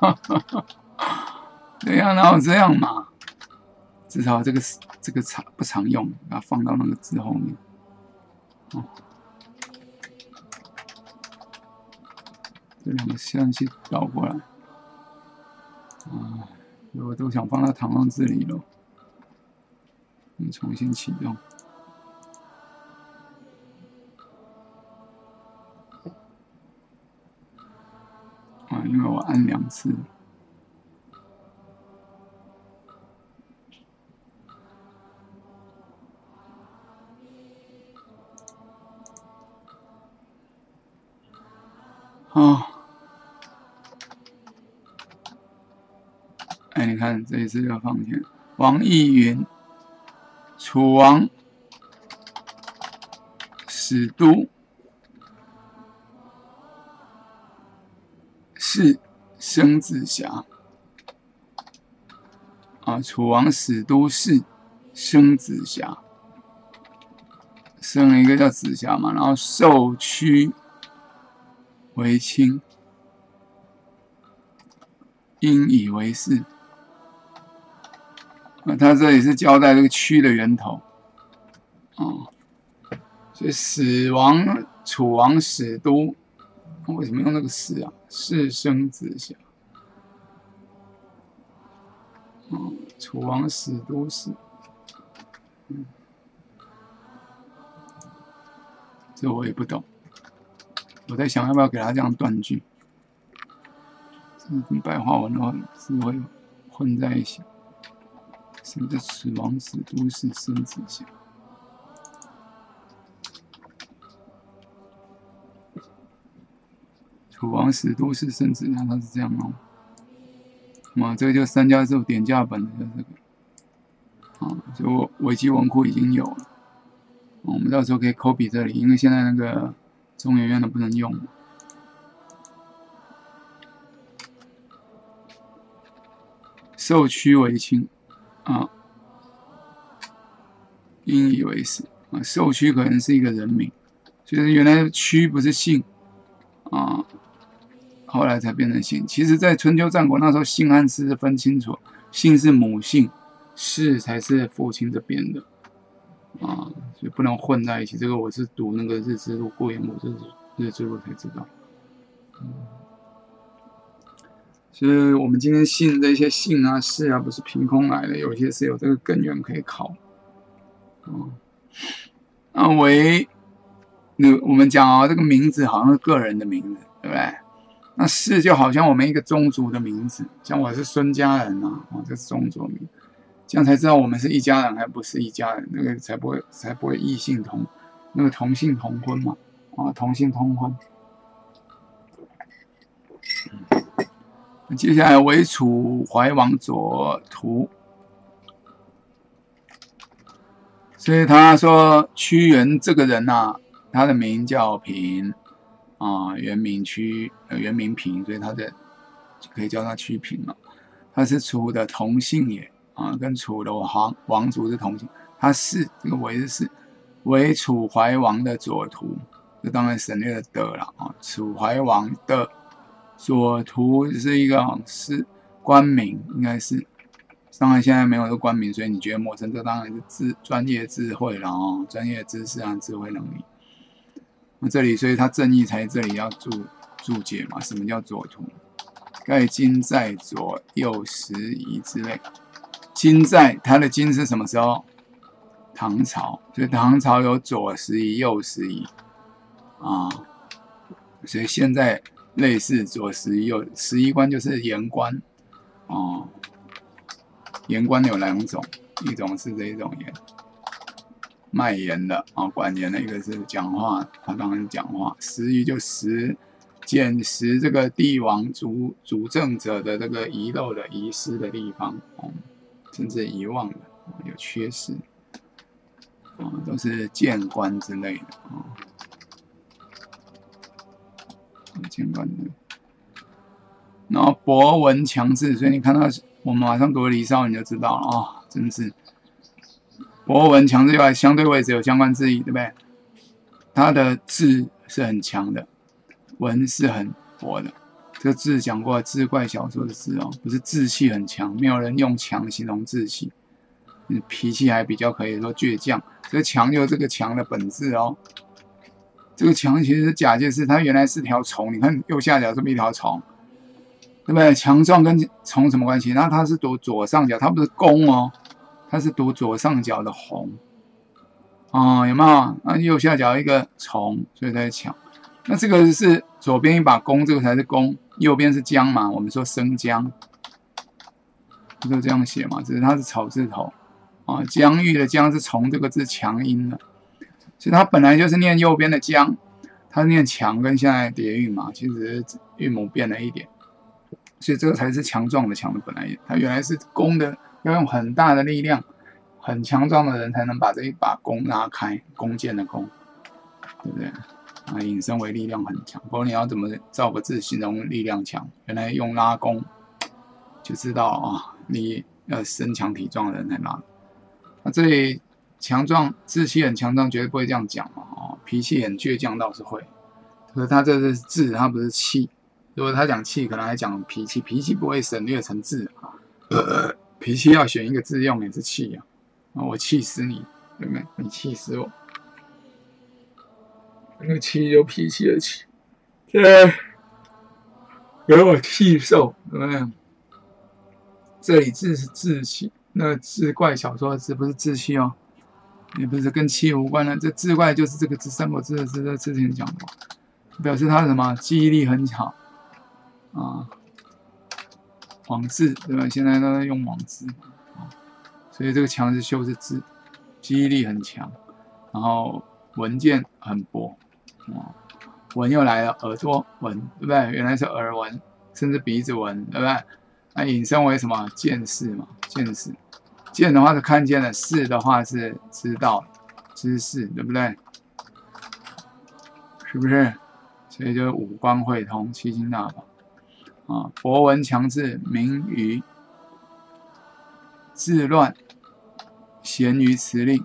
对呀，哪有这样嘛？至少这个不常用，把它放到那个字后面。这两个相机倒过来。我都想放到唐王字里了。我们重新启动。因为我按2次。 啊。哎，你看这一次就放钱。王义云，楚王使都，是生子瑕。啊，楚王使都是生子瑕，生了一个叫子瑕嘛，然后受屈为卿，因以为是。他这里是交代这个屈的源头，哦，所以楚王使都，为什么用那个是啊？是生子瑕。楚王使都是，这我也不懂。我在想要不要给他这样断句，这跟白话文的话字会混在一起。什么叫楚王使都是生子瑕？楚王使都是生子瑕，他是这样哦。这个就三家之点价本的就是这个，所以维基文库已经有了，我们到时候可以 copy 这里，因为现在那个中研院的不能用。受屈为卿，因以为是，受屈可能是一个人名，所以原来屈不是姓，后来才变成姓。其实，在春秋战国那时候，姓和氏是分清楚，姓是母姓，氏才是父亲这边的，所以不能混在一起。这个我是读那个日之路过眼部日之路才知道。所以我们今天姓这些姓啊、氏啊，不是凭空来的，有些是有这个根源可以考。我们讲这个名字好像是个人的名字，对不对？那氏就好像我们一个宗族的名字，像我是孙家人啊，这是宗族名，这样才知道我们是一家人还不是一家人，那个才不会异姓同，那个同姓同婚嘛，同姓通婚。接下来为楚怀王左徒，所以他说屈原这个人啊，他的名叫平。原名平，所以他的就可以叫他屈平了。他是楚的同姓也，跟楚的王族是同姓。他是这个为是为楚怀王的左徒，这当然省略了的了楚怀王的左徒是一个是官名，应该是。当然现在没有这个官名，所以你觉得陌生，这当然是专业智慧了专业知识和智慧能力。这里，所以他正义才这里要注解嘛？什么叫左徒？盖今在左右拾遗之类。今在，他的今是什么时候？唐朝，所以唐朝有左拾遗、右拾遗所以现在类似左拾遗、右拾遗官就是言官言官有2种，一种是这一种言。卖盐的管盐的，一个是讲话，他当然是讲话。拾遗就捡拾这个帝王主政者的这个遗漏的、遗失的地方，甚至遗忘的，有缺失，都是谏官之类的谏官的。然后博闻强志，所以你看到我们马上读了《离骚》，你就知道了真是。博闻强志以外，相对位置有相关字义，对不对？它的志是很强的，文是很薄的。这个志讲过，志怪小说的志不是志气很强，没有人用强形容志气，脾气还比较可以说倔强。这个强就是这个强的本质这个强其实是假借是它原来是条虫，你看右下角这么一条虫，对不对？强壮跟虫什么关系？那它是读左上角，它不是弓它是读左上角的红有没有？那右下角一个虫，所以才强。那这个是左边一把弓，这个才是弓，右边是姜嘛？我们说生姜，不就这样写嘛？只是它是草字头疆域的疆是从这个字强音的，所以它本来就是念右边的姜， 他念强跟现在叠韵嘛，其实韵母变了一点，所以这个才是强壮的强的本来，他原来是弓的，要用很大的力量，很强壮的人才能把这一把弓拉开，弓箭的弓，对不对？啊，引申为力量很强，不过你要怎么造个字形容力量强？原来用拉弓就知道啊，你身强体壮的人才拉。那这里强壮，志气很强壮，绝对不会这样讲嘛。哦，脾气很倔强倒是会，可是他这是志，他不是气。如果他讲气，可能还讲脾气，脾气不会省略成志啊。脾气要选一个字用也是气啊。我气死你，对不对？你气死我。那个气就脾气的气，给我气受，对不对？这里志是志气，那志怪小说的志不是志气哦。也不是跟气无关的，这志怪就是这个字三国志的字，之前讲过，表示他什么记忆力很好啊，网志对吧？现在都在用网志啊，所以这个强是修是志，记忆力很强，然后闻见很薄啊，闻又来了，耳朵闻对不对？原来是耳闻，甚至鼻子闻对不对？那引申为什么？见识嘛，见识。见的话是看见了，识的话是知道、知识，对不对？是不是？所以就五官会通，七星大法啊。博闻强志，明于治乱，贤于辞令。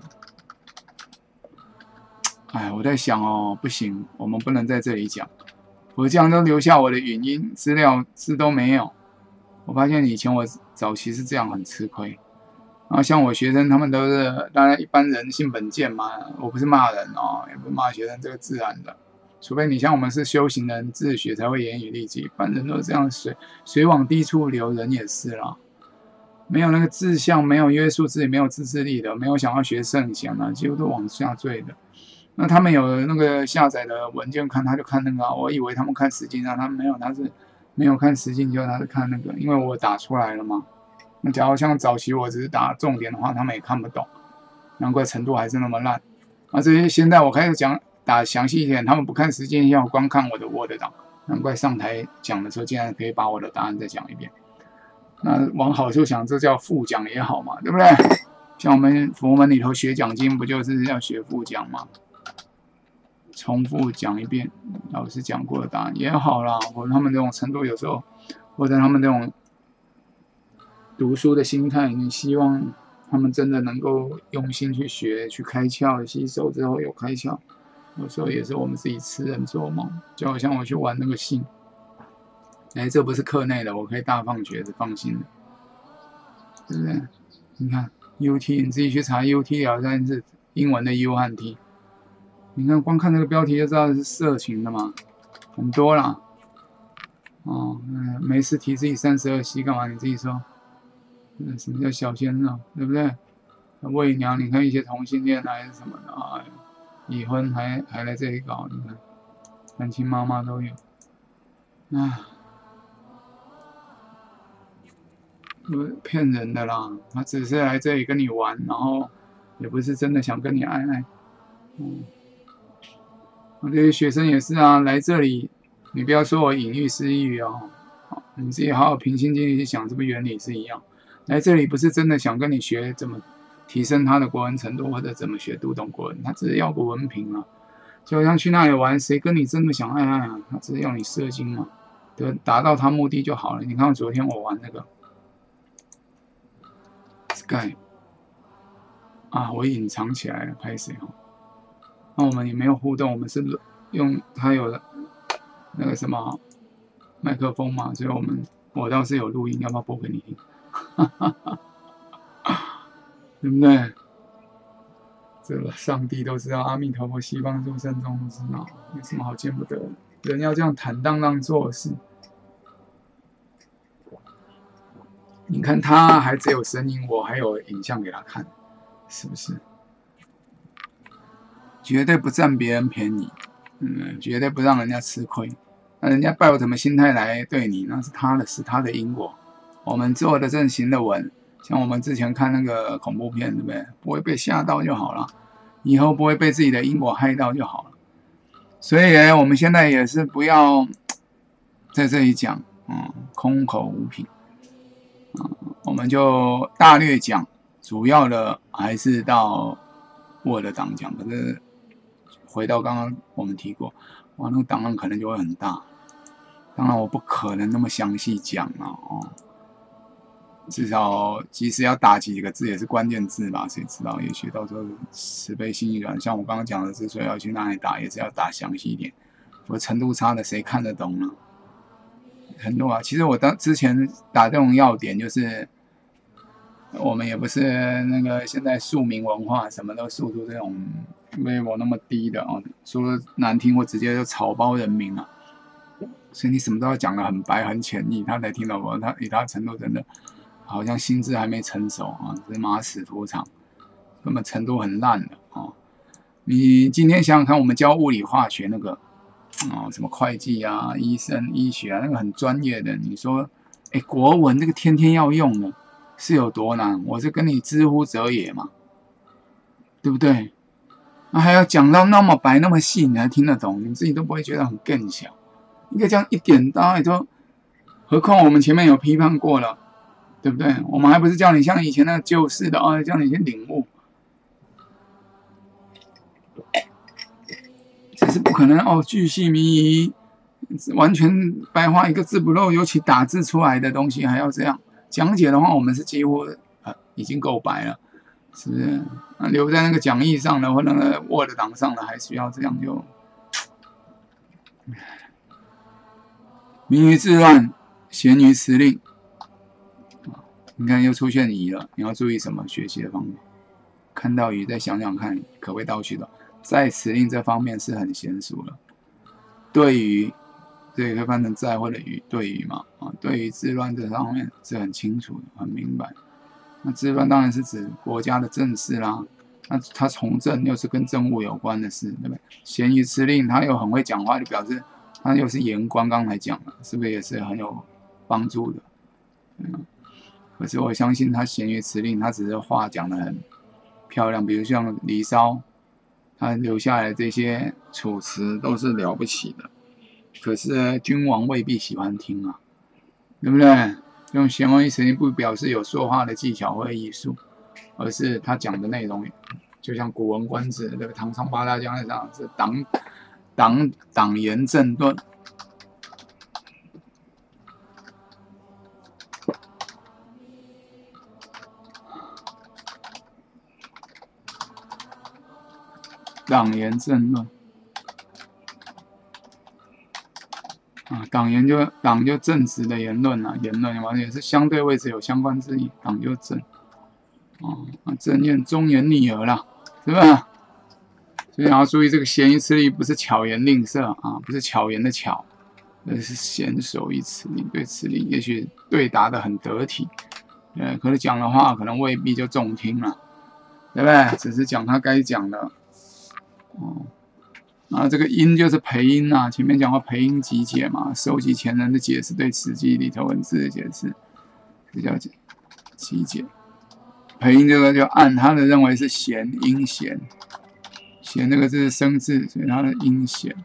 哎，我在想哦，不行，我们不能在这里讲，我这样都留下我的语音资料字都没有。我发现以前我早期是这样，很吃亏。然后像我学生，他们都是当然一般人性本贱嘛，我不是骂人哦，也不是骂学生，这个自然的。除非你像我们是修行人，自学才会严以律己，一般人都是这样水往低处流，人也是啦。没有那个志向，没有约束自己，没有自制力的，没有想要学圣贤的，几乎都往下坠的。那他们有那个下载的文件看，他就看那个啊，我以为他们看实境啊，他们没有，他是没有看实境，就他是看那个，因为我打出来了嘛。那假如像早期我只是打重点的话，他们也看不懂，难怪程度还是那么烂。啊，这些现在我开始讲打详细一点，他们不看时间，要光看我的 Word 档，难怪上台讲的时候竟然可以把我的答案再讲一遍。那往好处想，这叫复讲也好嘛，对不对？像我们佛门里头学讲经，不就是要学复讲吗？重复讲一遍老师讲过的答案也好啦，或者他们这种程度有时候，或者他们这种读书的心态，你希望他们真的能够用心去学，去开窍，吸收之后有开窍。有时候也是我们自己痴人做梦，就好像我去玩那个性，这不是课内的，我可以大放厥词，放心的，对不对？你看 UT， 你自己去查 UT 聊天是英文的 U 和 T， 你看光看这个标题就知道是色情的嘛，很多啦。哦，没事提自己32期干嘛？你自己说。什么叫小鲜肉，对不对？喂娘，你看一些同性恋还是什么的啊，已婚还来这里搞，你看，单亲妈妈都有，骗人的啦，他只是来这里跟你玩，然后也不是真的想跟你爱爱。我这些学生也是啊，来这里，你不要说我隐喻失忆哦，你自己好好平心静气去想，是不是原理是一样？来这里不是真的想跟你学怎么提升他的国文程度，或者怎么学读懂国文，他只是要个文凭啊。就好像去那里玩，谁跟你真的想爱爱啊？他只是要你射精嘛，对，达到他目的就好了。你看昨天我玩那个 Sky 啊，我隐藏起来了，拍谁哈？那我们也没有互动，我们是用他有那个什么麦克风嘛，所以我倒是有录音，要不要播给你听？对不对？这个上帝都知道，阿弥陀佛，西方诸圣众都知道，有什么好见不得的？人要这样坦荡荡做事。你看他还只有声音，我还有影像给他看，是不是？绝对不占别人便宜，绝对不让人家吃亏。那人家抱有什么心态来对你，那是他的事，他的因果。我们做的正行的稳，像我们之前看那个恐怖片，对不对？不会被吓到就好了，以后不会被自己的因果害到就好了。 所以呢，我们现在也是不要在这里讲，空口无凭，我们就大略讲，主要的还是到Word 档讲。可是回到刚刚我们提过，哇，那个档案可能就会很大，当然我不可能那么详细讲了至少即使要打几个字也是关键字吧，谁知道？也许到时候慈悲心一软，像我刚刚讲的，之所以要去哪里打，也是要打详细一点。我程度差的谁看得懂呢？很多啊，其实我之前打这种要点，就是我们也不是那个现在庶民文化，什么都诉出这种微博那么低的说难听或直接就草包人民啊。所以你什么都要讲得很白很浅易，他才听懂我。他以他程度真的好像心智还没成熟啊，是马死土场，根本程度很烂的你今天想想看，我们教物理化学那个什么会计啊、医生、医学啊，那个很专业的，你说国文这个天天要用的，是有多难？我是跟你知乎者也嘛，对不对？那还要讲到那么白那么细，你还听得懂？你自己都不会觉得很更小？应该这样一点大家都，何况我们前面有批判过了，对不对？我们还不是叫你像以前那个旧式的叫你去领悟，这是不可能巨细靡遗，完全白话一个字不漏，尤其打字出来的东西还要这样讲解的话，我们是几乎已经够白了，是不是？留在那个讲义上的或那个 Word 档上的，还需要这样就。民于治乱，贤于辞令。你看又出现疑了，你要注意什么学习的方法？看到疑再想想看，可不可以盗取的？在辞令这方面是很娴熟了。对于，这也可以翻成在或者于对于嘛对于治乱这方面是很清楚的，很明白。那治乱当然是指国家的政事啦，那他从政又是跟政务有关的事，对不对？贤于辞令，他又很会讲话，就表示。他又是言官，刚才讲了，是不是也是很有帮助的？可是我相信他贤于辞令，他只是话讲得很漂亮，比如像《离骚》，他留下来这些楚辞都是了不起的。可是君王未必喜欢听啊，对不对？用贤于辞令不表示有说话的技巧或艺术，而是他讲的内容，就像《古文观止》这个唐朝八大家那样是党言政论，党言政论党就正直的言论言论完也是相对位置有相关之意，党就正正言忠言逆耳啦，是吧？所以要注意这个贤于辞令，不是巧言令色不是巧言的巧，而是娴熟于辞令。对辞令，也许对答的很得体，可是讲的话可能未必就中听了，对不对？只是讲他该讲的，这个音就是培音前面讲过培音集解嘛，收集前人的解释，对词集里头文字的解释，这叫集解。培音这个就按他的认为是弦音弦。弦这个字是生字，所以它的音弦。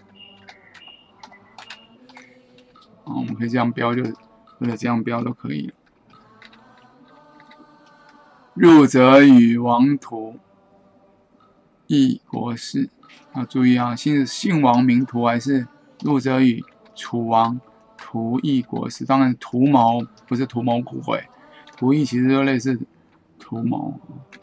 我们可以这样标或者这样标都可以了。入则与王图，邑国事。注意是姓王名图还是入则与楚王图邑国事？当然图谋不是图谋不轨，图邑其实就类似图谋。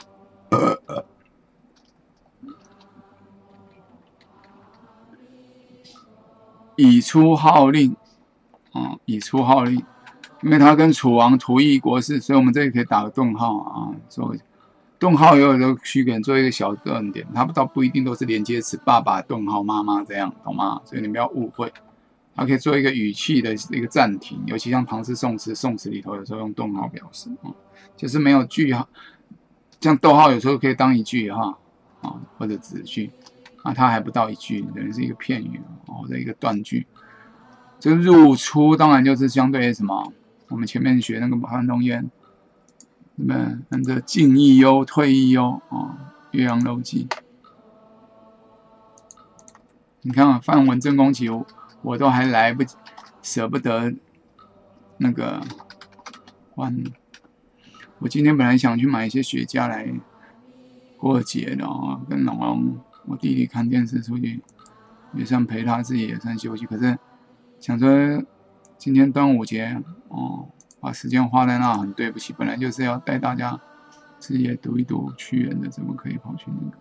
以出号令，以出号令，因为他跟楚王图邑国事，所以我们这里可以打个顿号做个顿号，有的区别做一个小顿点，它倒不一定都是连接词，爸爸顿号妈妈这样，懂吗？所以你不要误会，它可以做一个语气的一个暂停，尤其像唐诗宋词，宋词里头有时候用顿号表示就是没有句号，像逗号有时候可以当一句或者子句。它还不到一句，等于是一个片语或者一个断句。这个入出当然就是相对于什么？我们前面学那个范仲淹，对不对？那个进亦忧，退亦忧岳阳楼记。 你看啊，范文正宫棋我都还来不及，舍不得那个换。我今天本来想去买一些雪茄来过节的啊，跟我弟弟看电视出去，也算陪他，自己也算休息。可是想说今天端午节哦，把时间花在那很对不起，本来就是要带大家自己也读一读屈原的，怎么可以跑去那个？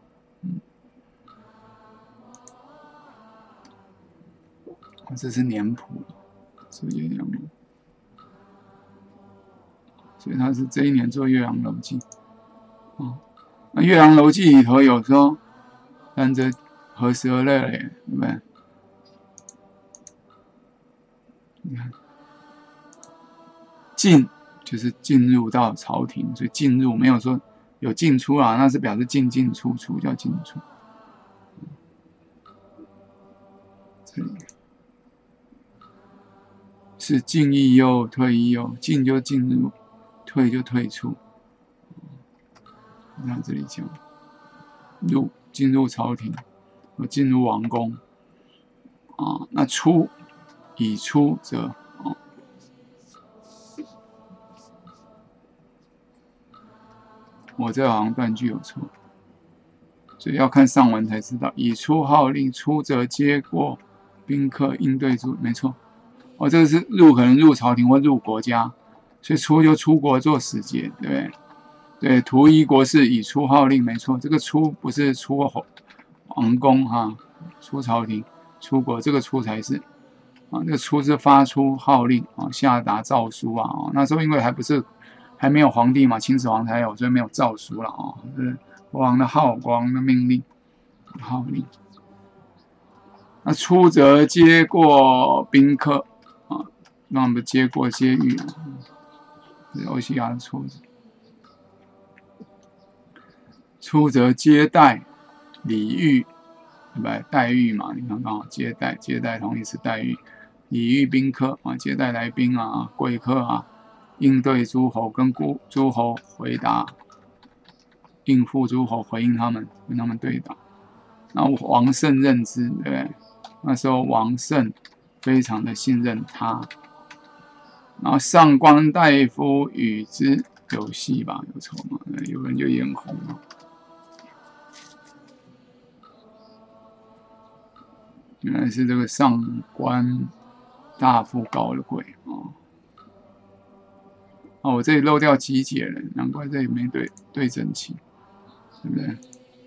这是年谱，所以这样，所以他是这一年做《岳阳楼记》啊。那《岳阳楼记》里头有时候三者何时而乐嘞，对不对？你看，进就是进入到朝廷，所以进入没有说有进出啊，那是表示进进出出叫进出。这里。是进亦忧，退亦忧。进就进入，退就退出。那这里讲，进入朝廷，进入王宫啊。那出，已出者啊。我这好像断句有错，所以要看上文才知道。已出号令，出则接过宾客应对诸，没错。这个是可能入朝廷或入国家，所以出就出国做使节，对不对？对，图一国事以出号令，没错，这个出不是出王宫哈，出朝廷、出国，这个出才是啊，这个出是发出号令啊，下达诏书啊。那时候因为还没有皇帝嘛，秦始皇才有，所以没有诏书了啊，是国王的号，国王的命令，号令。那出则接过宾客。那我们接过接遇，是欧西雅的出字。出则接待、礼遇，对不对？待遇嘛，你看刚好接待同义词待遇，礼遇宾客啊，接待来宾啊、贵客啊，应对诸侯，跟诸侯回答，应付诸侯，回应他们，跟他们对答。那王胜任之，对不对？那时候王胜非常的信任他。然后上官大夫与之有戏吧，有错吗？有人就眼红了。原来是这个上官大夫搞了鬼啊！我这里漏掉集解了，难怪这里没对整齐，对不对？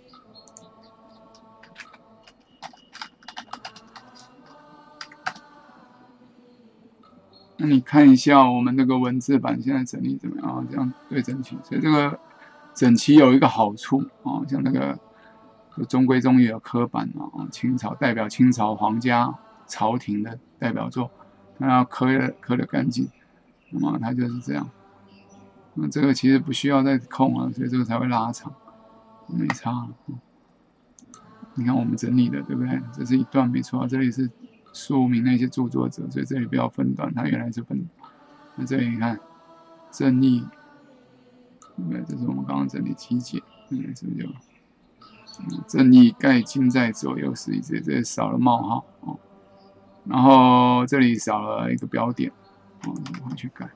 那你看一下我们这个文字版现在整理怎么样？这样对整齐，所以这个整齐有一个好处啊，像那个中规中矩的刻板啊，清朝代表清朝皇家朝廷的代表作，它要刻得干净，那么它就是这样。那这个其实不需要再空了，所以这个才会拉长，没差了。你看我们整理的对不对？这是一段没错，这里是署名那些著作者，所以这里不要分段，它原来是分。那这里你看正义，对不对？这是我们刚刚整理集解，是不是就正义盖金在左右是一直，这少了冒号哦。然后这里少了一个标点哦，我去改。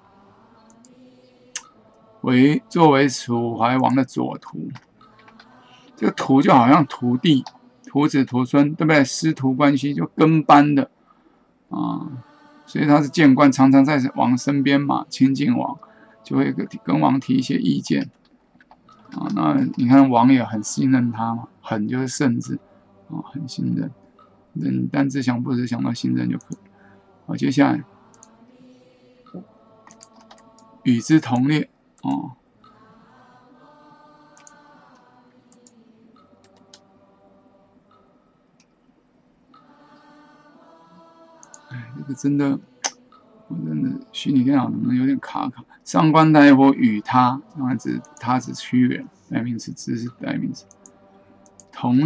作为楚怀王的左徒，这个徒就好像徒弟、徒子、徒孙，对不对？师徒关系就跟班的啊，所以他是谏官，常常在王身边嘛，亲近王，就会跟王提一些意见啊。那你看王也很信任他嘛，很就是甚至啊，很信任。人但只想不只想到信任就可以。好，接下来与之同列哦。这个真的，我真的虚拟电脑怎么有点卡？上官大夫与他，他指屈原，代名词，之是代名词。同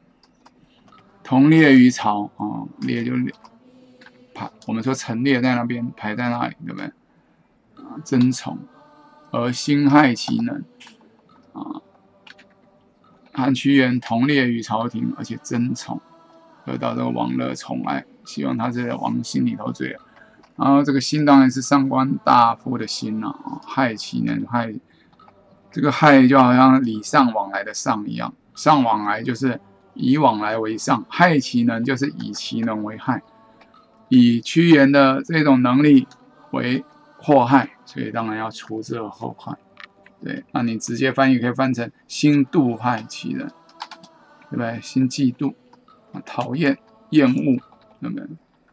列于朝啊，列就排，我们说陈列在那边，排在那里，对不对？啊，争宠，而辛害其能啊。和屈原同列于朝廷，而且争宠得到这个王的宠爱，希望他是王心里头最。然后这个心当然是上官大夫的心啦，害其人害，这个害就好像礼尚往来的上一样，上往来就是以往来为上，害其能就是以其能为害，以屈原的这种能力为祸害，所以当然要除之而后快。对，那你直接翻译可以翻成心妒害其人，对不对？心嫉妒，讨厌、厌恶，对不对？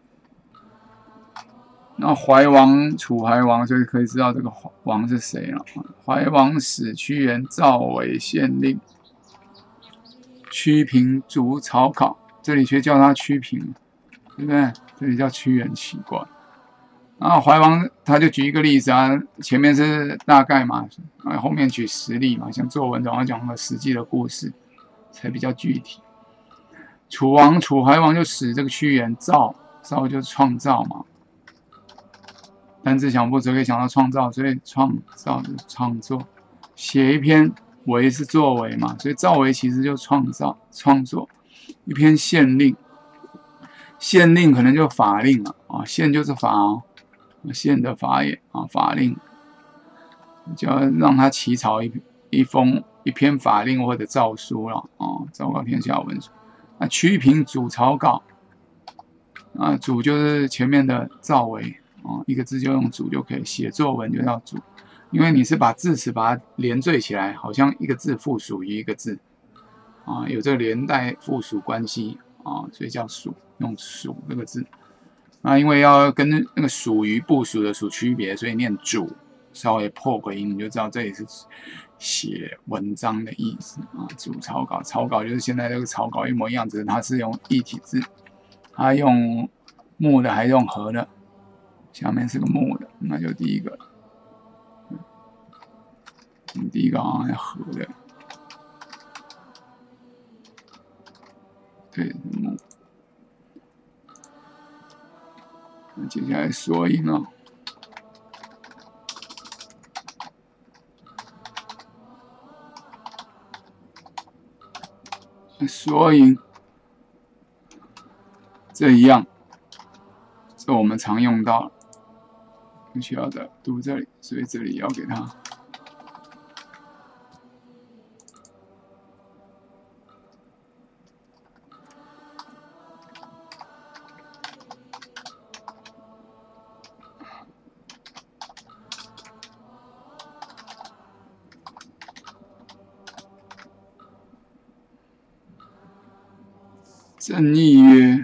那怀王、楚怀王，所以可以知道这个王是谁了。怀王使屈原召为县令，屈平逐草稿，这里却叫他屈平，对不对？这里叫屈原，奇怪。然后怀王他就举一个例子啊，前面是大概嘛，后面举实例嘛，像作文总要讲个实际的故事，才比较具体。楚怀王就使这个屈原造就是创造嘛。单字想不只可以想到创造，所以创造就是创作。写一篇为是作为嘛，所以造为其实就创造创作。一篇县令，县令可能就法令了啊，县就是法哦，县的法也啊，法令就要让他起草一篇法令或者诏书了啊，昭告天下文书。那屈平主草稿啊，主就是前面的造为。一个字就用主就可以，写作文就叫主，因为你是把字词把它连缀起来，好像一个字附属于一个字啊，有这个连带附属关系啊，所以叫属，用属这个字。那因为要跟那个属于部属的属区别，所以念主，稍微破个音，你就知道这里是写文章的意思啊。主草稿，草稿就是现在这个草稿一模一样，只是它是用异体字，它用木的还用禾的。下面是个木的，那就第一个了。第一个好像禾的，对，木。那接下来索引了，索引这一样，这我们常用到。不需要的读这里，所以这里要给它正义曰。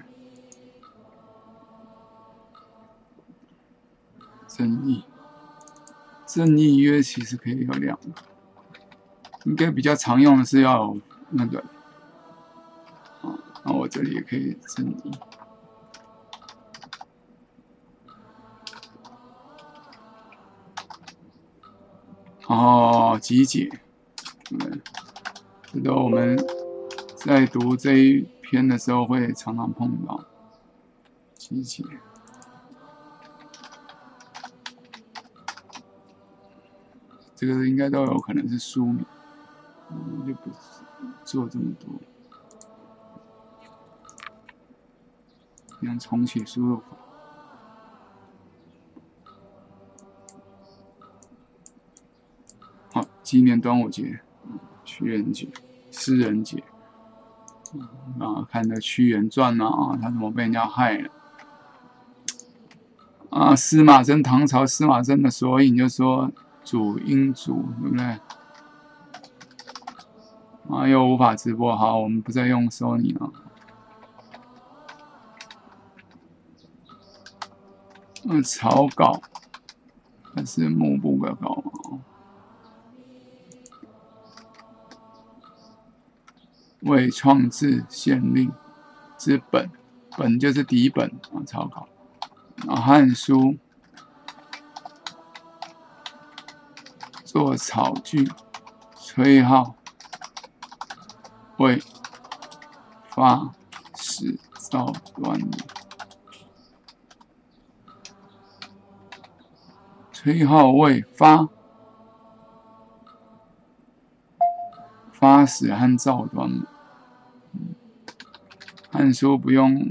正义约其实可以有两个，应该比较常用的是要有那个，那我这里也可以正义。集解，这都我们在读这一篇的时候会常常碰到集解。这个应该都有可能是书名，就不做这么多。用重启输入法。好，纪念端午节、屈原节、诗人节。看这《屈原传》啊，他怎么被人家害了？司马真，唐朝司马真的索引就说。主因主，对不对？又无法直播，好，我们不再用 Sony 了。草稿，还是幕布的稿吗？为创制县令之本，本就是底本啊，草稿。汉书。作草具，崔颢为发始造端礼。崔颢为发始和造端。 汉书不用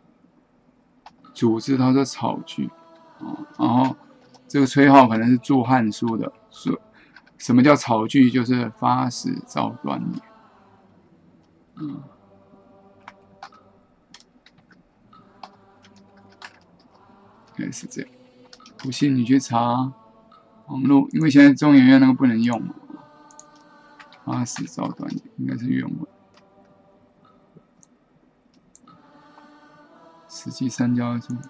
组织，它是草句啊。然后这个崔颢可能是注汉书的，说什么叫草句？就是发始造端也。也是这样。不信你去查网络，因为现在中研院那个不能用嘛。发始造端也应该是原文。史记三教书。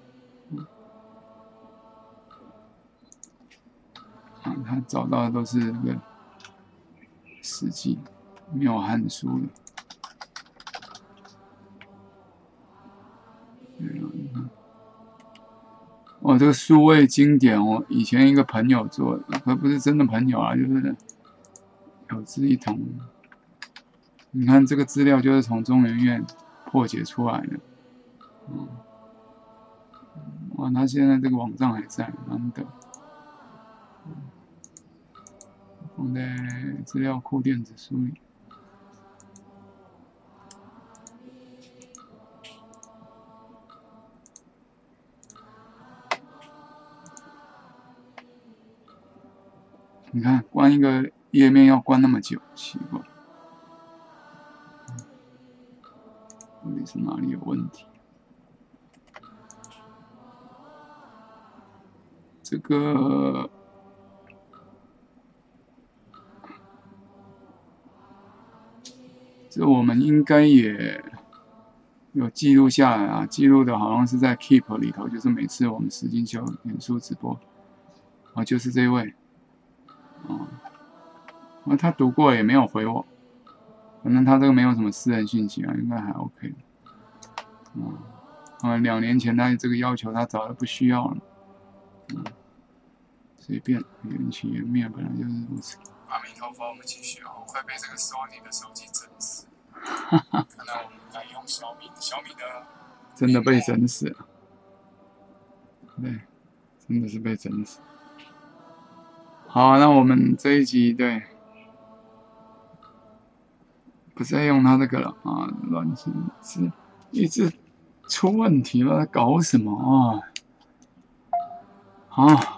他找到的都是那个《史记》，没有汉书的。哦，这个数位经典，我以前一个朋友做的，可不是真的朋友啊，就是有志一同。你看这个资料就是从中研院破解出来的。哇，他现在这个网站还在，难得。放在资料库电子书里。你看，关一个页面要关那么久，奇怪，到底是哪里有问题？这个这我们应该也有记录下来啊，记录的好像是在 Keep 里头，就是每次我们实境秀演出直播，啊，就是这位，他读过也没有回我，反正他这个没有什么私人信息啊，应该还 OK。2年前他这个要求他早就不需要了，随便缘起缘灭本来就是如此。阿弥陀佛，我们继续啊！我快被这个Sony的手机整死。看来我们该用小米的，真的被整死了。对，真的是被整死。好，那我们这一集对，不再用它这个了啊！乱是一直出问题了，搞什么啊？啊！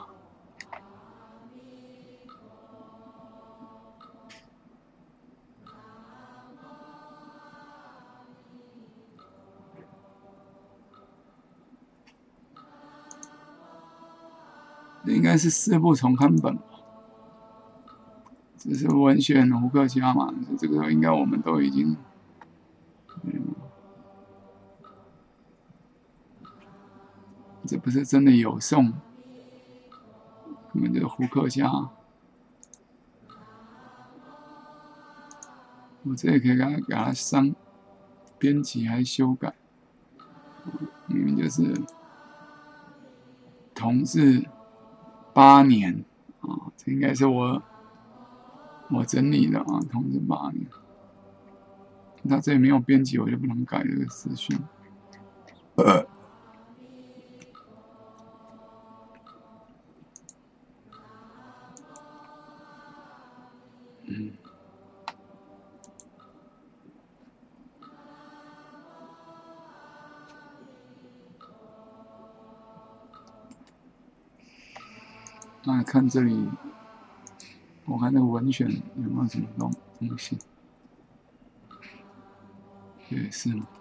应该是四部重刊本吧，这是文选胡克家嘛，这个应该我们都已经，这不是真的有送，根本就是胡克家。我这也可以给他删，编辑还修改，明明就是同治8年啊，这应该是我整理的啊，同治8年。他这里没有编辑，我就不能改这个资讯。那看这里，我看那个文选有没有什么东西？也是吗？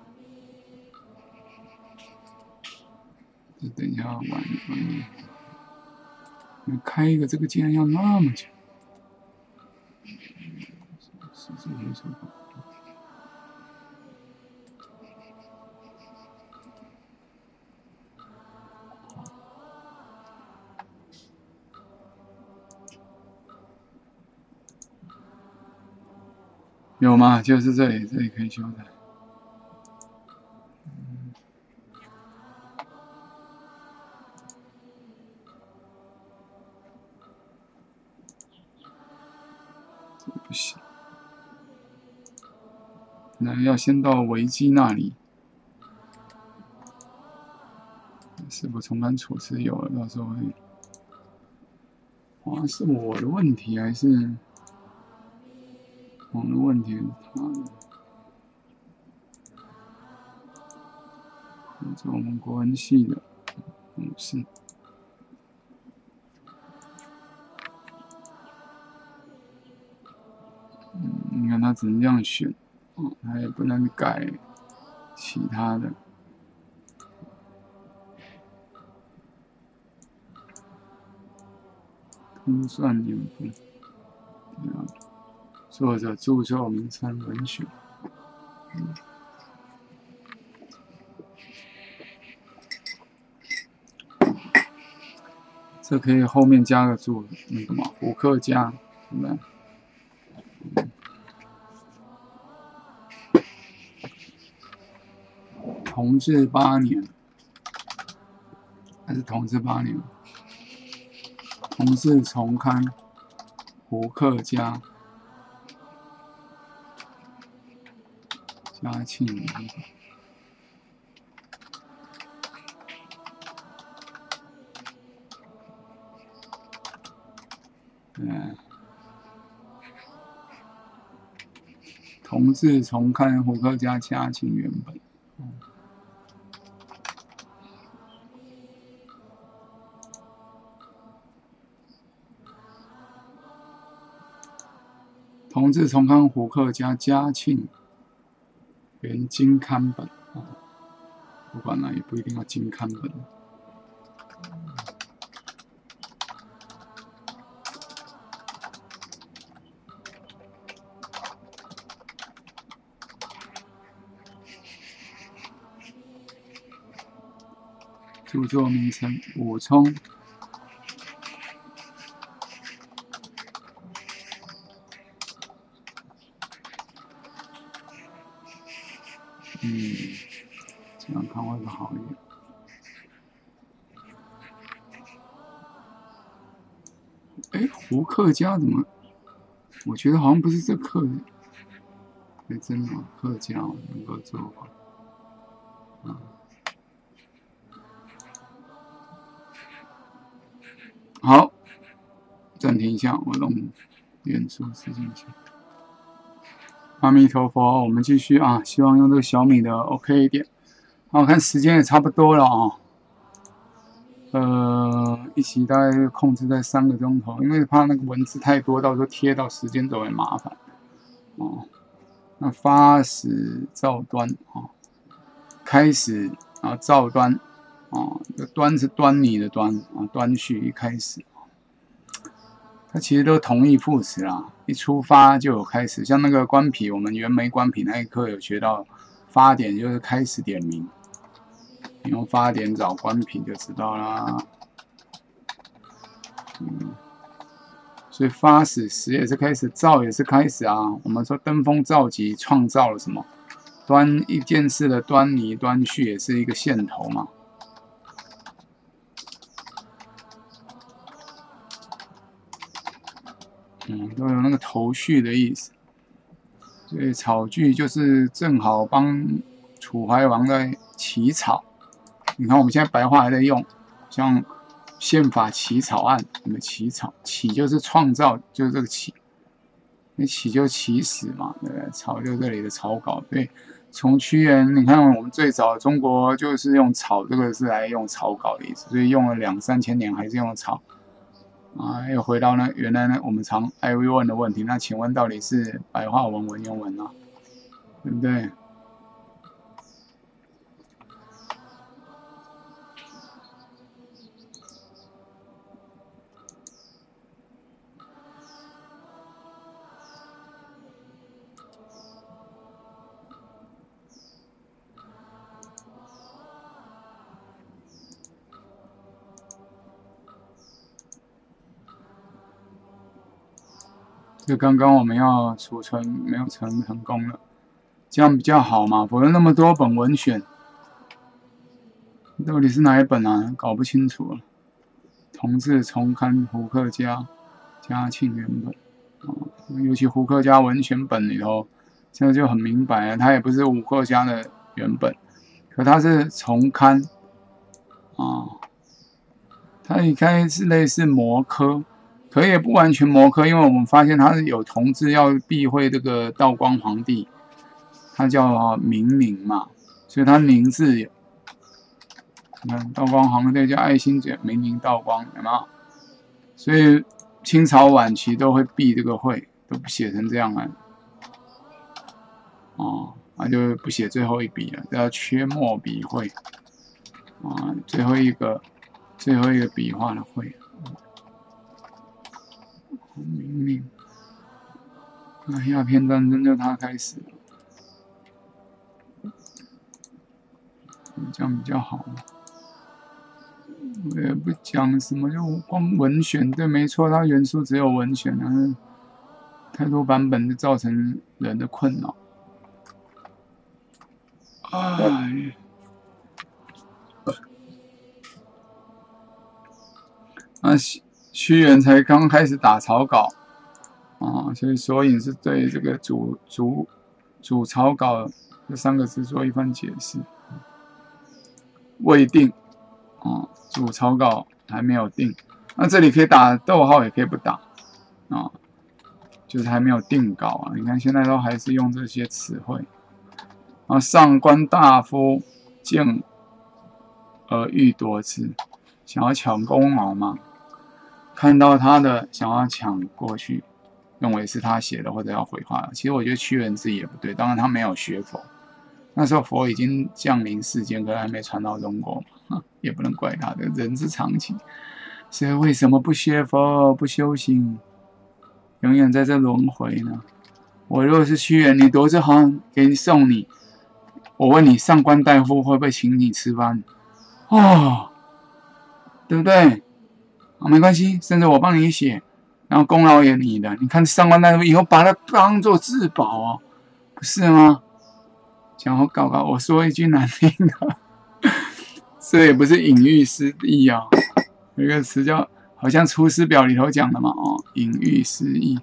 就等一下玩一，开一个这个竟然要那么久，是这些手法。有吗？就是这里可以修改。这个不行。那要先到维基那里。是否重刊处置有了，到时候会。哇，是我的问题还是网络问题？ 是我们国文系的，是。你看他只能这样选，他也不能改其他的。估算年份，作者著作名称文选。这可以后面加个注，那个嘛，胡克家，对不对？同治8年，还是同治8年？同治重刊，胡克家，嘉庆年。同治重刊胡克家嘉庆原本。同治重刊胡克家嘉庆原金刊本，不管了，也不一定要金刊本。著作名称：武冲。这样看会不会好一点？胡克家怎么？我觉得好像不是这客人。真的客家能够做法。好，暂停一下，我弄元素事情线。阿弥陀佛，我们继续啊！希望用这个小米的 OK 一点。好，看时间也差不多了啊。一期大概控制在3个钟头，因为怕那个文字太多，到时候贴到时间轴也麻烦。那发始照端开始照端这端是端倪的端端序一开始。它其实都同义副词啦，一出发就有开始。像那个官品，我们袁枚官品那一课有学到，发点就是开始点名，你用发点找官品就知道啦。所以发始时也是开始，造也是开始啊。我们说登峰造极，创造了什么？端一件事的端倪、端绪也是一个线头嘛。都有那个头绪的意思。所以草具就是正好帮楚怀王在起草。你看我们现在白话还在用，像宪法起草案，我们起草，起就是创造，就是这个起，那起就起始嘛，对不对？草就是这里的草稿。对，从屈原，你看我们最早中国就是用草这个是来用草稿的意思，所以用了2、3千年还是用草。又回到呢，原来呢，我们常爱问的问题，那请问到底是白话文、文言文啊，对不对？就刚刚我们要储存没有成功了，这样比较好嘛？否则那么多本文选，到底是哪一本啊？搞不清楚了。同治重刊胡克家嘉庆原本，尤其胡克家文选本里头，这个就很明白了，它也不是胡克家的原本，可它是重刊它应该是类似模科。可也不完全模科，因为我们发现他是有同治要避讳这个道光皇帝，他叫明宁嘛，所以他宁字你看道光皇帝叫爱新觉，明明道光，有没有？所以清朝晚期都会避这个讳，都不写成这样了。哦，那就不写最后一笔了，叫缺墨笔讳。啊，最后一个笔画的讳。明明，那鸦片战争就他开始了，这样比较好。我也不讲什么，就光文选，对，没错，它元素只有文选啊，太多版本就造成人的困扰。哎，那屈原才刚开始打草稿啊，所以索引是对这个主草稿这3个字做一番解释。未定啊，主草稿还没有定。那这里可以打逗号，也可以不打啊，就是还没有定稿啊。你看现在都还是用这些词汇。啊，上官大夫见而欲夺之，想要抢功劳嘛？看到他的想要抢过去，认为是他写的或者要毁话。其实我觉得屈原自己也不对，当然他没有学佛，那时候佛已经降临世间，可是还没传到中国嘛，也不能怪他的，人之常情。所以为什么不学佛不修行，永远在这轮回呢？我如果是屈原，你夺这行给你送你，我问你，上官大夫会不会请你吃饭？哦，对不对？啊，没关系，甚至我帮你写，然后功劳也你的。你看上官大夫以后把它当做至宝哦，不是吗？想要搞，我说一句难听的，这也不是隐喻失意啊、哦。有一个词叫，好像《出师表》里头讲的嘛，哦，隐喻失意。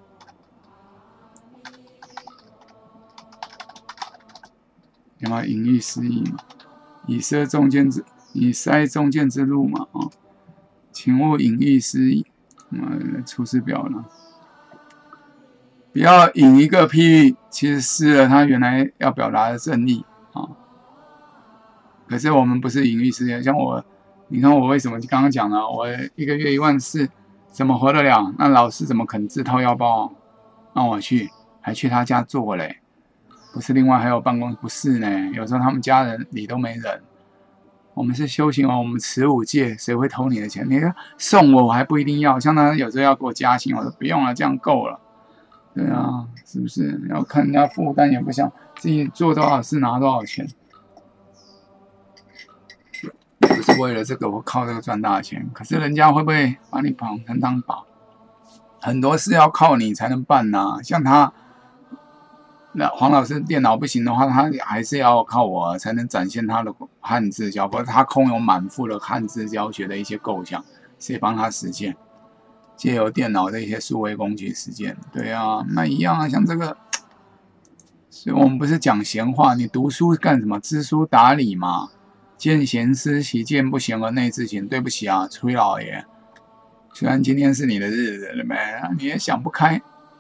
有没有隐喻失意嘛？以塞中间之路嘛，哦，请勿隐喻失意。出师表了，不要引一个譬喻，其实失了他原来要表达的正义啊、哦。可是我们不是隐喻失意，像我，你看我为什么刚刚讲了，我1个月14000，怎么活得了？那老师怎么肯自掏腰包让我去，还去他家做嘞？不是，另外还有办公室，不是呢。有时候他们家人理都没人。我们是修行哦，我们持5戒，谁会偷你的钱？你送我还不一定要，像他有时候要给我加薪，我说不用了，这样够了。对啊，是不是？要看人家负担，也不想自己做多少事拿多少钱，不是为了这个我靠这个赚大钱。可是人家会不会把你捧成当宝？很多事要靠你才能办啊，像他。那黄老师电脑不行的话，他还是要靠我才能展现他的汉字教，不然他空有满腹的汉字教学的一些构想，谁帮他实现？借由电脑的一些数位工具实践，对啊，那一样啊，像这个，所以我们不是讲闲话，你读书干什么？知书达理嘛，见贤思齐，见不贤而内自省。对不起啊，崔老爷，虽然今天是你的日子了没，你也想不开。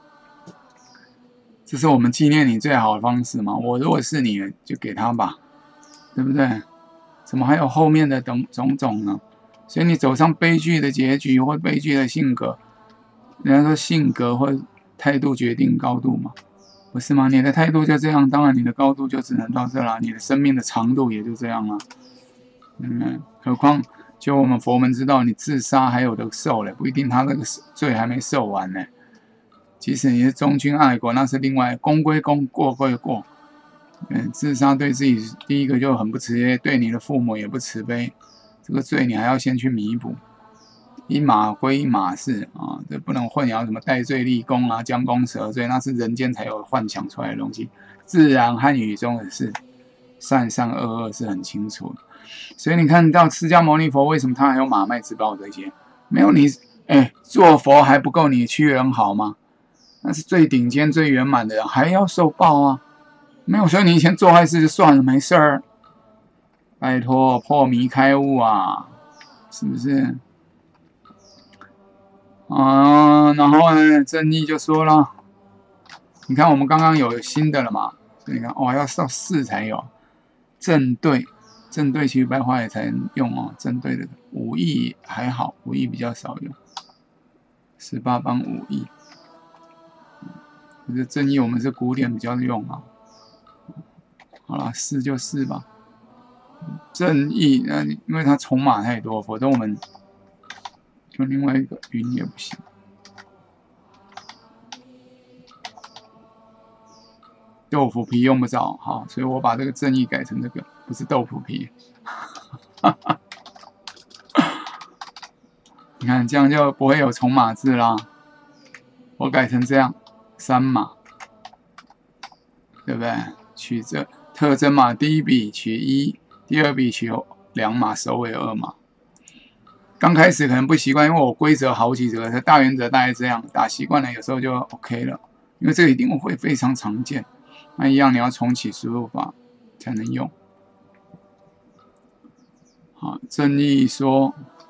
这是我们纪念你最好的方式嘛？我如果是你，就给他吧，对不对？怎么还有后面的种种呢？所以你走上悲剧的结局或悲剧的性格，人家说性格或态度决定高度嘛，不是吗？你的态度就这样，当然你的高度就只能到这了，你的生命的长度也就这样了。何况就我们佛门知道，你自杀还有得受嘞，不一定他那个罪还没受完呢。即使你是忠君爱国，那是另外，功归功，过归过。自杀对自己第一个就很不慈悲，对你的父母也不慈悲，这个罪你还要先去弥补。一码归一码事啊，这不能混淆什么戴罪立功啊、将功折罪，那是人间才有幻想出来的东西。自然和宇宙的事，善善恶恶是很清楚的。所以你看到释迦牟尼佛为什么他还有马麦自报这些？没有你，做佛还不够你屈原好吗？那是最顶尖、最圆满的人，还要受报啊！没有说你以前做坏事就算了，没事儿。拜托，破迷开悟啊，是不是？然后呢，正义就说了，你看我们刚刚有新的了嘛？所以你看，要到4才有正对， 正对其实白话也才能用哦，正对的5亿还好，5亿比较少用，18帮5亿。可是正义我们是古典比较用啊。好了，4就4吧。正义，因为它筹码太多，否则我们用另外一个云也不行。豆腐皮用不着，好，所以我把这个正义改成这个，不是豆腐皮。你看这样就不会有重码字啦。我改成这样，3码，对不对？取这特征码，第一笔取1，第二笔取2码，首尾2码。刚开始可能不习惯，因为我规则好几则，大原则大概这样，打习惯了，有时候就 OK 了。因为这个一定会非常常见。那一样你要重启输入法才能用。好，正义说：“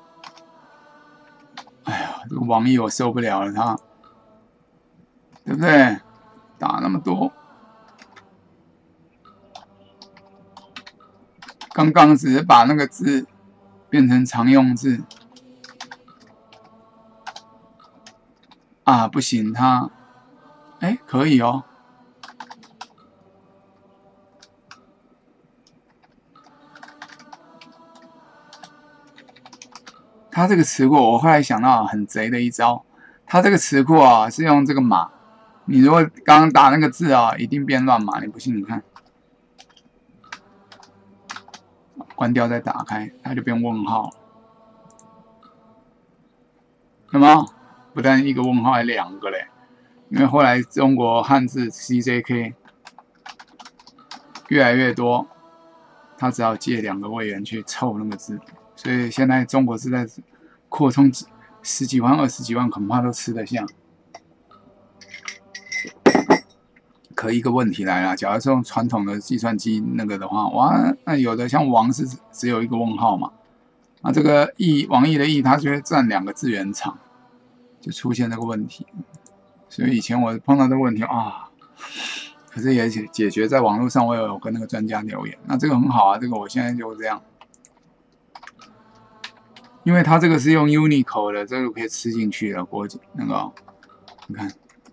哎呀，这个网易我受不了了，他，对不对？打那么多，刚刚只是把那个字变成常用字啊，不行，他，哎，可以哦。”它这个词库，我后来想到很贼的一招。它这个词库啊是用这个码，你如果刚刚打那个字啊，一定变乱码。你不信你看，关掉再打开，它就变问号。那么不但一个问号，还2个嘞。因为后来中国汉字 CJK 越来越多，它只好借2个位元去凑那个字。所以现在中国字在扩充10几万、20几万，恐怕都吃得下。可一个问题来了，假如是用传统的计算机那个的话，哇，那有的像王是只有一个问号嘛，那这个网易的易，它就会占2个字元场，就出现这个问题。所以以前我碰到这个问题啊，可是也解决在网络上，我有跟那个专家留言，那这个很好啊，这个我现在就这样。因为它这个是用 Unicode 的，这个可以吃进去的国际那个，你看，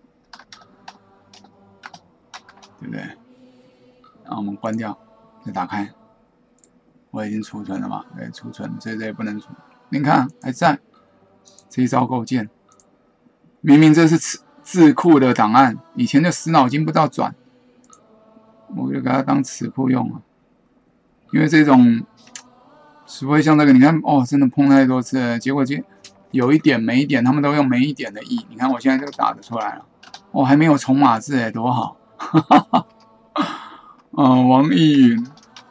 对不对？然后我们关掉，再打开，我已经储存了嘛，对，储存，所以这也不能储。你看还在，这一招够贱。明明这是字库的档案，以前就死脑筋不知道转，我就给它当词库用了，因为这种。除非像这个，你看哦，真的碰太多次了，结果就有一点没一点，他们都用没一点的意。你看我现在就打得出来了，哦，还没有重码字哎，多好！王逸云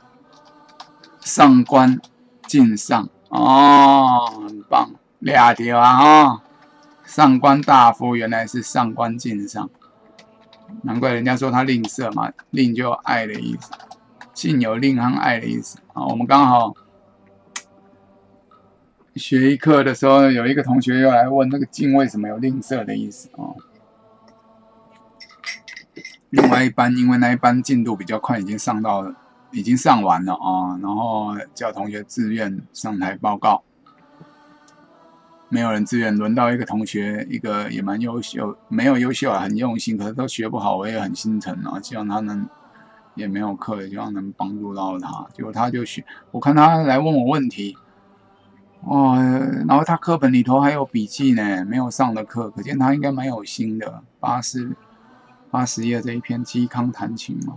上官进上哦，很棒，2条啊哦，上官大夫原来是上官进上，难怪人家说他吝啬嘛，吝就有爱的意思，进有吝和爱的意思啊，我们刚好。学一课的时候，有一个同学又来问那个“进”为什么有吝啬的意思哦。另外一班，因为那一班进度比较快，已经上完了啊，然后叫同学自愿上台报告，没有人自愿，轮到一个同学，一个也蛮优秀，没有优秀啊，很用心，可是都学不好，我也很心疼啊，希望他能也没有课，希望能帮助到他。结果他就学，我看他来问我问题。哦，然后他课本里头还有笔记呢，没有上的课，可见他应该蛮有心的。80页这一篇嵇康弹琴嘛，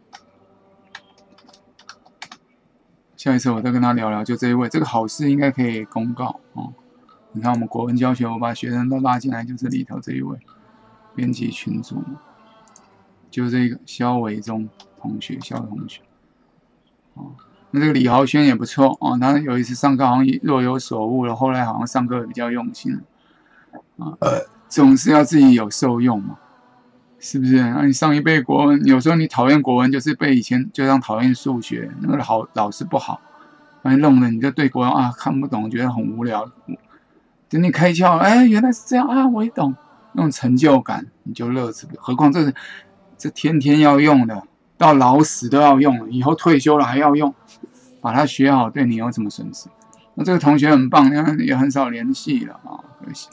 下一次我再跟他聊聊，就这一位，这个好事应该可以公告哦。你看我们国文教学，我把学生都拉进来，就是里头这一位编辑群组嘛，就这个肖维忠同学，肖同学，哦。那这个李豪轩也不错哦，他有一次上课好像若有所悟了，后来好像上课比较用心啊。总是要自己有受用嘛，是不是？那你上一辈国文，有时候你讨厌国文，就是被以前就像讨厌数学，那个老师不好，把你弄得你就对国文啊看不懂，觉得很无聊。等你开窍，哎，原来是这样啊，我也懂，那种成就感你就乐此不疲。何况这天天要用的。到老死都要用，以后退休了还要用， 把它学好，对你有什么损失？那这个同学很棒，也很少联系了啊，可惜。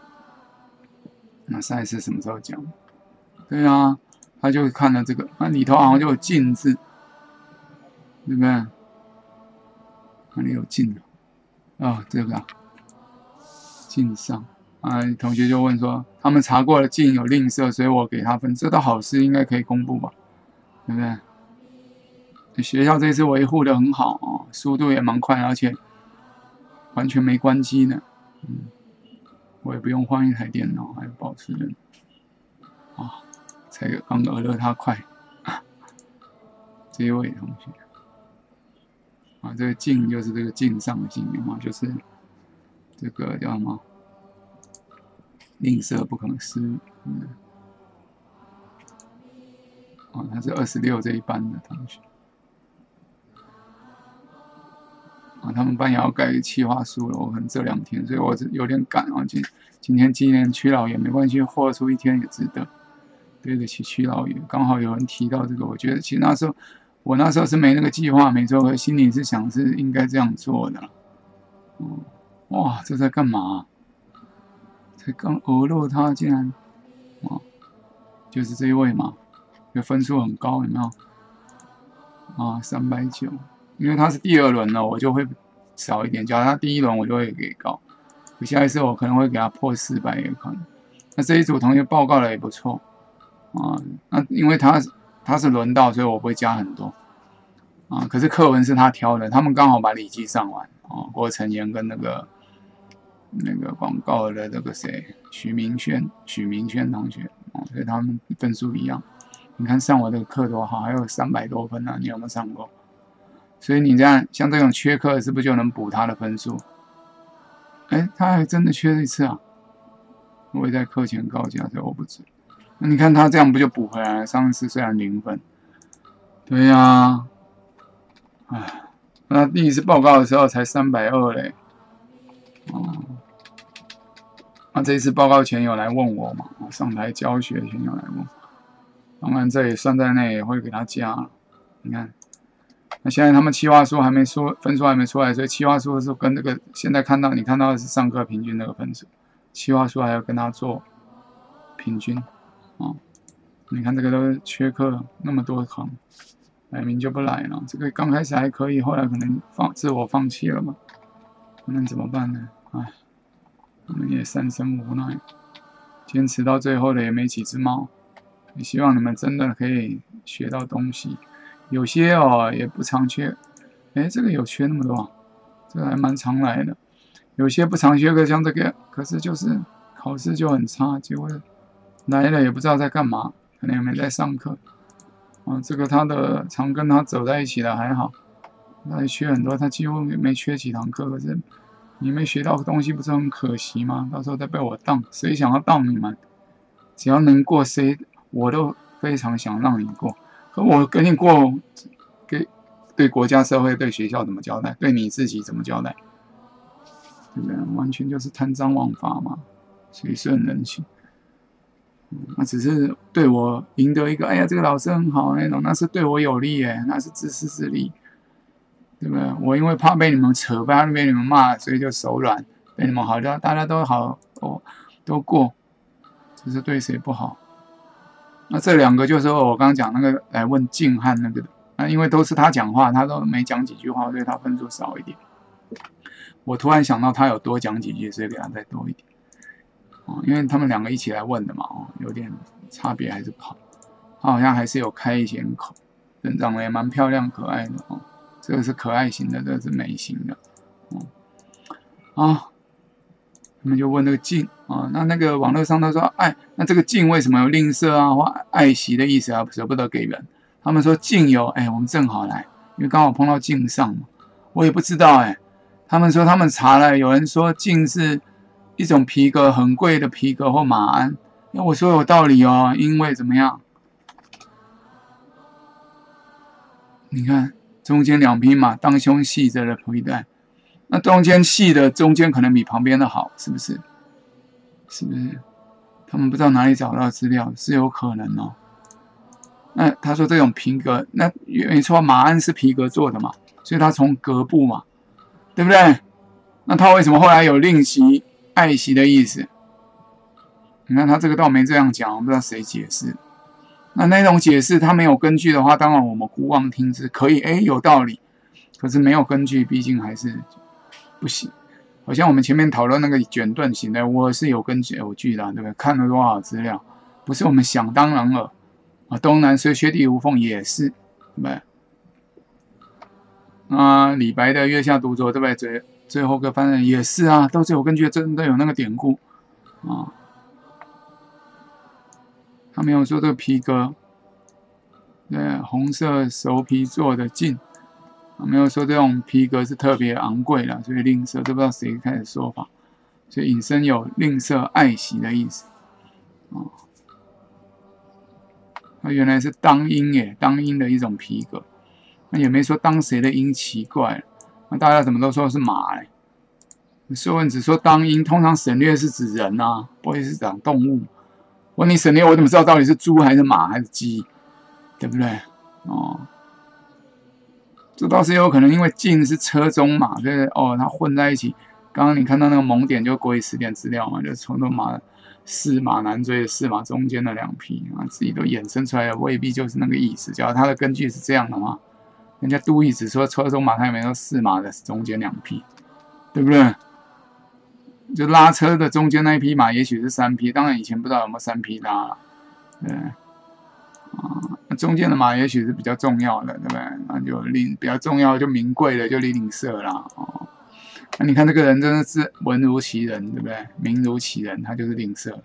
那下一次什么时候讲？对啊，他就看了这个，那里头好像就有镜字，对不对？哪里有镜啊？这个镜上啊，同学就问说，他们查过了镜有吝啬，所以我给他分，这都好事，应该可以公布吧？对不对？学校这次维护的很好啊，速度也蛮快，而且完全没关机呢。我也不用换一台电脑，还有保持人啊，才刚俄勒他快。这一位同学啊，这个镜就是这个镜上的镜嘛，就是这个叫什么？吝啬不可思议。他是26这一班的同学。他们班也要改企划书了，我可能这2天，所以我有点赶啊。今天纪念屈老爷没关系，豁出1天也值得，对得起屈老爷。刚好有人提到这个，我觉得其实我那时候是没那个计划，没错，可心里是想是应该这样做的。哇，这在干嘛？才刚俄勒他竟然就是这一位嘛，分数很高，有没有？390。因为他是第2轮了，我就会少一点。假如他第1轮，我就会给高。下一次我可能会给他破400也可能。那这一组同学报告的也不错那因为他是轮到，所以我不会加很多可是课文是他挑的，他们刚好把礼记上完郭成言跟那个广告的那个谁许明轩同学所以他们分数一样。你看上我的课多好，还有300多分你有没有上过？所以你这样像这种缺课是不是就能补他的分数？他还真的缺一次啊！我也在课前告假，所以我不知。那你看他这样不就补回来了？上次虽然0分，对呀，那第一次报告的时候才320嘞。那这一次报告前有来问我嘛？上台教学前有来问，当然这也算在内，也会给他加。你看。那现在他们企划书还没出，分数还没出来，所以企划书是跟这个现在你看到的是上课平均那个分数，企划书还要跟他做平均你看这个都缺课那么多行，摆明就不来了。这个刚开始还可以，后来可能自我放弃了嘛，那怎么办呢？我们也三生无奈，坚持到最后的也没几只猫。也希望你们真的可以学到东西。有些也不常缺，这个有缺那么多这个还蛮常来的。有些不常缺课，像这个，可是就是考试就很差，结果来了也不知道在干嘛，可能也没在上课。这个他的常跟他走在一起的还好，他也缺很多，他几乎没缺几堂课，可是你没学到东西，不是很可惜吗？到时候再被我当，谁想要当你们？只要能过我都非常想让你过。可我跟你过，对国家社会、对学校怎么交代？对你自己怎么交代？对不对？完全就是贪赃枉法嘛，随顺人心。那只是对我赢得一个，这个老师很好那种，那是对我有利那是自私自利，对不对？我因为怕被你们扯，怕被你们骂，所以就手软，对你们好，大家都好，都过，只是对谁不好。那这2个就是我刚刚讲那个来问静汉那个的，因为都是他讲话，他都没讲几句话，所以他分数少一点。我突然想到他有多讲几句，所以给他再多一点。因为他们2个一起来问的嘛，有点差别还是不好。他好像还是有开一些口，人长得也蛮漂亮可爱的这个是可爱型的，这个是美型的他们就问那个敬那个网络上他说那这个敬为什么有吝啬或爱惜的意思舍不得给人？他们说敬有我们正好来，因为刚好碰到敬上嘛，我也不知道他们说他们查了，有人说敬是一种皮革，很贵的皮革或马鞍。我说有道理因为怎么样？你看中间2匹马当胸系着的皮带。那中间细的中间可能比旁边的好，是不是？是不是？他们不知道哪里找到资料，是有可能那他说这种皮革，那没错，马鞍是皮革做的嘛， 所以他从格部嘛，对不对？那他为什么后来有令媳、爱媳的意思？你看他这个倒没这样讲，我不知道谁解释。那种解释他没有根据的话，当然我们姑妄听之，可以，有道理。可是没有根据，毕竟还是不行。好像我们前面讨论那个卷盾型的，我是有根据有据的，对不对？看了多少资料，不是我们想当然了啊。东南虽薛地无缝也是，对不对？啊，李白的月下独酌，对不对？最后个翻译也是啊，都是有根据，真的有那个典故啊。他没有说这个皮革，对，红色熟皮做的镜，没有说这种皮革是特别昂贵的，所以吝啬，都不知道谁开始说法，所以引申有吝啬爱惜的意思啊。那原来是当阴耶，当阴的一种皮革，那也没说当谁的阴，奇怪了。那大家怎么都说是马嘞？说文只说当阴，通常省略是指人啊，不会是讲动物。问你省略，我怎么知道到底是猪还是马还是鸡，对不对？哦，这倒是有可能，因为进是车中马，所以它混在一起。刚刚你看到那个蒙点就国语词典资料嘛，就是从头马四马南追的四马中间的两匹啊，自己都衍生出来的，未必就是那个意思。假如它的根据是这样的话，人家杜义只说车中马，他也没说四马的中间两匹，对不对？就拉车的中间那一匹马，也许是三匹，当然以前不知道有没有三匹拉了，对，中间的马也许是比较重要的，对不对？那就比较重要就名贵的就吝啬啦，那你看这个人真的是文如其人，对不对？名如其人，他就是吝啬。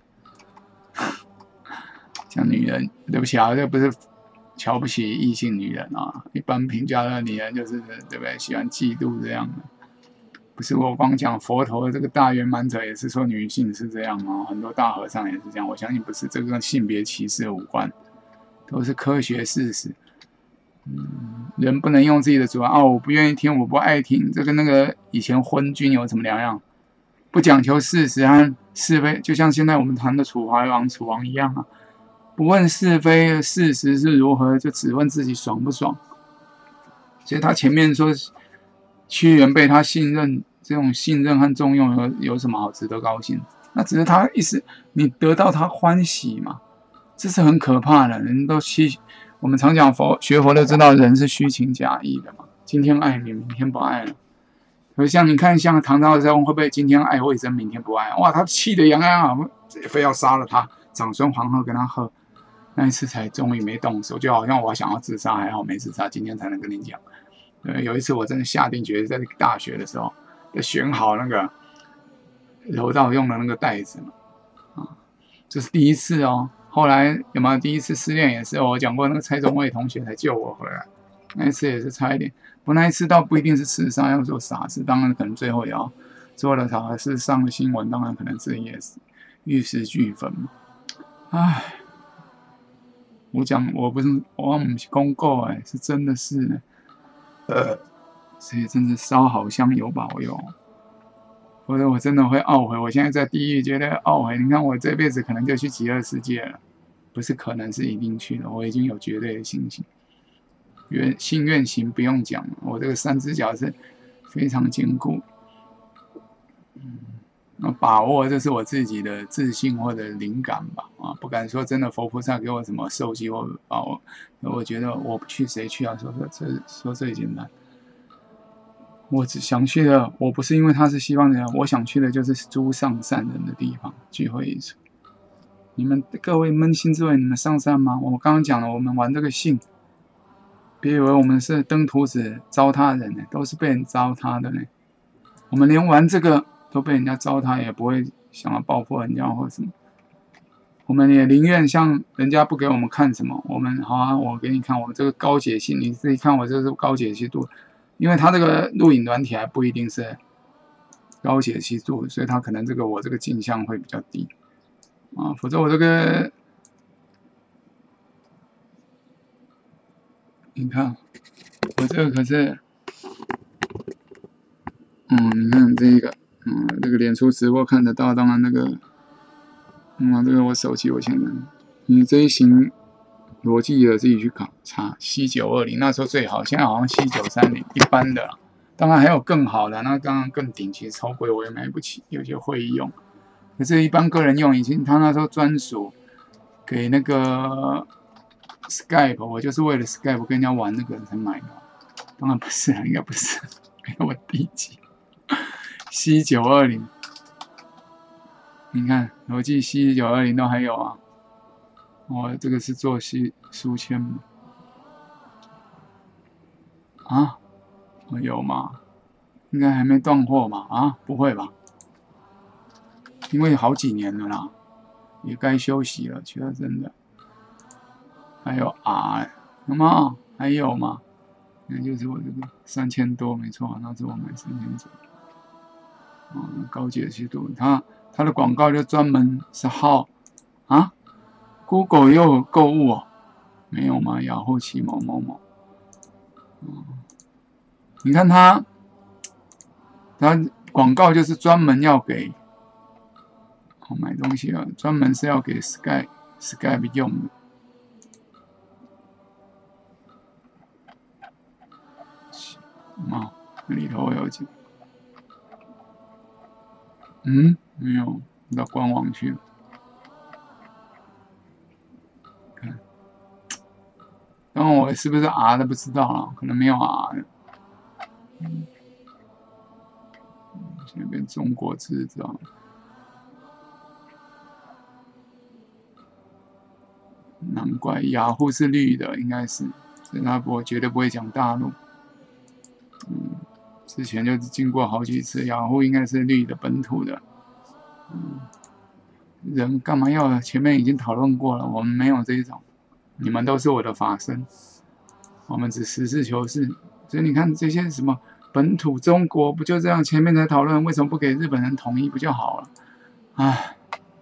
像女人，对不起啊，这不是瞧不起异性女人啊，一般评价的女人就是对不对？喜欢嫉妒这样的。不是我光讲佛陀的这个大圆满者也是说女性是这样啊，很多大和尚也是这样。我相信不是这个跟性别歧视无关，都是科学事实。人不能用自己的主观我不愿意听，我不爱听，这跟那个以前昏君有什么两样？不讲求事实和是非，就像现在我们谈的楚怀王、楚王一样啊，不问是非，事实是如何，就只问自己爽不爽。所以他前面说。屈原被他信任，这种信任和重用有什么好值得高兴？那只是他意思，你得到他欢喜嘛，这是很可怕的。人都我们常讲学佛都知道，人是虚情假意的嘛。今天爱你，明天不爱了。可是像你看，像唐朝的时候，会不会今天爱魏征，明天不爱？哇，他气得洋洋啊，非要杀了他。长孙皇后跟他喝，那一次才终于没动手，就好像我想要自杀，还好没自杀，今天才能跟你讲。有一次我真的下定决心，在大学的时候，就选好那个柔道用的那个带子嘛，这是第一次哦。后来有没有第一次失恋也是我讲过，那个蔡宗蔚同学才救我回来，那一次也是差一点。不，那一次倒不一定是自杀，要做傻事，当然可能最后也要做了傻事，上了新闻，当然可能是也是玉石俱焚嘛。唉，我不是公告是真的是呢。所以真是烧好香有保佑，否则我真的会懊悔。我现在在地狱觉得懊悔，你看我这辈子可能就去极乐世界了，不是可能是一定去了，我已经有绝对的信心。信愿行不用讲，我这个三只脚是非常坚固。把握这是我自己的自信或者灵感吧，不敢说真的佛菩萨给我什么受记或把握，我觉得我不去谁去啊？说最简单，我只想去的，我不是因为他是西方人，我想去的就是诸上善人的地方聚会一处。你们各位扪心自问，你们上善吗？我刚刚讲了，我们玩这个性，别以为我们是登徒子糟蹋人呢，都是被人糟蹋的呢。我们连玩这个都被人家糟蹋，也不会想要报复人家或什么。我们也宁愿像人家不给我们看什么，我们好啊，我给你看我这个高解析，你自己看我这是高解析度，因为它这个录影软体还不一定是高解析度，所以它可能我这个镜像会比较低否则我这个你看我这个可是你看这个这个脸书直播看得到，当然那个这个我手机我先看，你这一行罗技的自己去查，C920那时候最好，现在好像C930一般的啦。当然还有更好的，那当然更顶级，超贵我也买不起，有些会议用。可是，一般个人用，已经他那时候专属给那个 Skype， 我就是为了 Skype 跟人家玩那个才买的。当然不是啊，应该不是，没那么低级。C920， 你看罗技 C920都还有啊。哦，这个是做书签吗？啊，有吗？应该还没断货吧？啊，不会吧？因为好几年了啦，也该休息了。其实真的，还有 R， 有吗？还有吗？那就是我这个3000多，没错，那是我买3000多。哦，高解析度，它的广告就专门是号啊。Google 也有购物哦，没有吗？雅虎奇某某某，你看它广告就是专门要给买东西啊，专门是要给 Skype 用的。里头有几？没有，到官网去了。当然我是不是 R 的不知道啦，可能没有 R 的。现在变中国制造。难怪雅虎是绿的，应该是，所以我绝对不会讲大陆。之前就经过好几次，雅虎应该是绿的本土的。人干嘛要？前面已经讨论过了，我们没有这一种。你们都是我的法身，我们只实事求是。所以你看这些什么本土中国，不就这样？前面才讨论，为什么不给日本人统一不就好了？唉，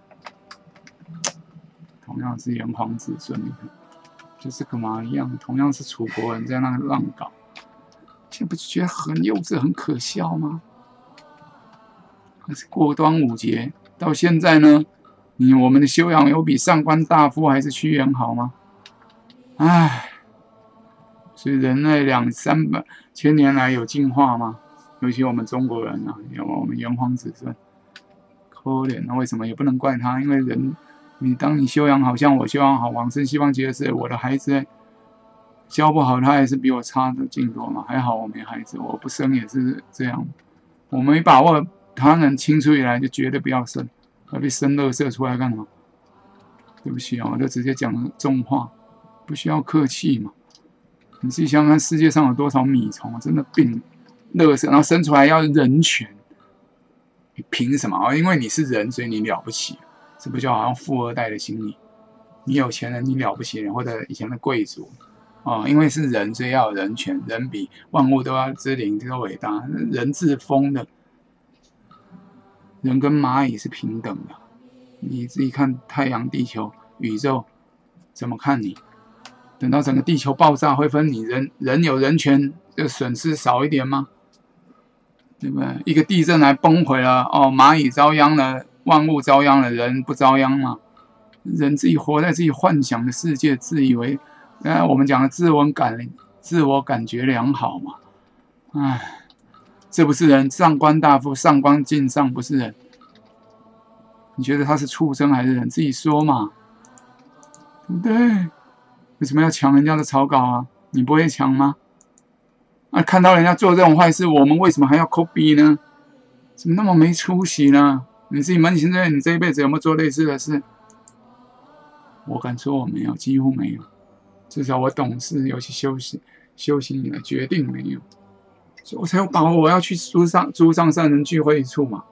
同样是炎黄子孙，你看，就是干嘛一样？同样是楚国人在那乱搞，现在不是觉得很幼稚、很可笑吗？可是过端午节到现在呢，我们的修养有比上官大夫还是屈原好吗？唉，所以人类200-300千年来有进化吗？尤其我们中国人啊，有我们炎黄子孙，可怜，那为什么也不能怪他？因为人，当你修养好，像我修养好，往生西方极乐世界，我的孩子教不好，他也是比我差的劲多嘛。还好我没孩子，我不生也是这样。我没把握他能清出来，就绝对不要生，何必生垃圾出来干嘛？对不起啊，我就直接讲重话。不需要客气嘛？你自己想想看，世界上有多少米虫，真的病、垃圾，然后生出来要人权，你凭什么？因为你是人，所以你了不起，这不就好像富二代的心理？你有钱人，你了不起人，或者以前的贵族因为是人，所以要有人权，人比万物都要之灵，这个伟大，人自封的，人跟蚂蚁是平等的。你自己看太阳、地球、宇宙，怎么看你？等到整个地球爆炸，会分你人有人权，就损失少一点吗？对不对？一个地震来崩毁了，蚂蚁遭殃了，万物遭殃了，人不遭殃吗？人自己活在自己幻想的世界，自以为，我们讲的自我感觉良好嘛。唉，这不是人，上官大夫上官敬上不是人，你觉得他是畜生还是人？自己说嘛，对不对？为什么要抢人家的草稿啊？你不会抢吗？看到人家做这种坏事，我们为什么还要 copy 呢？怎么那么没出息呢？你自己扪心自问，你这一辈子有没有做类似的事？我敢说我没有，几乎没有。至少我懂事，尤其修行以来，决定没有。所以我才有把握，我要去诸上善人聚会处嘛。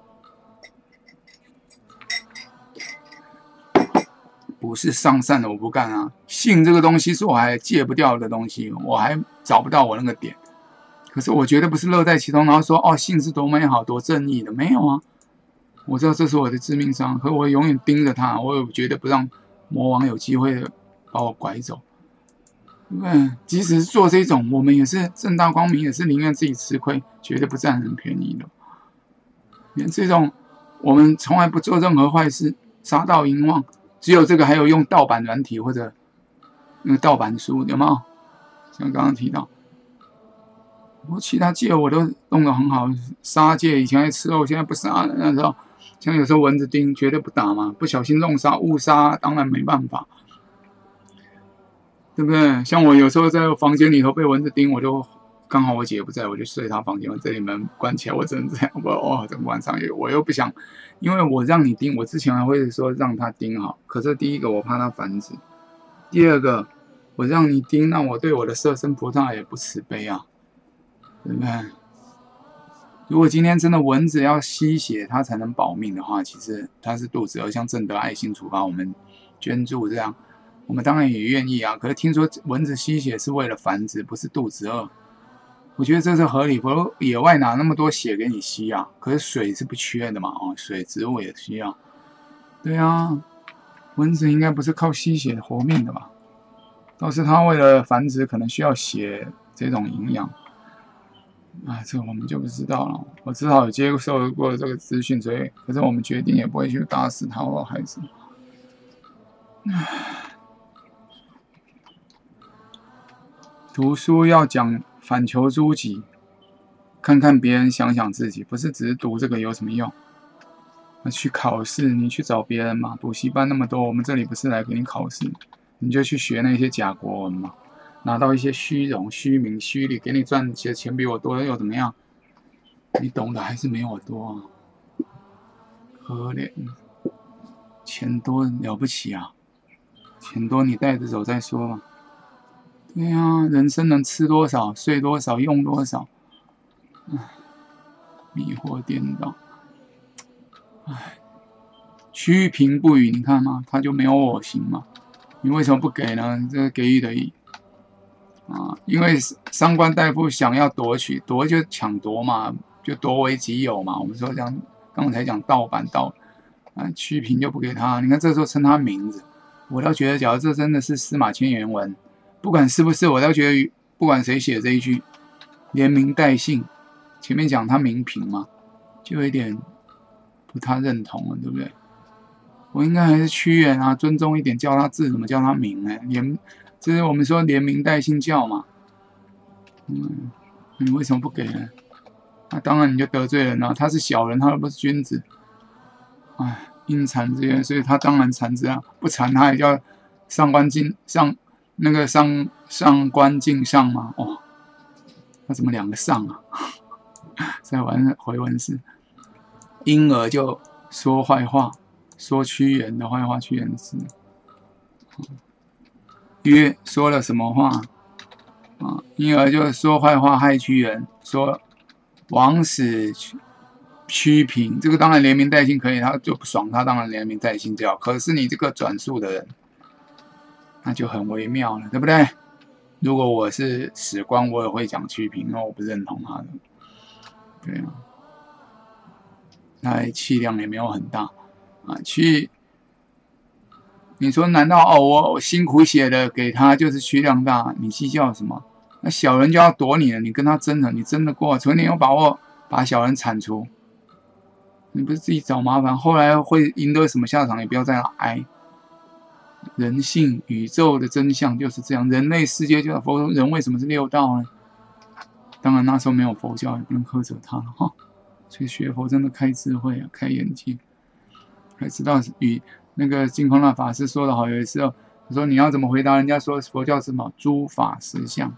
不是上善的我不干啊，性这个东西是我还戒不掉的东西，我还找不到我那个点。可是我绝对不是乐在其中，然后说性是多美好多正义的，没有啊。我知道这是我的致命伤，可我永远盯着它，我也绝对不让魔王有机会的把我拐走。即使是做这种，我们也是正大光明，也是宁愿自己吃亏，绝对不占人便宜的。连这种我们从来不做任何坏事，杀盗淫妄。只有这个还有用盗版软体或者那个盗版书有没有？像刚刚提到，我其他戒我都弄得很好，杀戒以前还吃肉，现在不杀了。那时候像有时候蚊子叮，绝对不打嘛，不小心弄杀误杀，当然没办法，对不对？像我有时候在房间里头被蚊子叮，我就刚好我姐不在，我就睡她房间，我这里门关起来，我只能这样。整个晚上我又不想，因为我让你叮，我之前还会说让她叮好，可是第一个我怕它繁殖，第二个我让你叮，那我对我的舍身菩萨也不慈悲啊，对不对？如果今天真的蚊子要吸血，它才能保命的话，其实它是肚子饿，像正德爱心处罚我们捐助这样，我们当然也愿意啊。可是听说蚊子吸血是为了繁殖，不是肚子饿，我觉得这是合理。不过野外哪那么多血给你吸啊？可是水是不缺的嘛，水植物也需要。对啊，蚊子应该不是靠吸血活命的吧？倒是它为了繁殖，可能需要血这种营养。这我们就不知道了。我至少有接受过这个资讯，所以可是我们决定也不会去打死他或孩子。读书要讲反求诸己，看看别人，想想自己，不是只是读这个有什么用？去考试，你去找别人嘛。补习班那么多，我们这里不是来给你考试，你就去学那些假国文嘛。拿到一些虚荣、虚名、虚利，给你赚些钱比我多又怎么样？你懂的还是没我多啊，可怜，钱多了不起啊，钱多你带着走再说嘛。对啊，人生能吃多少、睡多少、用多少，迷惑颠倒，虚平不语，你看嘛，他就没有我行嘛，你为什么不给呢？这个给予的意。因为商官大夫想要夺取，夺就抢夺嘛，就夺为己有嘛。我们说讲刚才讲盗版曲平就不给他。你看这时候称他名字，我倒觉得，假如这真的是司马迁原文，不管是不是，我倒觉得不管谁写这一句，连名带姓，前面讲他名平嘛，就有一点不太认同了，对不对？我应该还是屈原啊，尊重一点，叫他字怎么叫他名呢？这是我们说连名带姓叫嘛，你为什么不给呢？当然你就得罪人了，他是小人，他又不是君子，因谗之冤，所以他当然谗之啊，不谗他也叫上官敬上官敬上嘛，他怎么两个上啊？在玩回文是，因而就说坏话，说屈原的坏话，屈原的字。曰说了什么话因而就说坏话害屈原，说王使屈平，这个当然连名带姓可以，他就不爽，他当然连名带姓叫。可是你这个转述的人，那就很微妙了，对不对？如果我是史官，我也会讲屈平，因为我不认同他的。对啊，他气量也没有很大你说难道我辛苦写的给他就是气量大？你计较什么？那小人就要躲你了，你跟他争了，你争得过？除非你有把握把小人铲除，你不是自己找麻烦，后来会赢得什么下场？也不要再哀。人性、宇宙的真相就是这样，人类世界就是佛，人为什么是六道呢？当然那时候没有佛教，也不能苛责他了哈。所以学佛真的开智慧啊，开眼界，才知道与那个净空那法师说的好，有一次他说你要怎么回答人家说佛教是什么诸法实相。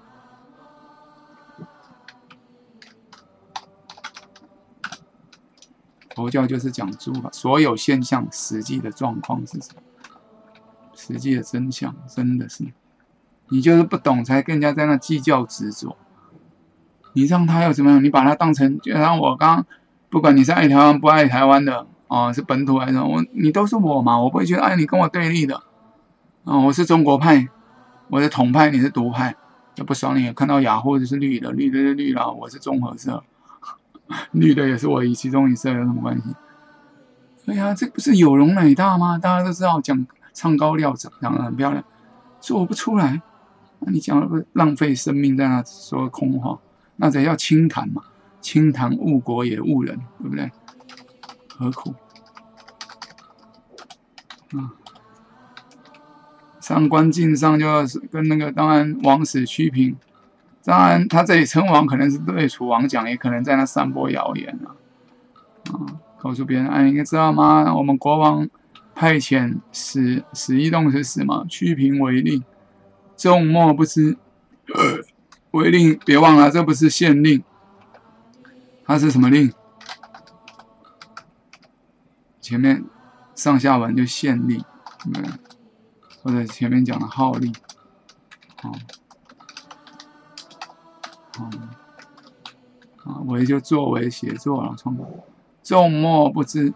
佛教就是讲诸法，所有现象实际的状况是什么？实际的真相真的是，你就是不懂才跟人家在那计较执着。你让他又怎么样？你把他当成，就像我刚，不管你是爱台湾不爱台湾的是本土还是你都是我嘛，我不会觉得你跟我对立的我是中国派，我是统派，你是独派，就不爽你。看到雅虎就是绿的，绿的就绿了，我是综合色，绿的也是我其中一色，有什么关系？对呀，这不是有容乃大吗？大家都知道唱高调讲得很漂亮，做不出来，你讲的浪费生命在那说空话。那才叫轻谈嘛，轻谈误国也误人，对不对？何苦？ 上官晋上就是跟那个当然王使屈平，当然他这里称王可能是对楚王讲，也可能在那散播谣言告诉别人，哎，你知道吗？我们国王派遣使役动是什么？屈平为令，众莫不知。为令，别忘了，这不是县令，它是什么令？前面上下文就县令，或者前面讲的号令，为就作为写作了，众莫不知，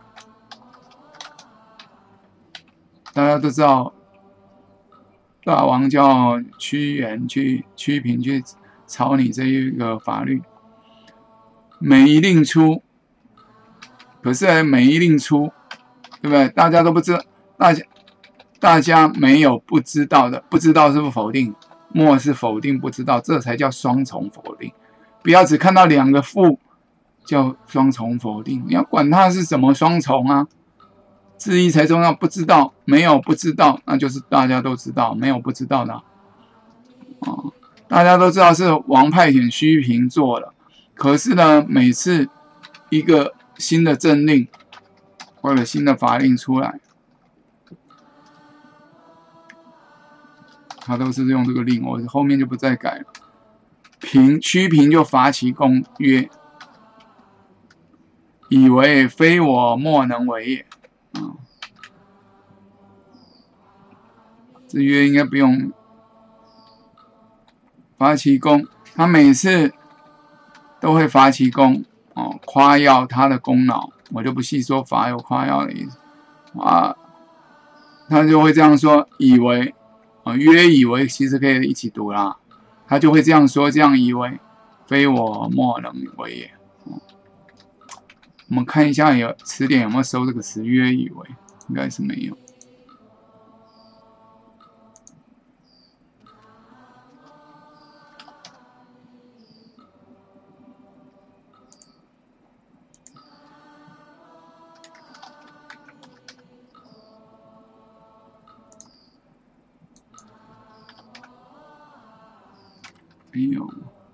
大家都知道，大王叫屈平去草拟这一个法律，每一令出，可是每一令出，对不对？大家都不知道，大家没有不知道的，不知道是不是否定？莫是否定不知道，这才叫双重否定。不要只看到两个负，叫双重否定。你要管它是什么双重啊？字义才重要。不知道，没有不知道，那就是大家都知道，没有不知道的大家都知道是王派遣屈平做了，可是呢，每次一个新的政令或者新的法令出来，他都是用这个令，我后面就不再改了。屈平就伐其功，曰：“以为非我莫能为也。”这曰应该不用伐其功，他每次都会伐其功夸耀他的功劳，我就不细说伐有夸耀的意思他就会这样说：“以为曰以为，其实可以一起读啦。他就会这样说，这样以为，非我莫能为也。我们看一下词典有没有收这个词，曰以为，应该是没有。没有。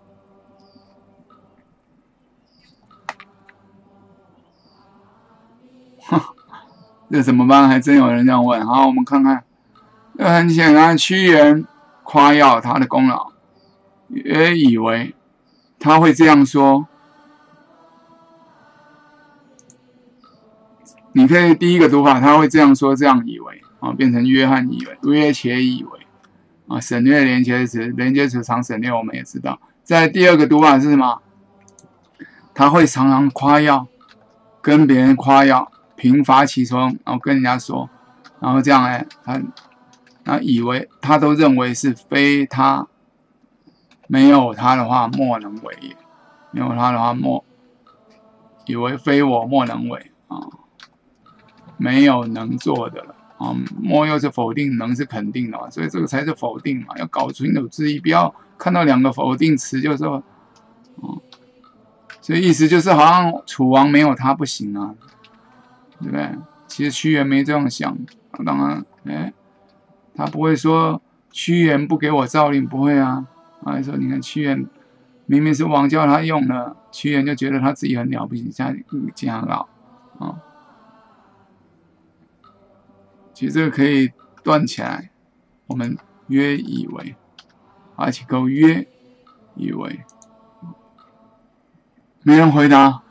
这怎么办？还真有人这样问。好，我们看看。很显然，屈原夸耀他的功劳，也以为他会这样说。你可以第一个读法，他会这样说，这样以为变成约翰以为，约且以为省略连接词，连接词常省略，我们也知道。在第二个读法是什么？他会常常夸耀，跟别人夸耀，平伐其功，然后跟人家说，然后这样他以为他都认为是非他，没有他的话莫能为也，没有他的话以为非我莫能为没有能做的了莫又是否定，能是肯定的嘛，所以这个才是否定嘛，要搞清楚字义，不要看到两个否定词就说所以意思就是好像楚王没有他不行啊，对不对？其实屈原没这样想，当然他不会说屈原不给我诏令，不会啊。他说你看屈原明明是王叫他用的，屈原就觉得他自己很了不起，加老其实这个可以断起来，我们约以为，而且够约以为，没人回答。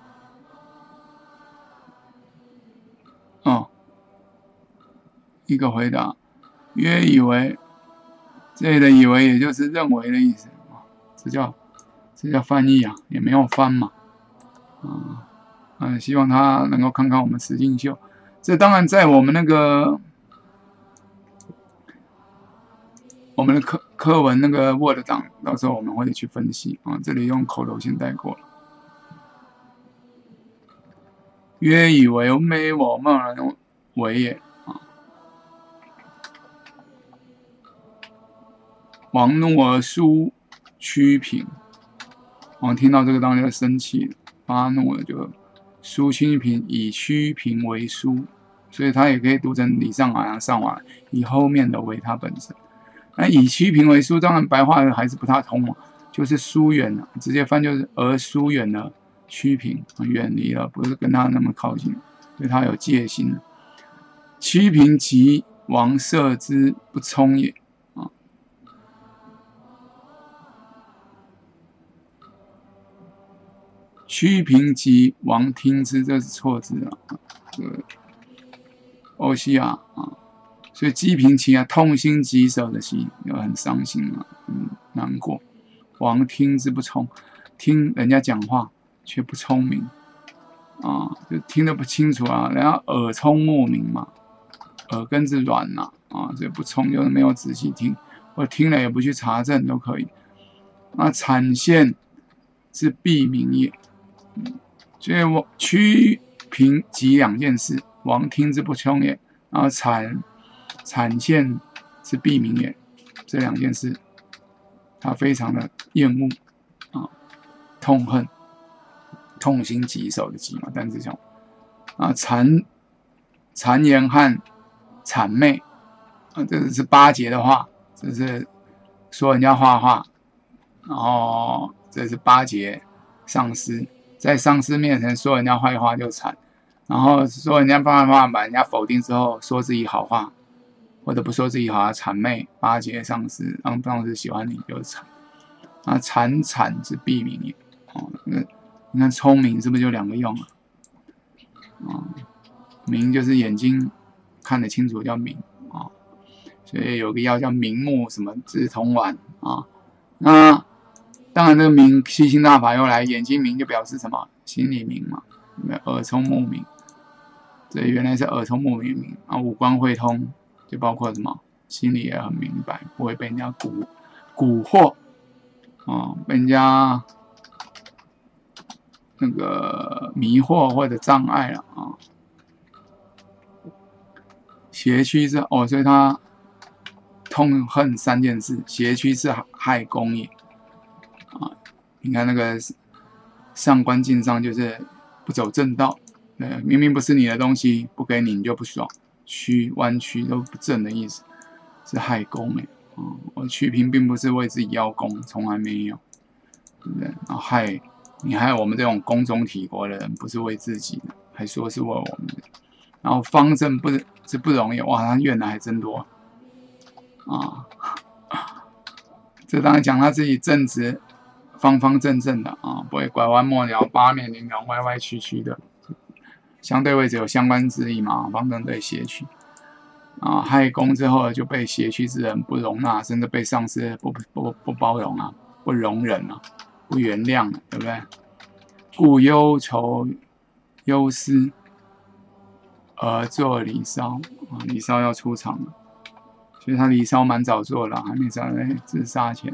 一个回答，约以为，这里的以为也就是认为的意思这叫翻译也没有翻嘛希望他能够看看我们实境秀。这当然在我们那个我们的课文那个 Word 档，到时候我们会去分析这里用口头先带过了。约以为非我莫能为也王怒而书屈平，听到这个当然就生气了，发怒了，就书屈平，以屈平为书所以它也可以读成礼上瓦梁上瓦，以后面的为它本身。那以趋平为疏，当然白话还是不太通嘛，就是疏远了，直接翻就是而疏远了趋平，远离了，不是跟他那么靠近，对他有戒心了。趋平即王射之不聪也啊。趋平即王听之，这是错字啊，这个欧西亚啊。所以积平其啊，痛心疾首的心，又很伤心啊，难过。王听之不聪，听人家讲话却不聪明啊，就听得不清楚啊，人家耳聪目明嘛，耳根子软呐啊，所以不聪就是没有仔细听，或听了也不去查证都可以。那产现之必明也，所以我趋平即两件事，王听之不聪也，然后产现之必明也，这两件事，他非常的厌恶啊，痛恨，痛心疾首的疾嘛，但是讲啊，谗言和谄媚啊，这是八节的话，这是说人家坏话，然后这是八节上司，在上司面前说人家坏话就谄，然后说人家坏话把人家否定之后，说自己好话。或者不说自己好，谄媚巴结上司，让上司喜欢你就是谄。那谄之必明也。哦，你看聪明是不是就两个用啊？明就是眼睛看得清楚叫明啊，所以有个药叫明目什么治童丸啊。那当然这个明吸星大法又来，眼睛明就表示什么？心里明嘛，耳聪目明。这原来是耳聪目明啊，五官会通。就包括什么，心里也很明白，不会被人家蛊惑，被人家那个迷惑或者障碍了啊。邪曲是所以他痛恨三件事，邪曲是害公也啊。你看那个上官进上就是不走正道，明明不是你的东西，不给你你就不爽。弯曲都不正的意思，是害公我趋平并不是为自己邀功，从来没有，对不对？然后你害我们这种宫中体国的人，不是为自己的，还说是为我们的。然后方正不容易，哇，他怨的还真多啊！这当然讲他自己正直，方正的啊，不会拐弯抹角、八面玲珑、歪歪曲曲的。相对位置有相关之意嘛，方正对邪曲啊，害公之后就被邪曲之人不容纳，甚至被上司不包容啊，不容忍啊，不原谅了，对不对？故忧愁忧思而做离骚啊，离骚要出场了，所以他离骚蛮早做了，还没在自杀前，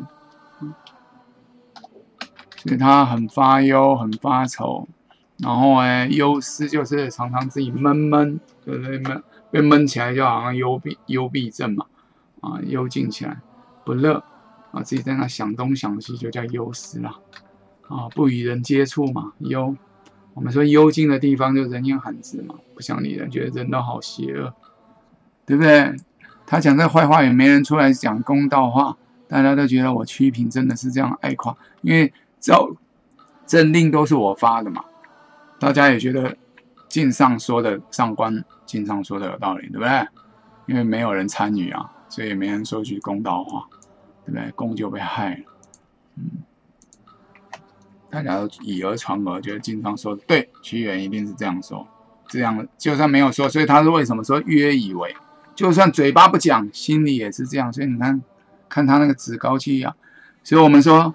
所以他很发忧，很发愁。然后忧思就是常常自己闷，对不对？被闷起来就好像幽闭症嘛，啊，幽静起来，不乐啊，自己在那想东想西就叫忧思啦，啊，不与人接触嘛，忧。我们说幽静的地方就人烟罕至嘛，不想理人，觉得人都好邪恶，对不对？他讲这坏话也没人出来讲公道话，大家都觉得我趋平真的是这样爱夸，因为政令都是我发的嘛。大家也觉得晋上说的上官晋上说的有道理，对不对？因为没有人参与啊，所以没人说句公道话，对不对？公就被害了，大家都以讹传讹，觉得晋上说的对，屈原一定是这样说，这样就算没有说，所以他是为什么说约以为？就算嘴巴不讲，心里也是这样。所以你看他那个趾高气扬，所以我们说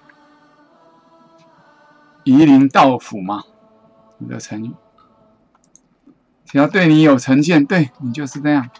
夷陵道府嘛。的成语，只要对你有成见，对你就是这样。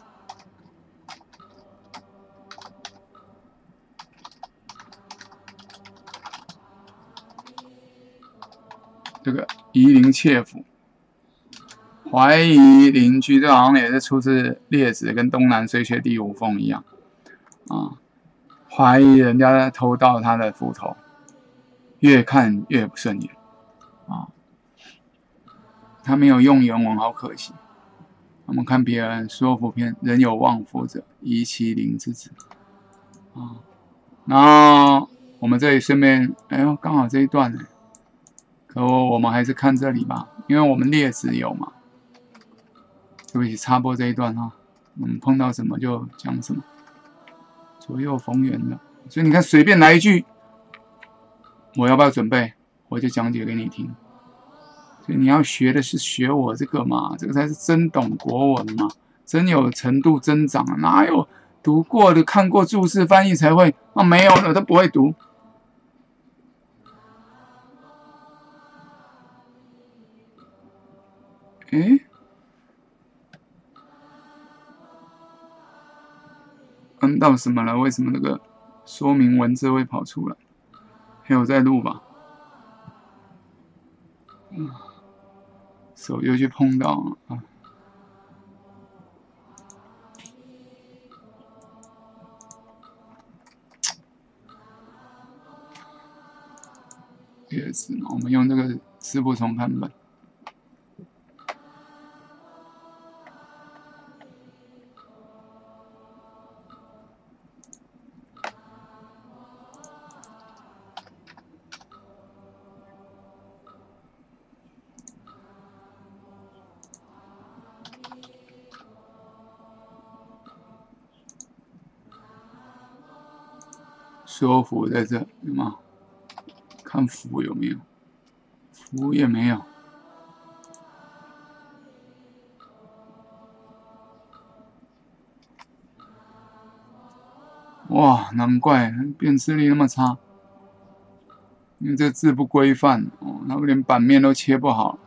这个夷陵窃府，怀疑邻居，这好像也是出自《列子》，跟东南虽缺地无缝一样啊。怀疑人家在偷盗他的斧头，越看越不顺眼啊。他没有用原文，好可惜我们看别人说服篇，人有妄福者，宜其邻之子。啊，然后我们这里顺便，哎呦，刚好这一段呢，可我们还是看这里吧，因为我们列子有嘛。对不起，插播这一段哈，我们碰到什么就讲什么，左右逢源的。所以你看，随便来一句，我要不要准备，我就讲解给你听。所以你要学的是学我这个嘛，这个才是真懂国文嘛，真有程度增长啊！哪有读过的、看过注释翻译才会？啊，没有的都不会读。诶，摁到什么了？为什么那个说明文字会跑出来？还有在录吧？手又去碰到了啊！也是嘛，我们用这个四部重看本。说服在这有吗？看符有没有？符也没有。哇，难怪辨识力那么差，因为这字不规范哦，他们连版面都切不好。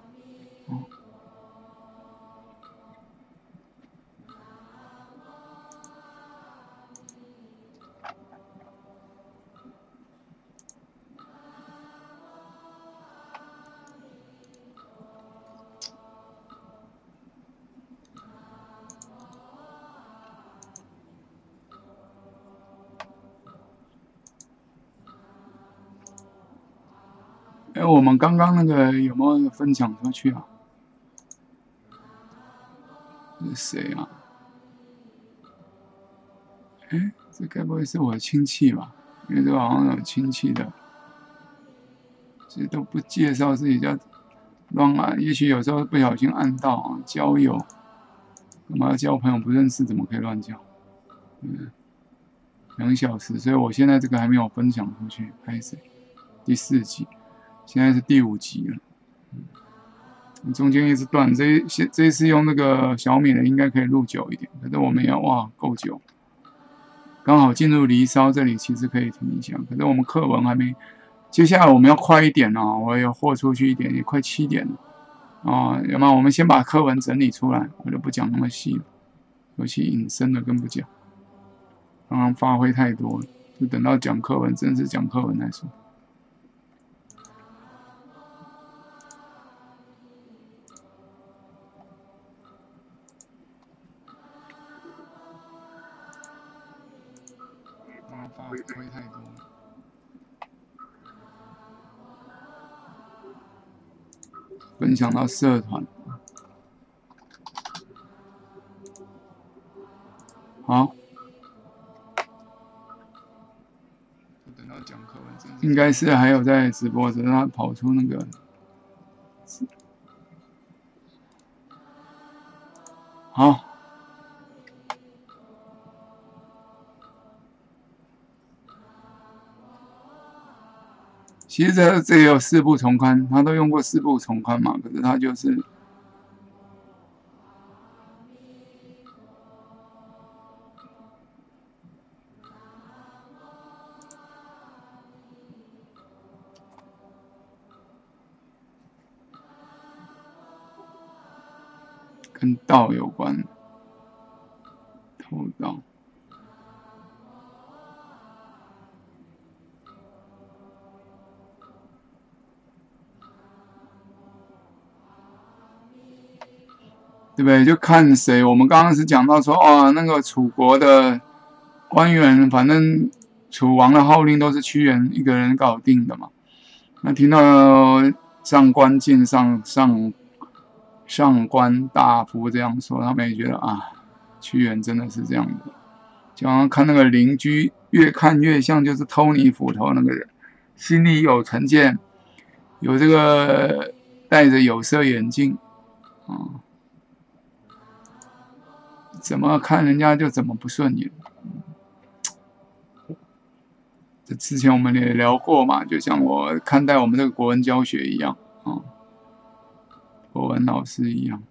哎，我们刚刚那个有没有分享出去啊？是谁啊？哎，这该不会是我的亲戚吧？因为这好像有亲戚的，这都不介绍自己叫乱按，也许有时候不小心按到啊。交友，干嘛要交朋友不认识，怎么可以乱交？2小时，所以我现在这个还没有分享出去，拍谁？第4集。现在是第5集了，中间一直断。这一次用那个小米的，应该可以录久一点。可是我们要哇够久，刚好进入离骚这里，其实可以停一下。可是我们课文还没，接下来我们要快一点哦。我有豁出去一点，也快7点了啊。要么我们先把课文整理出来，我就不讲那么细了，尤其引申的更不讲，刚刚发挥太多了，就等到讲课文，正式讲课文再说。发挥太多了。分享到社团，好，等到讲课文，应该是还有在直播，只是他跑出那个，好。其实这也有4部重刊，他都用过4部重刊嘛，可是他就是跟道有关，偷盗。对不对？就看谁。我们刚刚是讲到说，哦，那个楚国的官员，反正楚王的号令都是屈原一个人搞定的嘛。那听到上官晋上上官大夫这样说，他们也觉得啊，屈原真的是这样的。就好像看那个邻居，越看越像就是偷你斧头那个人，心里有成见，有这个戴着有色眼镜啊，怎么看人家就怎么不顺眼。这之前我们也聊过嘛，就像我看待我们这个国文教学一样啊，国文老师一样。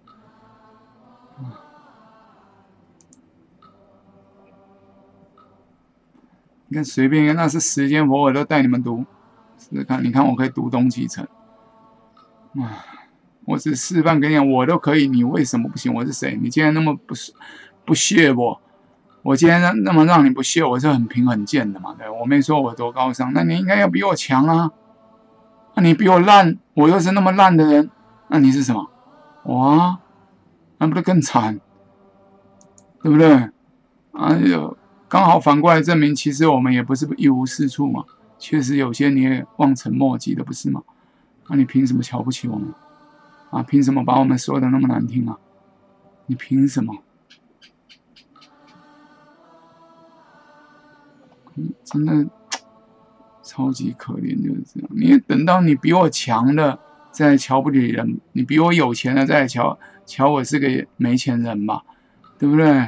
你看随便那是时间我都带你们读，试试看，你看我可以读东几层啊？我只示范给你讲，我都可以，你为什么不行？我是谁？你今天那么不屑我今天那么让你不屑，我是很平很贱的嘛，对，我没说我多高尚，那你应该要比我强啊。那你比我烂，我又是那么烂的人，那你是什么？我啊，那不是更惨，对不对？哎呦。刚好反过来证明，其实我们也不是一无是处嘛。确实有些你也望尘莫及的，不是吗？那你凭什么瞧不起我们？啊，凭什么把我们说的那么难听啊？你凭什么？真的超级可怜，就是这样。你等到你比我强的再瞧不起人，你比我有钱的再瞧我是个没钱人嘛，对不对？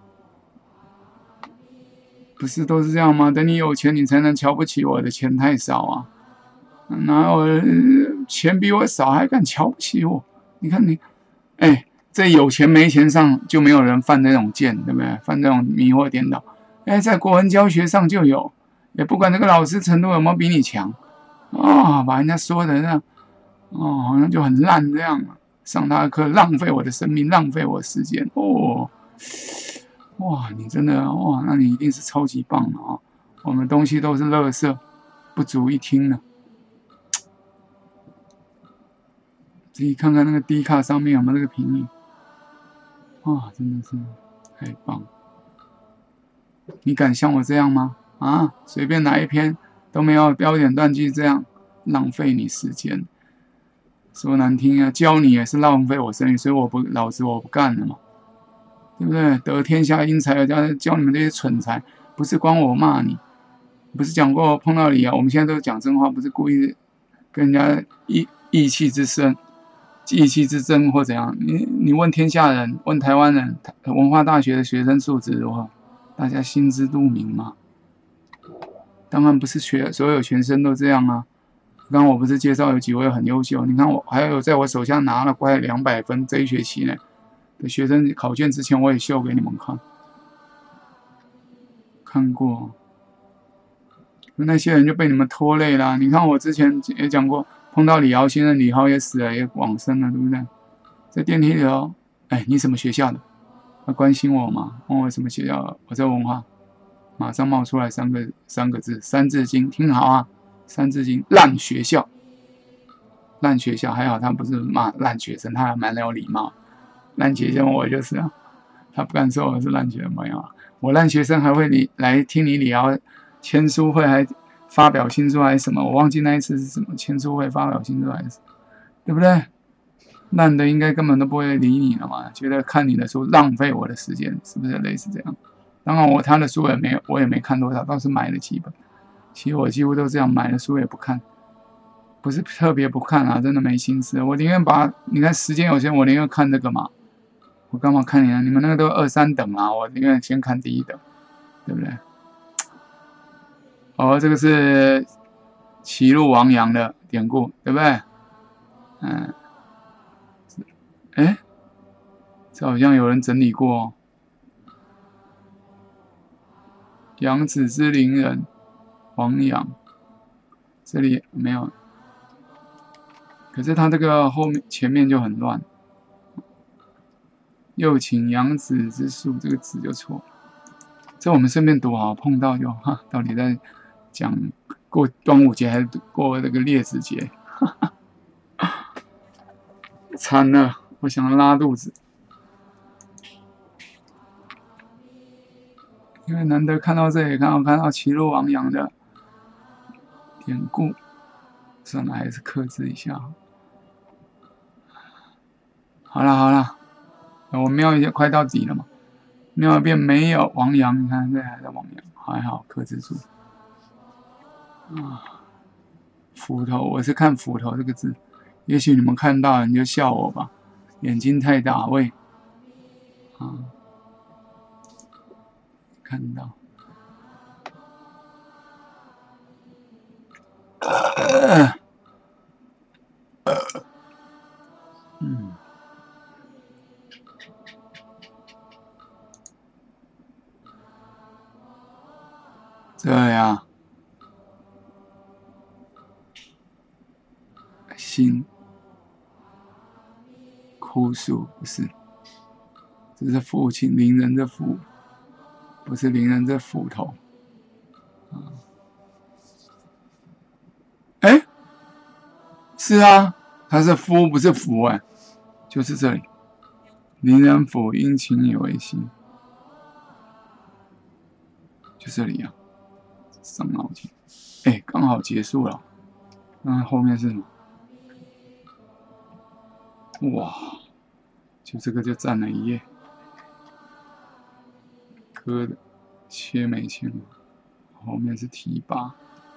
不是都是这样吗？等你有钱，你才能瞧不起我的钱太少啊！哪有钱比我少还敢瞧不起我？你看你，哎，在有钱没钱上就没有人犯这种贱，对不对？犯这种迷惑颠倒。哎，在国文教学上就有，也不管这个老师程度有没有比你强啊，把人家说的那样，哦，好像就很烂这样。上他的课浪费我的生命，浪费我的时间哦。哇，你真的哇，那你一定是超级棒的啊！我们东西都是垃圾，不足一听呢。自己看看那个 D 卡上面有没有那个评语，哇，真的是太棒！你敢像我这样吗？啊，随便哪一篇都没有标点断句，这样浪费你时间。说难听啊，教你也是浪费我生命，所以老子我不干了嘛。对不对？得天下英才，教你们这些蠢材，不是光我骂你，不是讲过碰到你啊？我们现在都讲真话，不是故意跟人家意气之争，意气之争或怎样？你问天下人，问台湾人，文化大学的学生素质如何？大家心知肚明嘛。当然不是所有学生都这样啊。刚刚我不是介绍有几位很优秀，你看我还有在我手下拿了快200分这一学期呢。学生考卷之前我也秀给你们看过，那些人就被你们拖累了。你看我之前也讲过，碰到李敖先生，李敖也死了，也往生了，对不对？在电梯里头，哎，你什么学校的？他关心我嘛？问我什么学校？我在文化，马上冒出来三个字，三字经，听好啊，三字经，烂学校，烂学校。还好他不是骂烂学生，他还蛮有礼貌。烂学生我就是啊，他不敢说我是烂学生朋友啊。我烂学生还会来听你李敖签书会，还发表新书还是什么？我忘记那一次是什么签书会发表新书还是，对不对？烂的应该根本都不会理你了嘛，觉得看你的书浪费我的时间，是不是类似这样？当然他的书我也没看多少，倒是买了几本。其实我几乎都这样，买了书也不看。不是特别不看啊，真的没心思。我宁愿你看时间有限，我宁愿看这个嘛。我干嘛看你啊？你们那个都2、3等啊，我宁愿先看第1等，对不对？哦，这个是齐鲁王阳的典故，对不对？嗯，哎，这好像有人整理过哦。扬子之陵人，王阳，这里没有。可是他这个前面就很乱。又请扬子之术，这个字就错。这我们顺便读好，碰到就哈，到底在讲过端午节还是过这个列子节？惨了，我想拉肚子，因为难得看到这里，看到齐鲁王阳的典故，算了，还是克制一下。 好了好了，我瞄一下，快到底了嘛。瞄一遍没有王阳，你看这还在王阳，还好克制住。啊，斧头，我是看斧头这个字，也许你们看到你就笑我吧，眼睛太大喂。啊，看到。这样，心枯树不是，这是父亲邻人的父，不是邻人的斧头。哎，是啊，它是夫不是福哎，就是这里，邻人斧因情以为心，就这里啊。伤脑筋，哎，刚好结束了。那后面是什么？哇，就这个就占了一页。割的，切没切嘛？后面是提拔。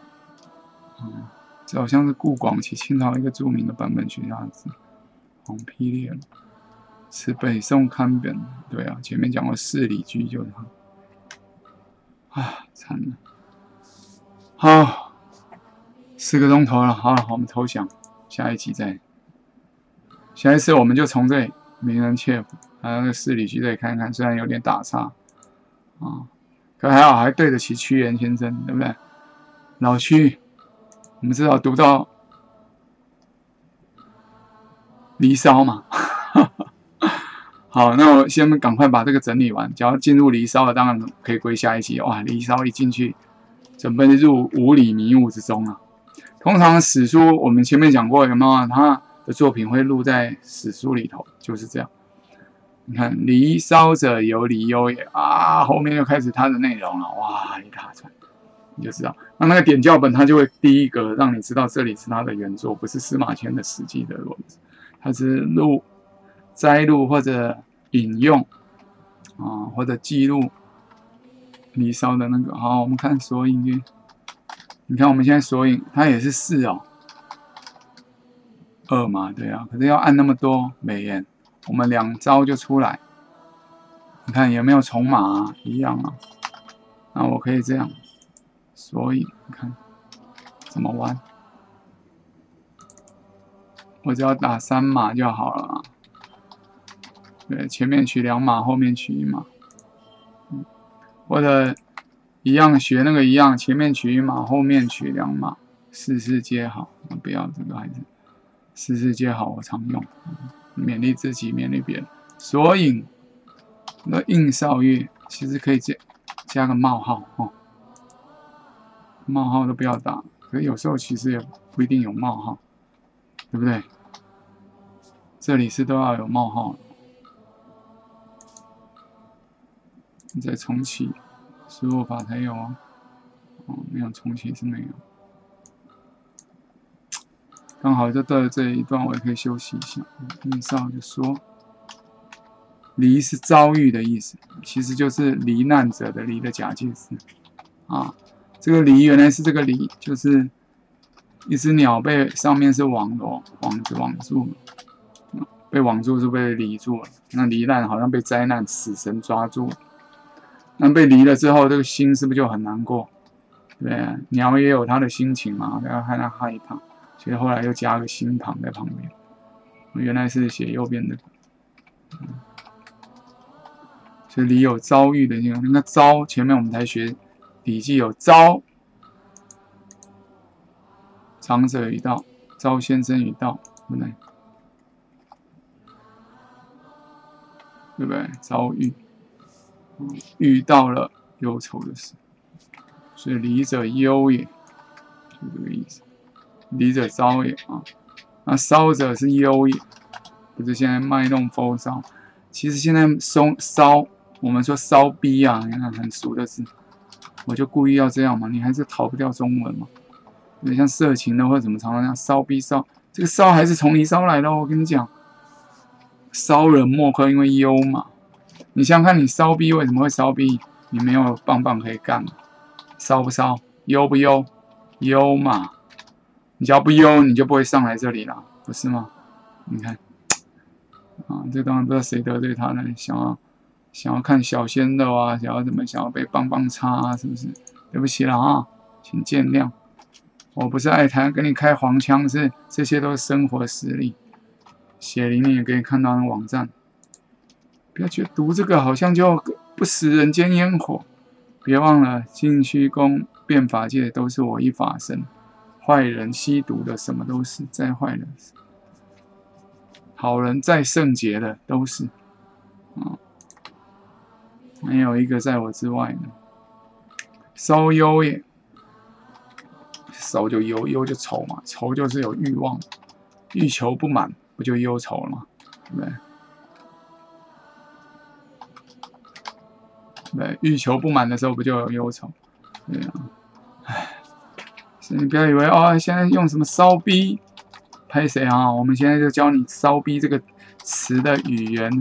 这好像是顾广祺清朝一个著名的版本学家的字。黄丕烈了，是北宋刊本。对啊，前面讲过四里居就是他。啊，惨了。好，4个钟头了，好，我们投降，下一集再。下一次我们就从这里名人切腹，还有那个四里居这里看看，虽然有点打岔啊，可还好还对得起屈原先生，对不对？老屈，我们至少读到《离骚》嘛。好，那我先赶快把这个整理完。只要进入《离骚》了，当然可以归下一集。哇，《离骚》一进去，准备入五里迷雾之中啊！通常史书我们前面讲过，有没有他的作品会录在史书里头，就是这样。你看《离骚者有离忧也》啊，后面又开始它的内容了，哇，一大串，你就知道。那个点校本它就会第一个让你知道这里是它的原作，不是司马迁的《史记》的文字，它是摘录或者引用啊，或者记录。离骚的那个，好，我们看索引去。你看我们现在索引，它也是4哦，2嘛，对啊，可是要按那么多美颜，我们2招就出来。你看有没有重码啊？一样啊。那我可以这样，索引，你看怎么玩？我只要打3码就好了啊。对，前面取2码，后面取1码。或者一样学那个一样，前面取1码，后面取2码，事事皆好。不要这个还是事事皆好，我常用，勉励自己，勉励别人。索引那应少岳，其实可以加个冒号哦，冒号都不要打。可是有时候其实也不一定有冒号，对不对？这里是都要有冒号的。你再重启，输入法才有哦。没有重启是没有。刚好就到了这一段，我也可以休息一下。应少就说，离是遭遇的意思，其实就是罹难者的罹的假借词啊。这个离原来是这个离，就是一只鸟被上面是网子网住了，被网住是被离住了。那罹难好像被灾难死神抓住了。那被离了之后，这个心是不是就很难过？对啊，鸟也有它的心情嘛，要看它害怕，所以后来又加个心旁在旁边。原来是写右边的，所以离有遭遇的那种。那遭前面我们才学《礼记》有遭，长者与道，遭先生与道，对不对？对不对？遭遇。遇到了忧愁的事，所以离者忧也，就这个意思。离者遭也啊，那骚者是忧也，不是现在卖弄风骚。其实现在骚，我们说骚逼啊，你看很俗的字，我就故意要这样嘛，你还是逃不掉中文嘛。有点像色情的或者怎么常常讲骚逼骚，这个骚还是从离骚来的，我跟你讲， 烧人莫克，因为忧嘛。你想想看，你烧逼为什么会烧逼？你没有棒棒可以干，烧不烧？忧不忧？忧嘛。你只要不忧，你就不会上来这里了，不是吗？你看，啊，这当然不知道谁得罪他呢，想要看小鲜肉啊，想要被棒棒插啊，是不是？对不起了啊，请见谅。我不是爱谈跟你开黄腔，这些都是生活实例。血里面也可以看到那网站。不要觉得读这个好像就不食人间烟火。别忘了，净虚宫、变法界都是我一法身。坏人吸毒的什么都是，再坏人；好人再圣洁的都是。啊，没有一个在我之外的。烧忧也，烧就忧，忧就愁嘛，愁就是有欲望，欲求不满，不就忧愁了吗？对不对？对，欲求不满的时候，不就有忧愁？对啊，唉，所以你不要以为哦，现在用什么骚逼，拍谁啊？我们现在就教你骚逼这个词的语言，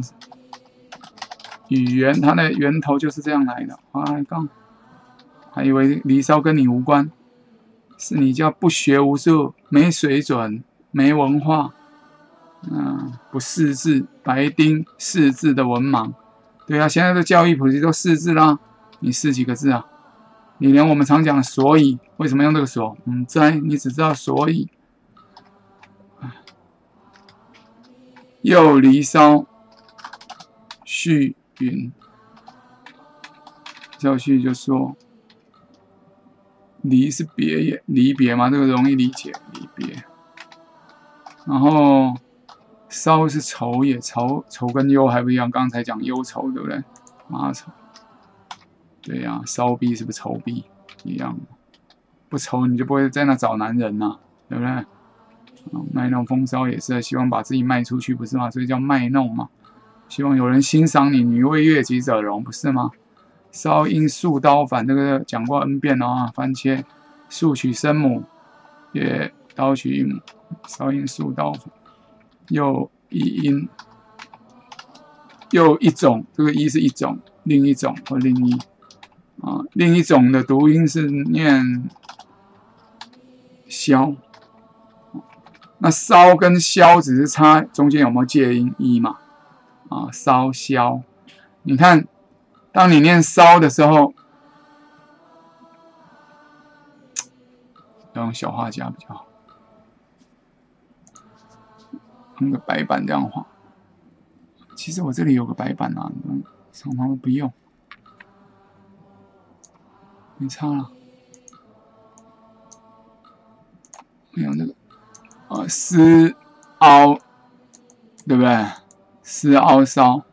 它的源头就是这样来的。啊，刚还以为离骚跟你无关，是你叫不学无术、没水准、没文化，不识字、白丁识字的文盲。对啊，现在的教育普及都识字啦，你识几个字啊？你连我们常讲的所以，为什么用这个所？你只知道所以。又离骚，续云，教续就说，离是别也，离别嘛，这个容易理解，离别。然后骚是愁也，愁跟忧还不一样，刚才讲忧愁，对不对？麻愁，对呀，骚逼是不是愁逼一样？不愁你就不会在那找男人呐，对不对？卖弄风骚也是希望把自己卖出去，不是吗？所以叫卖弄嘛，希望有人欣赏你，女为悦己者容，不是吗？骚因数刀反，这个讲过 N 遍了啊。番茄数取生母，也刀取一母，骚因数刀反，又一种，这个一是一种，另一种或另一啊，另一种的读音是念消。那骚跟消只是差中间有没有介音一嘛？啊，骚消，你看，当你念骚的时候，要用小画家比较好，用个白板这样画。其实我这里有个白板啊，常常都不用，没差了。没有那个。丝凹，对不对？丝凹骚，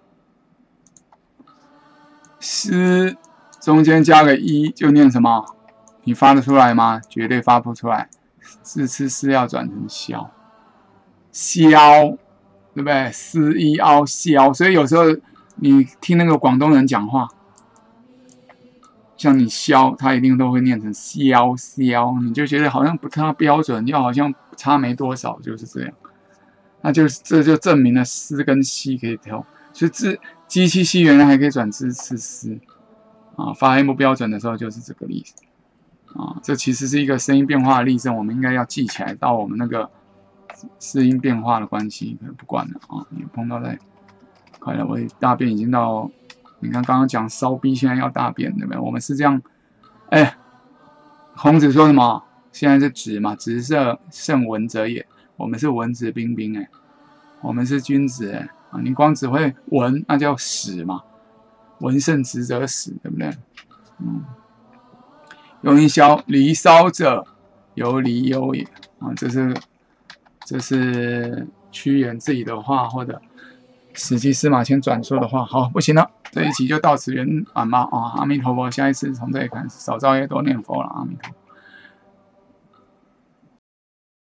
丝中间加个一就念什么？你发得出来吗？绝对发不出来。字次丝要转成消，消，对不对？丝一凹消，所以有时候你听那个广东人讲话，像你消，他一定都会念成消，你就觉得好像不太标准，又好像差没多少，就是这样。那这就证明了丝跟西可以调，所以机器西原来还可以转支次丝啊，发音不标准的时候就是这个例子啊。这其实是一个声音变化的例证，我们应该要记起来到我们那个适音变化的关系，不管了啊。你碰到在，快了，我大便已经到。你看，刚刚讲骚逼，现在要大便，对不对？我们是这样，孔子说什么？现在是直嘛，直射胜文者也。我们是文质彬彬，我们是君子，啊，你光只会文，那叫史嘛，文胜直者史，对不对？用一消离骚者，犹离忧也啊，这是屈原自己的话，或者史记司马迁转述的话。好，不行了。这一集就到此圆满吧啊！阿弥陀佛，下一次从这里开始，少造业，多念佛了，阿弥陀佛。